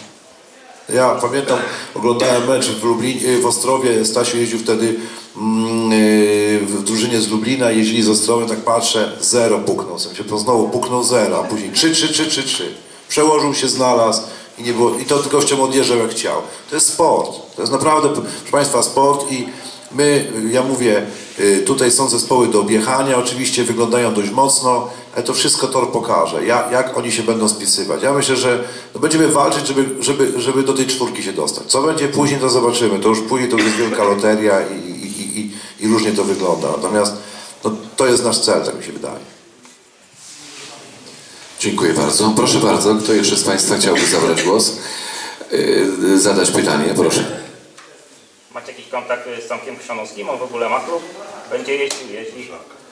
S3: Ja pamiętam, oglądałem mecz w, Lublinie, w Ostrowie, Stasiu jeździł wtedy mm, w drużynie z Lublina, jeździli z Ostrowem, tak patrzę, zero puknął, sam się znowu puknął zero, a później trzy, trzy, trzy, trzy, trzy. Przełożył się, znalazł i nie było, i to tylko gościom odjeżdżał jak chciał. To jest sport, to jest naprawdę, proszę Państwa, sport i my, ja mówię, tutaj są zespoły do objechania, oczywiście wyglądają dość mocno, ale to wszystko tor pokaże, jak, jak oni się będą spisywać. Ja myślę, że no będziemy walczyć, żeby, żeby, żeby do tej czwórki się dostać. Co będzie później, to zobaczymy. To już później to już jest wielka loteria i, i, i, i różnie to wygląda. Natomiast no, to jest nasz cel, tak mi się wydaje.
S1: Dziękuję bardzo. Proszę bardzo, kto jeszcze z Państwa chciałby zabrać głos? Yy, zadać pytanie, proszę.
S15: Macie jakiś kontakt z Tomkiem Chrzanowskim? On w ogóle ma klub? Będzie jeździł, jeździ?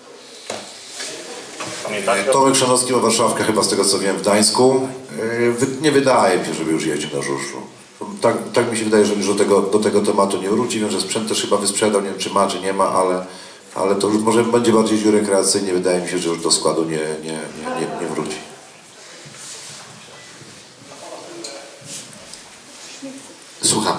S15: Pamiętacie?
S3: Tomek Chrzanowski ma Warszawkę chyba z tego co wiem w Gdańsku. Nie wydaje mi się, żeby już jeździł na żużlu. Tak, tak mi się wydaje, że już do tego, do tego tematu nie wróci. Wiem, że sprzęt też chyba wysprzedał, nie wiem czy ma, czy nie ma, ale, ale to już może będzie bardziej jeździł rekreacyjnie. Wydaje mi się, że już do składu nie, nie, nie, nie, nie wróci.
S1: Słuchamy.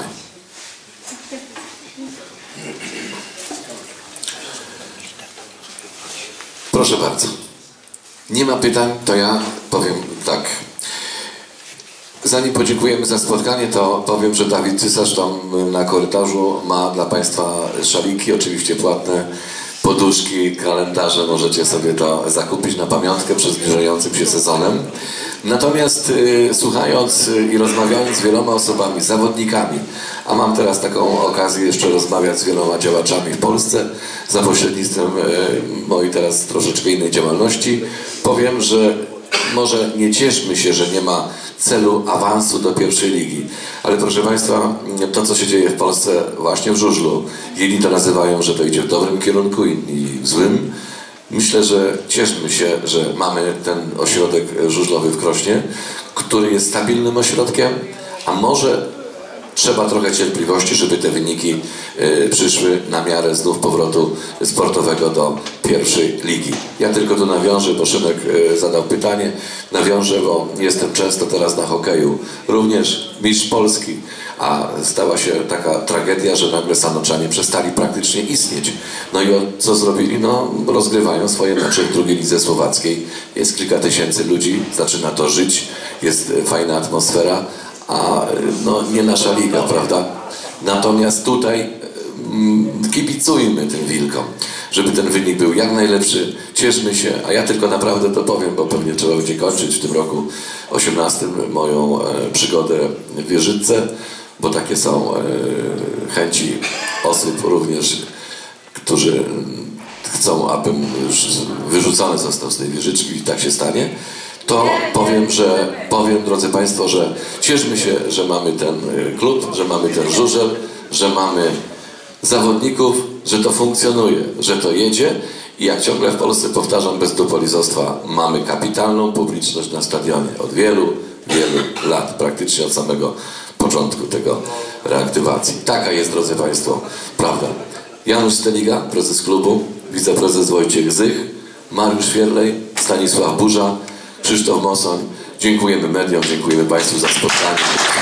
S1: Proszę bardzo. Nie ma pytań, to ja powiem tak. Zanim podziękujemy za spotkanie, to powiem, że Dawid Cysarz tam na korytarzu ma dla Państwa szaliki, oczywiście płatne, poduszki, kalendarze, możecie sobie to zakupić na pamiątkę przed zbliżającym się sezonem. Natomiast y, słuchając y, i rozmawiając z wieloma osobami, zawodnikami, a mam teraz taką okazję jeszcze rozmawiać z wieloma działaczami w Polsce za pośrednictwem y, mojej teraz troszeczkę innej działalności, powiem, że może nie cieszmy się, że nie ma celu awansu do pierwszej ligi, ale proszę Państwa, to co się dzieje w Polsce właśnie w żużlu, jedni to nazywają, że to idzie w dobrym kierunku, inni w złym. Myślę, że cieszmy się, że mamy ten ośrodek żużlowy w Krośnie, który jest stabilnym ośrodkiem, a może trzeba trochę cierpliwości, żeby te wyniki y, przyszły na miarę znów powrotu sportowego do pierwszej ligi. Ja tylko tu nawiążę, bo Szymek y, zadał pytanie, nawiążę, bo jestem często teraz na hokeju, również mistrz Polski, a stała się taka tragedia, że nagle Sanoczanie przestali praktycznie istnieć. No i co zrobili? No rozgrywają swoje mecze w drugiej lidze słowackiej. Jest kilka tysięcy ludzi, zaczyna to żyć, jest fajna atmosfera, a no, nie nasza liga, prawda? Natomiast tutaj mm, kibicujmy tym wilkom, żeby ten wynik był jak najlepszy, cieszmy się, a ja tylko naprawdę to powiem, bo pewnie trzeba będzie kończyć w tym roku osiemnastym moją e, przygodę w Wieżycce, bo takie są e, chęci osób również, którzy chcą, abym już wyrzucony został z tej wieżyczki i tak się stanie. To powiem, że powiem, drodzy Państwo, że cieszmy się, że mamy ten klub, że mamy ten żużel, że mamy zawodników, że to funkcjonuje, że to jedzie i jak ciągle w Polsce powtarzam bez dupolizostwa, mamy kapitalną publiczność na stadionie od wielu, wielu lat, praktycznie od samego początku tego reaktywacji. Taka jest, drodzy Państwo, prawda. Janusz Steliga, prezes klubu, wiceprezes Wojciech Zych, Mariusz Wierlej, Stanisław Burza, Krzysztof Mosoń. Dziękujemy mediom, dziękujemy Państwu za spotkanie.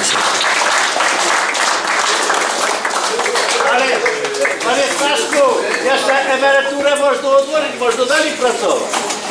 S14: Ale, panie Staszku, jeszcze emeryturę można odłożyć, można dalej pracować.